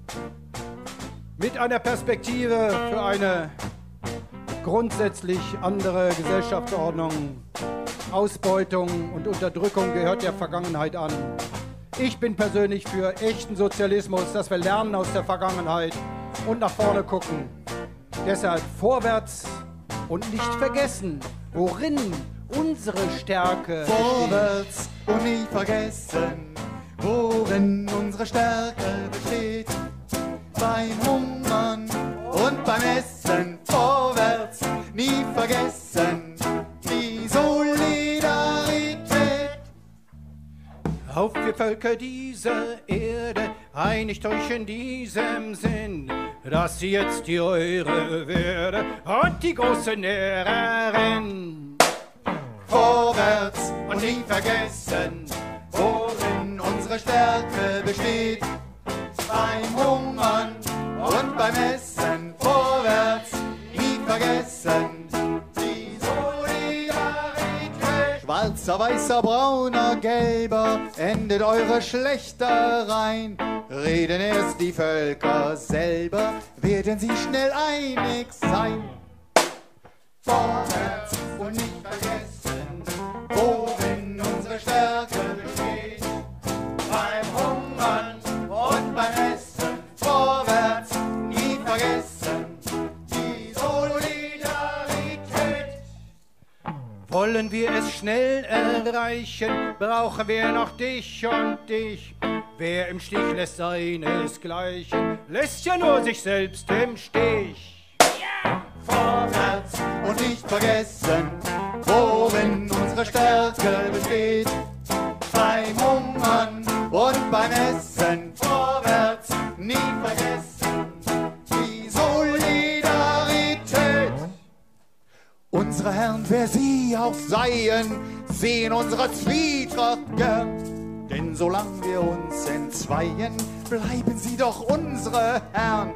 Speaker 9: Mit einer Perspektive für eine grundsätzlich andere Gesellschaftsordnung. Ausbeutung und Unterdrückung gehört der Vergangenheit an. Ich bin persönlich für echten Sozialismus, dass wir lernen aus der Vergangenheit und nach vorne gucken. Deshalb vorwärts und nicht vergessen, worin unsere Stärke besteht.
Speaker 8: Vorwärts und nicht vergessen, worin unsere Stärke besteht. Beim Hungern und beim Essen, vorwärts, nie vergessen, die Solidarität.
Speaker 9: Auf wir Völker dieser Erde, einigt euch in diesem Sinn, dass sie jetzt die eure werde und die große Lehrerin.
Speaker 8: Vorwärts und nie vergessen, worin unsere Stärke besteht. Beim Hungern und beim Essen, vorwärts, nie vergessen, die Solidarität. Schwarzer, weißer, brauner, gelber, endet eure Schlechtereien. Reden erst die Völker selber, werden sie schnell einig sein. Vorwärts und nicht vergessen, worin unsere Stärke besteht. Beim Hungern und beim Essen, vorwärts, nie vergessen, die Solidarität.
Speaker 9: Wollen wir es schnell erreichen, brauchen wir noch dich und dich. Wer im Stich lässt seinesgleichen, lässt ja nur sich selbst im Stich.
Speaker 8: Vorwärts und nicht vergessen, worin unsere Stärke besteht. Beim Hungern und beim Essen, vorwärts, nie vergessen, die Solidarität. Unsere Herren, wer sie auch seien, sehen unsere Zwietracht gern. Denn solange wir uns entzweien, bleiben sie doch unsere Herren.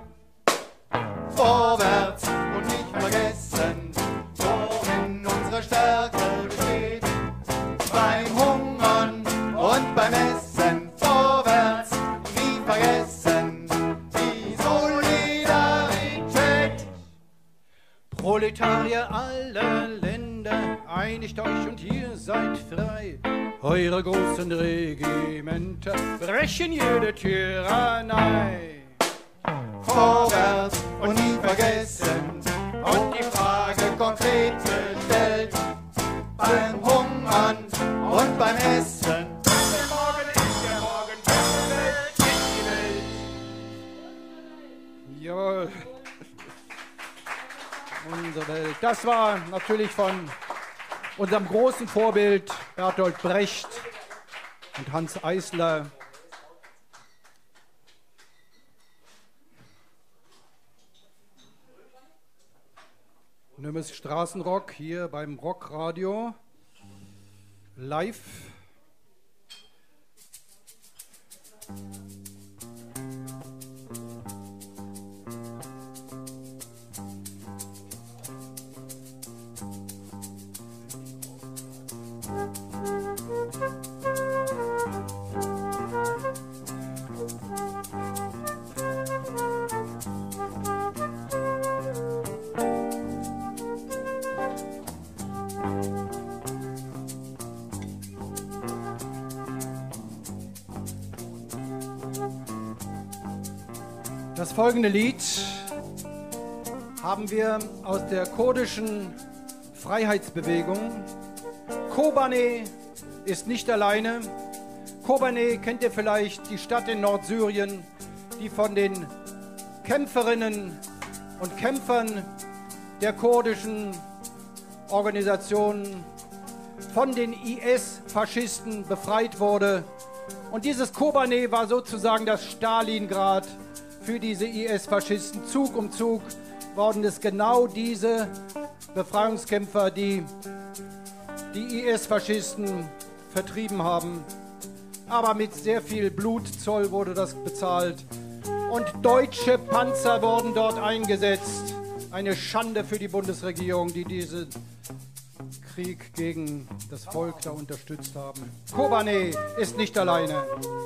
Speaker 8: Vorwärts und nicht vergessen, worin unsere Stärke besteht. Beim Hungern und beim Essen, vorwärts, nie vergessen, die Solidarität.
Speaker 9: Proletarier aller Länder, einigt euch und ihr seid frei. Eure großen Regimenter brechen jede Tyrannei.
Speaker 8: Vorwärts und nie vergessen, und die Frage konkret gestellt. Beim Hungern und beim Essen. Der Morgen ist der Morgen, die Welt ist die Welt.
Speaker 9: Jawohl. Unsere Welt. Das war natürlich von unserem großen Vorbild Bertolt Brecht. und Hans Eisler. Nürnberg Straßenrock hier beim Rockradio live. Das folgende Lied haben wir aus der kurdischen Freiheitsbewegung. Kobane ist nicht alleine. Kobane kennt ihr vielleicht, die Stadt in Nordsyrien, die von den Kämpferinnen und Kämpfern der kurdischen Organisationen von den I S-Faschisten befreit wurde. Und dieses Kobane war sozusagen das Stalingrad für diese I S-Faschisten. Zug um Zug wurden es genau diese Befreiungskämpfer, die die I S-Faschisten vertrieben haben. Aber mit sehr viel Blutzoll wurde das bezahlt. Und deutsche Panzer wurden dort eingesetzt. Eine Schande für die Bundesregierung, die diesen Krieg gegen das Volk da unterstützt haben. Kobane ist nicht alleine.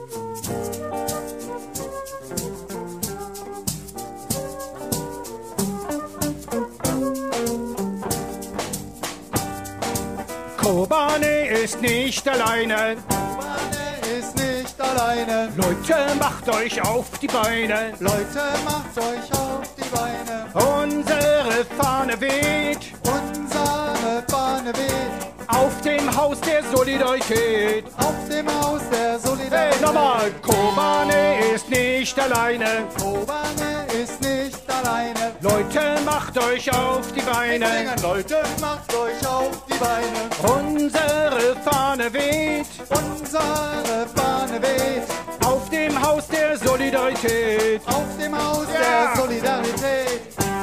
Speaker 9: Kobane ist nicht alleine.
Speaker 10: Kobane ist nicht alleine.
Speaker 9: Leute, macht euch auf die Beine.
Speaker 10: Leute, macht euch auf die Beine.
Speaker 9: Unsere Fahne weht.
Speaker 10: Unsere Fahne weht.
Speaker 9: Auf dem Haus der Solidarität.
Speaker 10: Auf dem Haus der Solidarität.
Speaker 9: Hey, nochmal. Kobane ist nicht alleine.
Speaker 10: Kobane ist nicht alleine.
Speaker 9: Leute, macht euch auf die Beine.
Speaker 10: Singen, Leute, macht euch auf die Beine.
Speaker 9: Unsere Fahne weht.
Speaker 10: Unsere Fahne weht.
Speaker 9: Auf dem Haus der Solidarität.
Speaker 10: Auf dem Haus
Speaker 9: ja.
Speaker 10: der Solidarität.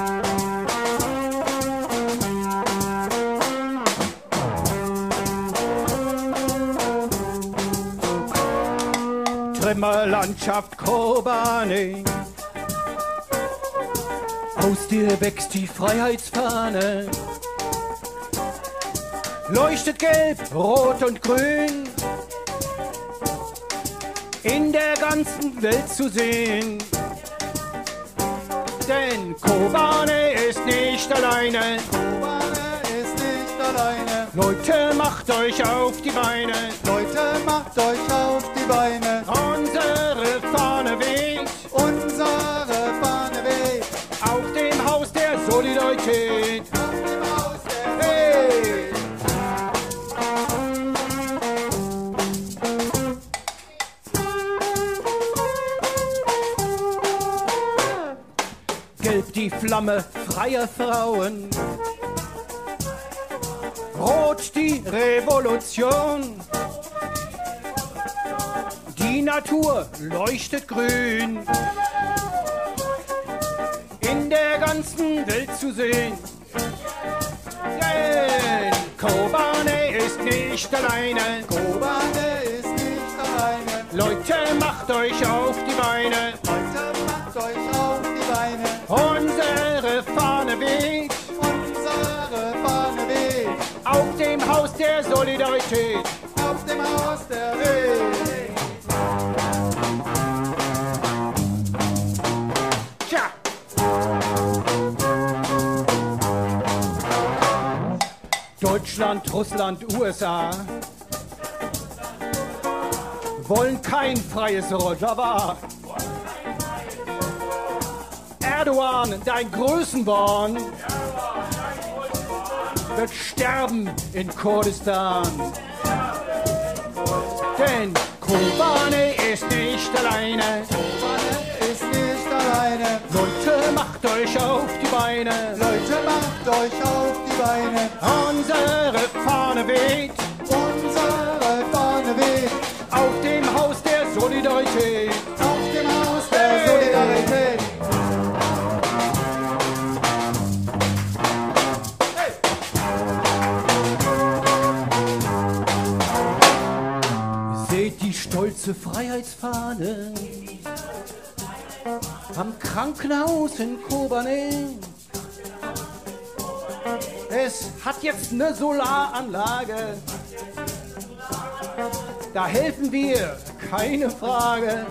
Speaker 9: Trümmerlandschaft Kobane. Aus dir wächst die Freiheitsfahne. Leuchtet gelb, rot und grün. In der ganzen Welt zu sehen. Denn Kobane ist nicht alleine.
Speaker 10: Kobane ist nicht alleine.
Speaker 9: Leute, macht euch auf die Beine.
Speaker 10: Leute, macht euch auf die Beine.
Speaker 9: Unsere Fahne weht.
Speaker 10: Unsere Fahne weht.
Speaker 9: Auf dem Haus der Solidarität.
Speaker 10: Auf dem Haus der
Speaker 9: hey. Gelb die Flamme freier Frauen. Rot die Revolution. Die Natur leuchtet grün. In der ganzen Welt zu sehen. Denn Kobane ist nicht alleine.
Speaker 10: Kobane ist nicht alleine.
Speaker 9: Leute, macht euch auf die Beine.
Speaker 10: Leute, macht euch auf die Beine.
Speaker 9: Unsere Fahne weht.
Speaker 10: Unsere Fahne weht.
Speaker 9: Auf dem Haus der Solidarität.
Speaker 10: Auf dem Haus der Solidarität.
Speaker 9: Tja. Deutschland, Russland, U S A wollen kein freies Rojava. Erdogan, dein Größenwahn, wird sterben in Kurdistan. Denn Kobane ist nicht alleine.
Speaker 10: Kobane ist nicht alleine.
Speaker 9: Leute, macht euch auf die Beine.
Speaker 10: Leute, macht euch auf die Beine.
Speaker 9: Unsere Fahne weht.
Speaker 10: Unsere Fahne weht.
Speaker 9: Auf dem Haus der Solidarität.
Speaker 10: Auf dem Haus der Solidarität.
Speaker 9: Seht die stolze Freiheitsfahne am Krankenhaus in Kobane. Es hat jetzt eine Solaranlage. Da helfen wir, keine Frage.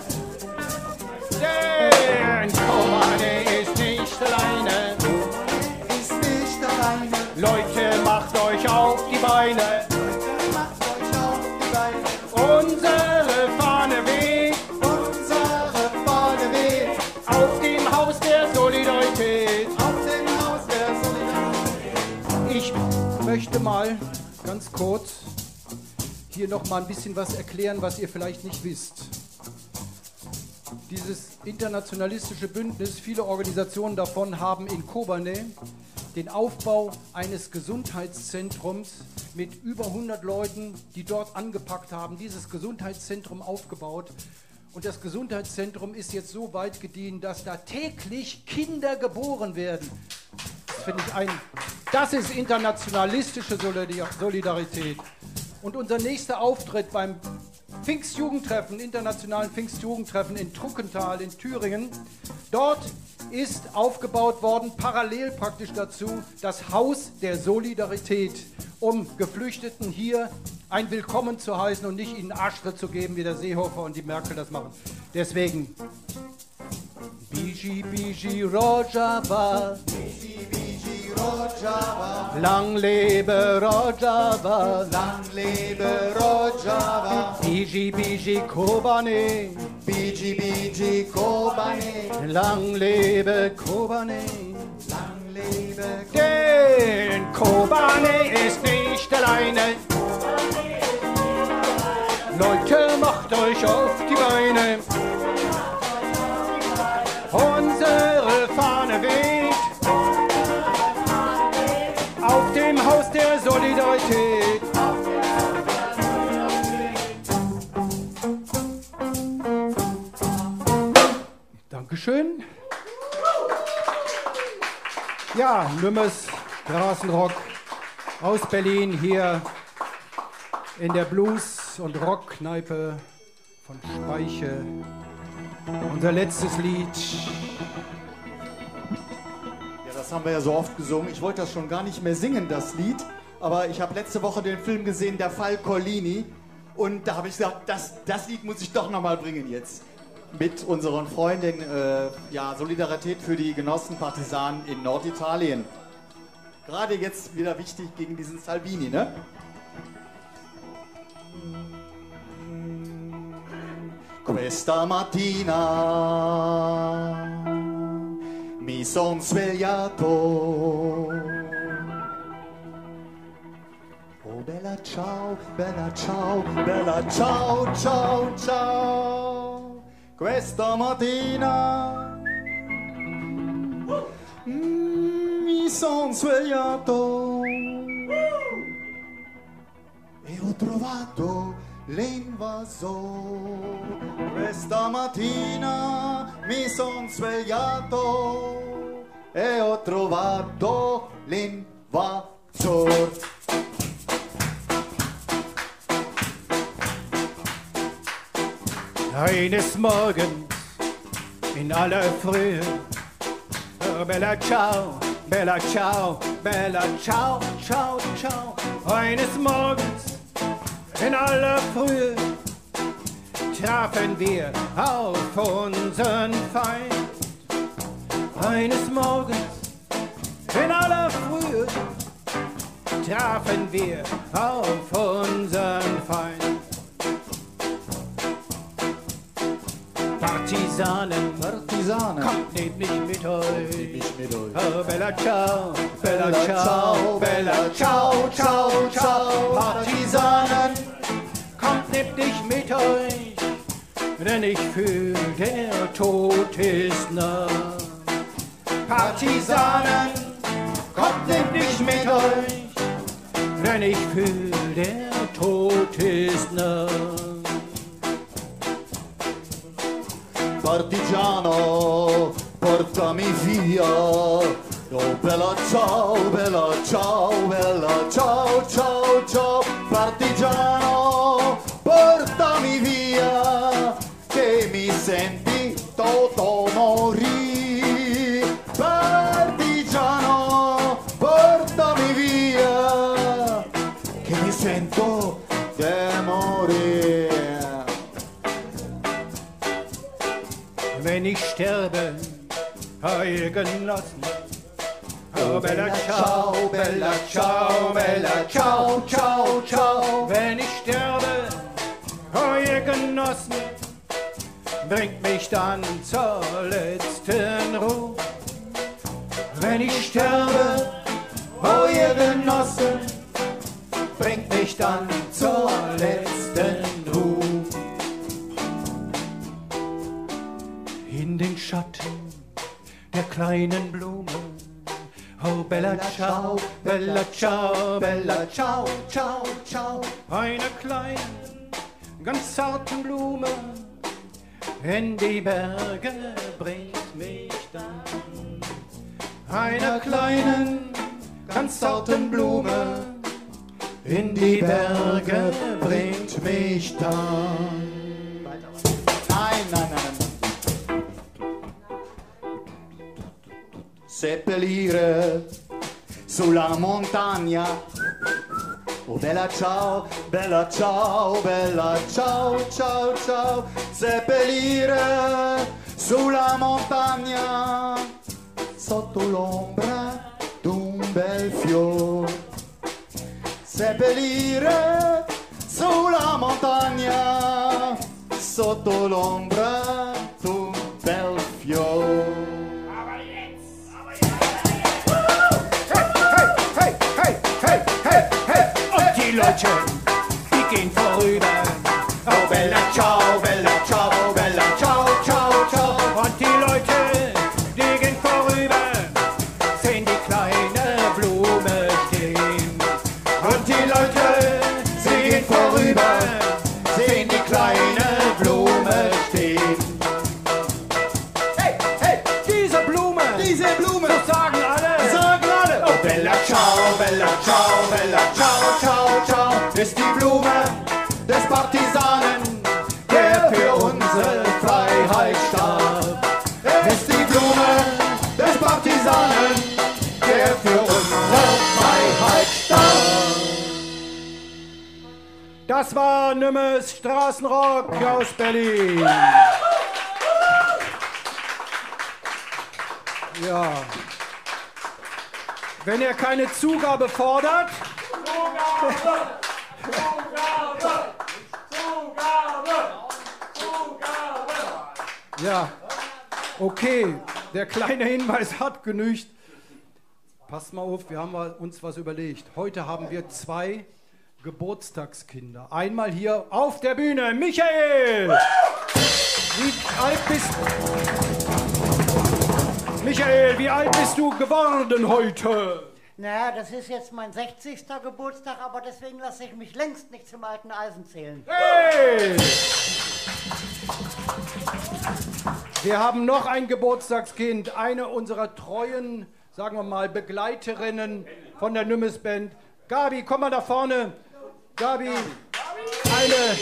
Speaker 9: Denn Kobane ist nicht alleine.
Speaker 10: Ist nicht alleine.
Speaker 9: Leute, macht euch auf die Beine.
Speaker 10: Macht euch auf die Beine.
Speaker 9: Unsere Fahne weht.
Speaker 10: Unsere Fahne weht.
Speaker 9: Auf dem Haus der Solidarität.
Speaker 10: Auf dem Haus der Solidarität.
Speaker 9: Ich möchte mal ganz kurz hier noch mal ein bisschen was erklären, was ihr vielleicht nicht wisst. Dieses internationalistische Bündnis, viele Organisationen davon haben in Kobane den Aufbau eines Gesundheitszentrums mit über hundert Leuten, die dort angepackt haben, dieses Gesundheitszentrum aufgebaut. Und das Gesundheitszentrum ist jetzt so weit gediehen, dass da täglich Kinder geboren werden. Das finde ich ein, das ist internationalistische Solidarität. Und unser nächster Auftritt beim Pfingstjugendtreffen, internationalen Pfingstjugendtreffen in Truckental in Thüringen, dort ist aufgebaut worden, parallel praktisch dazu, das Haus der Solidarität, um Geflüchteten hier ein Willkommen zu heißen und nicht ihnen Arschtritt zu geben, wie der Seehofer und die Merkel das machen. Deswegen, Biji Biji Rojava,
Speaker 10: Biji Biji Rojava.
Speaker 9: lang lebe Rojava,
Speaker 10: Lang lebe Rojava.
Speaker 9: Biji Biji Kobane,
Speaker 10: Biji Biji Kobane.
Speaker 9: lang lebe Kobane.
Speaker 10: Lang lebe
Speaker 9: Denn Kobane ist nicht alleine. Leute, macht euch auf die Beine. Unsere Fahne weht auf dem Haus der Solidarität. Dankeschön. Ja, Nümmes Straßenrock aus Berlin hier in der Blues- und Rockkneipe von Speiche. Unser letztes Lied.
Speaker 8: Ja, das haben wir ja so oft gesungen. Ich wollte das schon gar nicht mehr singen, das Lied. Aber ich habe letzte Woche den Film gesehen, Der Fall Collini. Und da habe ich gesagt, das, das Lied muss ich doch nochmal bringen jetzt. Mit unseren Freunden, äh, ja, Solidarität für die Genossen Partisanen in Norditalien. Gerade jetzt wieder wichtig gegen diesen Salvini, ne? Questa mattina mi son svegliato. Oh bella ciao, bella ciao, bella ciao, ciao, ciao. Questa mattina mm, mi son svegliato e ho trovato l'invasore. Questa mattina mi son svegliato e ho trovato l'invasore.
Speaker 9: Eines Morgens in aller Frühe, oh, bella ciao, bella ciao, bella ciao, ciao, ciao. Eines Morgens in aller Frühe trafen wir auf unseren Feind. Eines Morgens in aller Frühe trafen wir auf unseren Feind. Partisanen,
Speaker 8: Partisanen,
Speaker 9: kommt, nehmt mich mit euch.
Speaker 8: Nehmt mich mit euch.
Speaker 9: Oh, bella ciao, bella ciao, bella ciao, ciao, ciao. Partisanen, kommt, nehmt dich mit euch, denn ich fühl, der Tod ist nah. Partisanen, kommt, nehmt dich mit euch, denn ich fühl, der Tod ist nah.
Speaker 8: partigiano, portami via. Oh bella ciao, bella ciao, bella ciao, ciao, ciao, partigiano, portami via, che mi senti toto morì. Partigiano, portami via, che mi sento de morire.
Speaker 9: Wenn ich sterbe, oh ihr Genossen, oh bella ciao, bella ciao, bella ciao, ciao, ciao. Wenn ich sterbe, oh ihr Genossen, bringt mich dann zur letzten Ruhe. Wenn ich sterbe, oh ihr Genossen, bringt mich dann zur letzten Ruhe. In den Schatten der kleinen Blumen, oh bella ciao, bella ciao, bella ciao, ciao, ciao. Eine kleine, ganz zarten Blume in die Berge bringt mich dann. Einer kleinen, ganz zarten Blume in die Berge bringt mich dann.
Speaker 8: Nein, nein, nein. Seppellire sulla montagna. Oh bella ciao, bella ciao, bella ciao, ciao, ciao. Seppellire sulla montagna, sotto l'ombra d'un bel fiore. Seppellire sulla montagna, sotto l'ombra d'un bel fiore.
Speaker 9: Die Leute, die gehen vorüber. Oh bella ciao, bella ciao, bella ciao, ciao, ciao. Und die Leute, die gehen vorüber, sehen die kleine Blume stehen. Und die Leute, sie gehen vorüber, sehen die kleine Blume stehen. Hey, hey, diese Blume, diese Blume, das sagen alle, sagen alle. Oh bella ciao, bella ciao, bella ciao, ciao, ciao, ist die Blume des Partisanen, der für unsere Freiheit starb. Ist die Blume des Partisanen, der für unsere Freiheit starb. Das war Nümmes Straßenrock aus Berlin. Ja. Wenn er keine Zugabe fordert. Zugabe! Zugabe! Zugabe! Zugabe! Ja, okay, der kleine Hinweis hat genügt. Passt mal auf, wir haben uns was überlegt. Heute haben wir zwei Geburtstagskinder. Einmal hier auf der Bühne, Michael! Wie alt bist du? Michael, wie alt bist du geworden heute?
Speaker 4: Naja, das ist jetzt mein sechzigster Geburtstag, aber deswegen lasse ich mich längst nicht zum alten Eisen zählen.
Speaker 9: Hey! Wir haben noch ein Geburtstagskind, eine unserer treuen, sagen wir mal, Begleiterinnen von der Nümmes Band. Gabi, komm mal da vorne. Gabi, eine...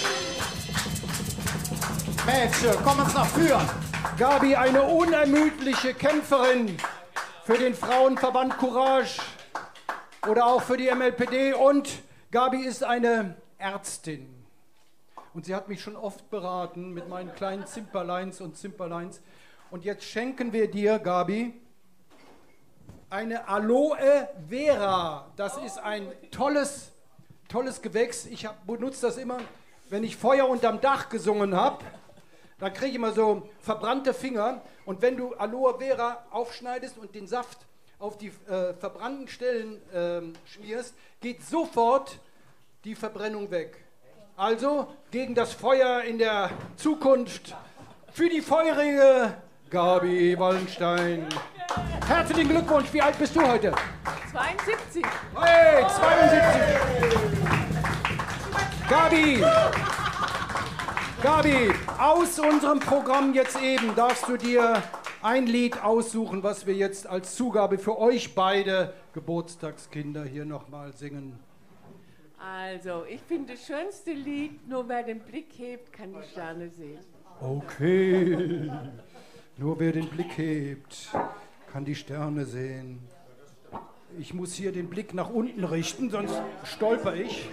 Speaker 8: Mädchen, komm uns nach vorn.
Speaker 9: Gabi, eine unermüdliche Kämpferin für den Frauenverband Courage oder auch für die M L P D. Und Gabi ist eine Ärztin. Und sie hat mich schon oft beraten mit meinen kleinen Zimperleins und Zimperleins. Und jetzt schenken wir dir, Gabi, eine Aloe Vera. Das ist ein tolles, tolles Gewächs. Ich hab, benutze das immer, wenn ich Feuer unterm Dach gesungen habe. Dann kriege ich immer so verbrannte Finger. Und wenn du Aloe Vera aufschneidest und den Saft auf die äh, verbrannten Stellen äh, schmierst, geht sofort die Verbrennung weg. Also gegen das Feuer in der Zukunft für die feurige Gabi Wallenstein. Herzlichen Glückwunsch. Wie alt bist du heute?
Speaker 11: zweiundsiebzig.
Speaker 9: Hey, zweiundsiebzig. Gabi, Gabi, aus unserem Programm jetzt eben darfst du dir ein Lied aussuchen, was wir jetzt als Zugabe für euch beide Geburtstagskinder hier nochmal singen.
Speaker 11: Also, ich finde das schönste Lied, nur wer den Blick hebt, kann die Sterne sehen.
Speaker 9: Okay, nur wer den Blick hebt, kann die Sterne sehen. Ich muss hier den Blick nach unten richten, sonst stolper ich.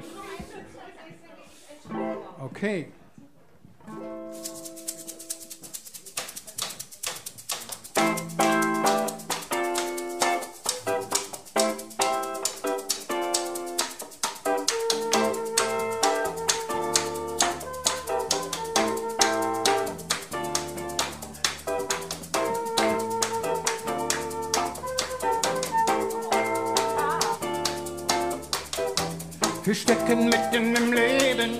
Speaker 9: Okay. Wir stecken mitten im Leben,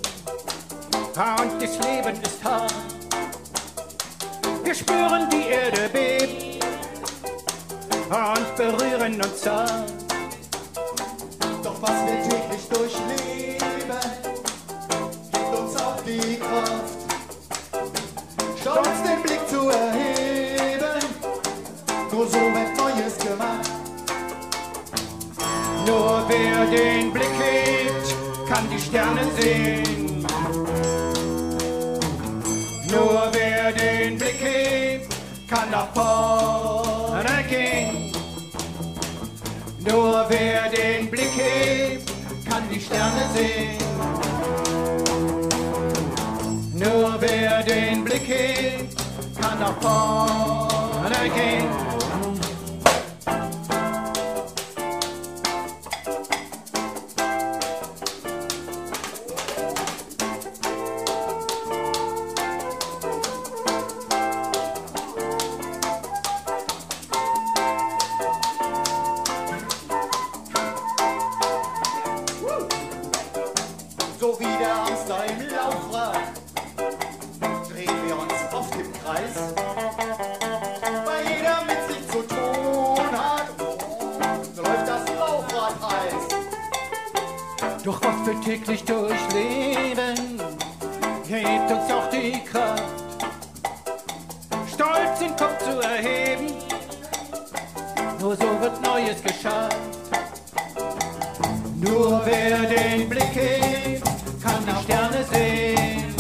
Speaker 9: und das Leben ist hart. Wir spüren die Erde beben und berühren uns zart.
Speaker 10: Doch was wir täglich durchleben, gibt uns auch die Kraft, stolz den Blick zu erheben. Nur so wird Neues gemacht.
Speaker 9: Nur wer den Blick hebt, kann die Sterne sehen. Nur wer den Blick hebt, kann nach vorne gehen. Nur wer den Blick hebt, kann die Sterne sehen. Nur wer den Blick hebt, kann nach vorne gehen.
Speaker 10: So wie der Hamster im Laufrad drehen wir uns oft im Kreis, weil jeder mit sich zu tun hat. So läuft das Laufrad heiß.
Speaker 9: Doch was wir täglich durchleben, hebt uns auch die Kraft, stolz den Kopf zu erheben. Nur so wird Neues geschafft. Nur wer den Blick hebt, kann die Sterne sehen.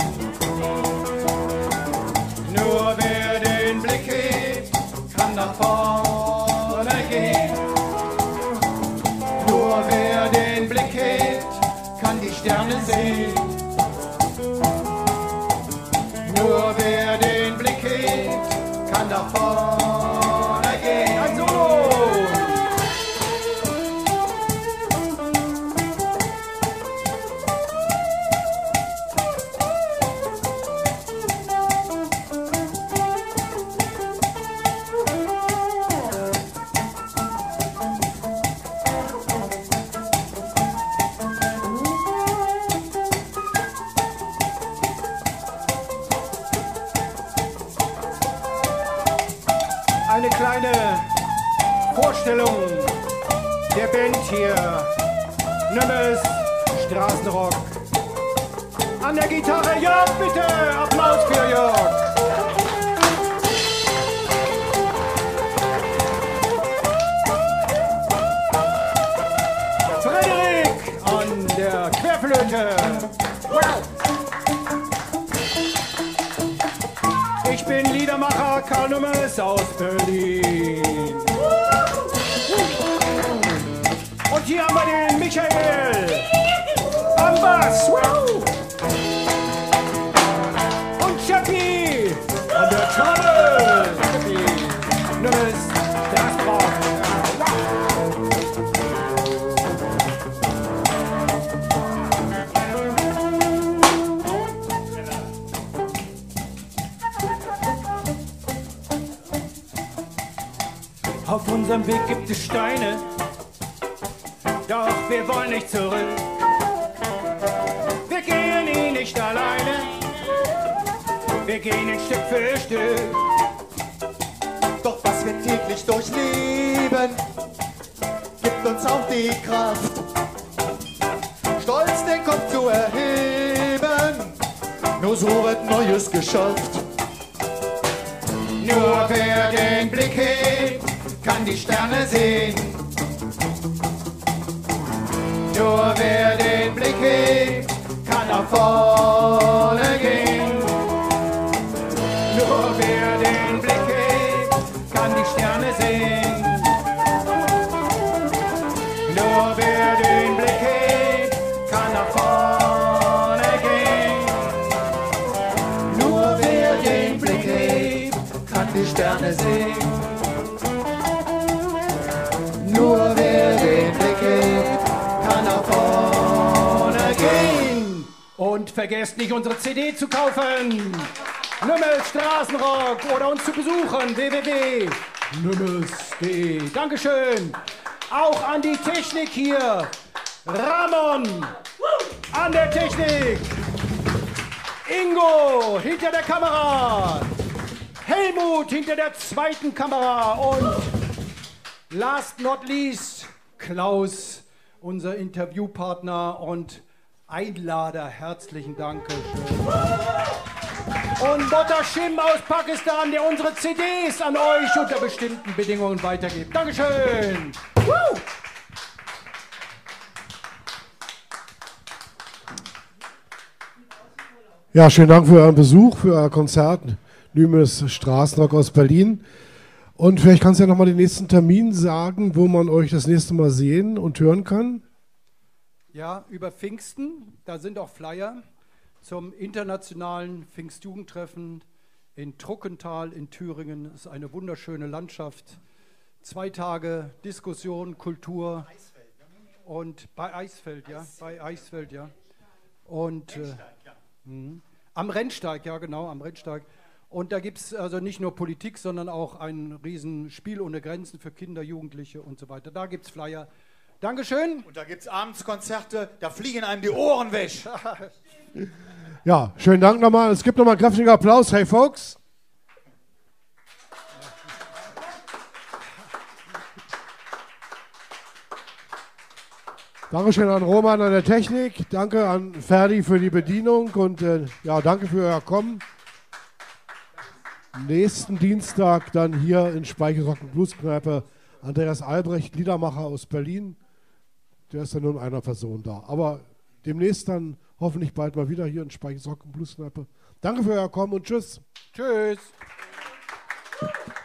Speaker 9: Nur wer den Blick hebt, kann nach vorne gehen. Nur wer den Blick hebt, kann die Sterne sehen. Nur wer den Blick hebt, kann nach vorne gehen. Ein Solo! Eine kleine Vorstellung der Band hier. Nümmes Straßenrock. An der Gitarre Jörg, bitte! Applaus für Jörg! Frederik an der Querflöte. Wow. Ich bin Liedermacher Karl Nümmes aus Berlin. Und hier haben wir den Michael am Bass. Und Chappie an der Trommel. Nümmes Straßenrock. Auf unserem Weg gibt es Steine, doch wir wollen nicht zurück. Wir gehen ihn nicht alleine, wir gehen ihn Stück für Stück.
Speaker 10: Doch was wir täglich durchleben, gibt uns auch die Kraft, stolz den Kopf zu erheben. nur so wird Neues geschafft. Nur wer den Blick hebt, kann die Sterne sehen. Nur wer den Blick hebt, kann nach vorne gehen. Nur wer den Blick hebt, kann die Sterne sehen. Nur wer den Blick hebt, kann nach vorne gehen. Nur wer den Blick hebt, kann die Sterne sehen. Nur wer den Blick hebt, kann nach vorne gehen.
Speaker 9: Und vergesst nicht, unsere C D zu kaufen. Nümmels Straßenrock oder uns zu besuchen. w w w punkt nümmels punkt de. Dankeschön. Auch an die Technik hier. Ramon an der Technik. Ingo hinter der Kamera. Helmut hinter der zweiten Kamera. Und last not least Klaus, unser Interviewpartner und Einlader. Herzlichen Dank. Und Botta Shim aus Pakistan, der unsere C Ds an euch unter bestimmten Bedingungen weitergibt. Dankeschön. Woo!
Speaker 2: Ja, schönen Dank für euren Besuch, für euer Konzert. Nümes Straßenrock aus Berlin. Und vielleicht kannst du ja nochmal den nächsten Termin sagen, wo man euch das nächste Mal sehen und hören kann.
Speaker 9: Ja, über Pfingsten, da sind auch Flyer zum internationalen Pfingstjugendtreffen in Truckental in Thüringen. Das ist eine wunderschöne Landschaft. Zwei Tage Diskussion, Kultur und bei Eisfeld, ja, bei Eisfeld, ja. Und äh, mh, am Rennsteig, ja genau, am Rennsteig. Und da gibt es also nicht nur Politik, sondern auch ein Riesenspiel ohne Grenzen für Kinder, Jugendliche und so weiter. Da gibt es Flyer. Dankeschön.
Speaker 10: Und da gibt es abends Konzerte, da fliegen einem die Ohren weg.
Speaker 2: Ja, schönen Dank nochmal. Es gibt nochmal einen kräftigen Applaus. Hey, Folks. Dankeschön an Roman an der Technik. Danke an Ferdi für die Bedienung. Und äh, ja, danke für euer Kommen. Nächsten Dienstag dann hier in Speicherrock und Blueskneipe Andreas Albrecht, Liedermacher aus Berlin. Der ist ja nur in einer Person da. Aber demnächst dann hoffentlich bald mal wieder hier in Speicherrock und Blueskneipe. Danke für euer Kommen und tschüss.
Speaker 9: Tschüss.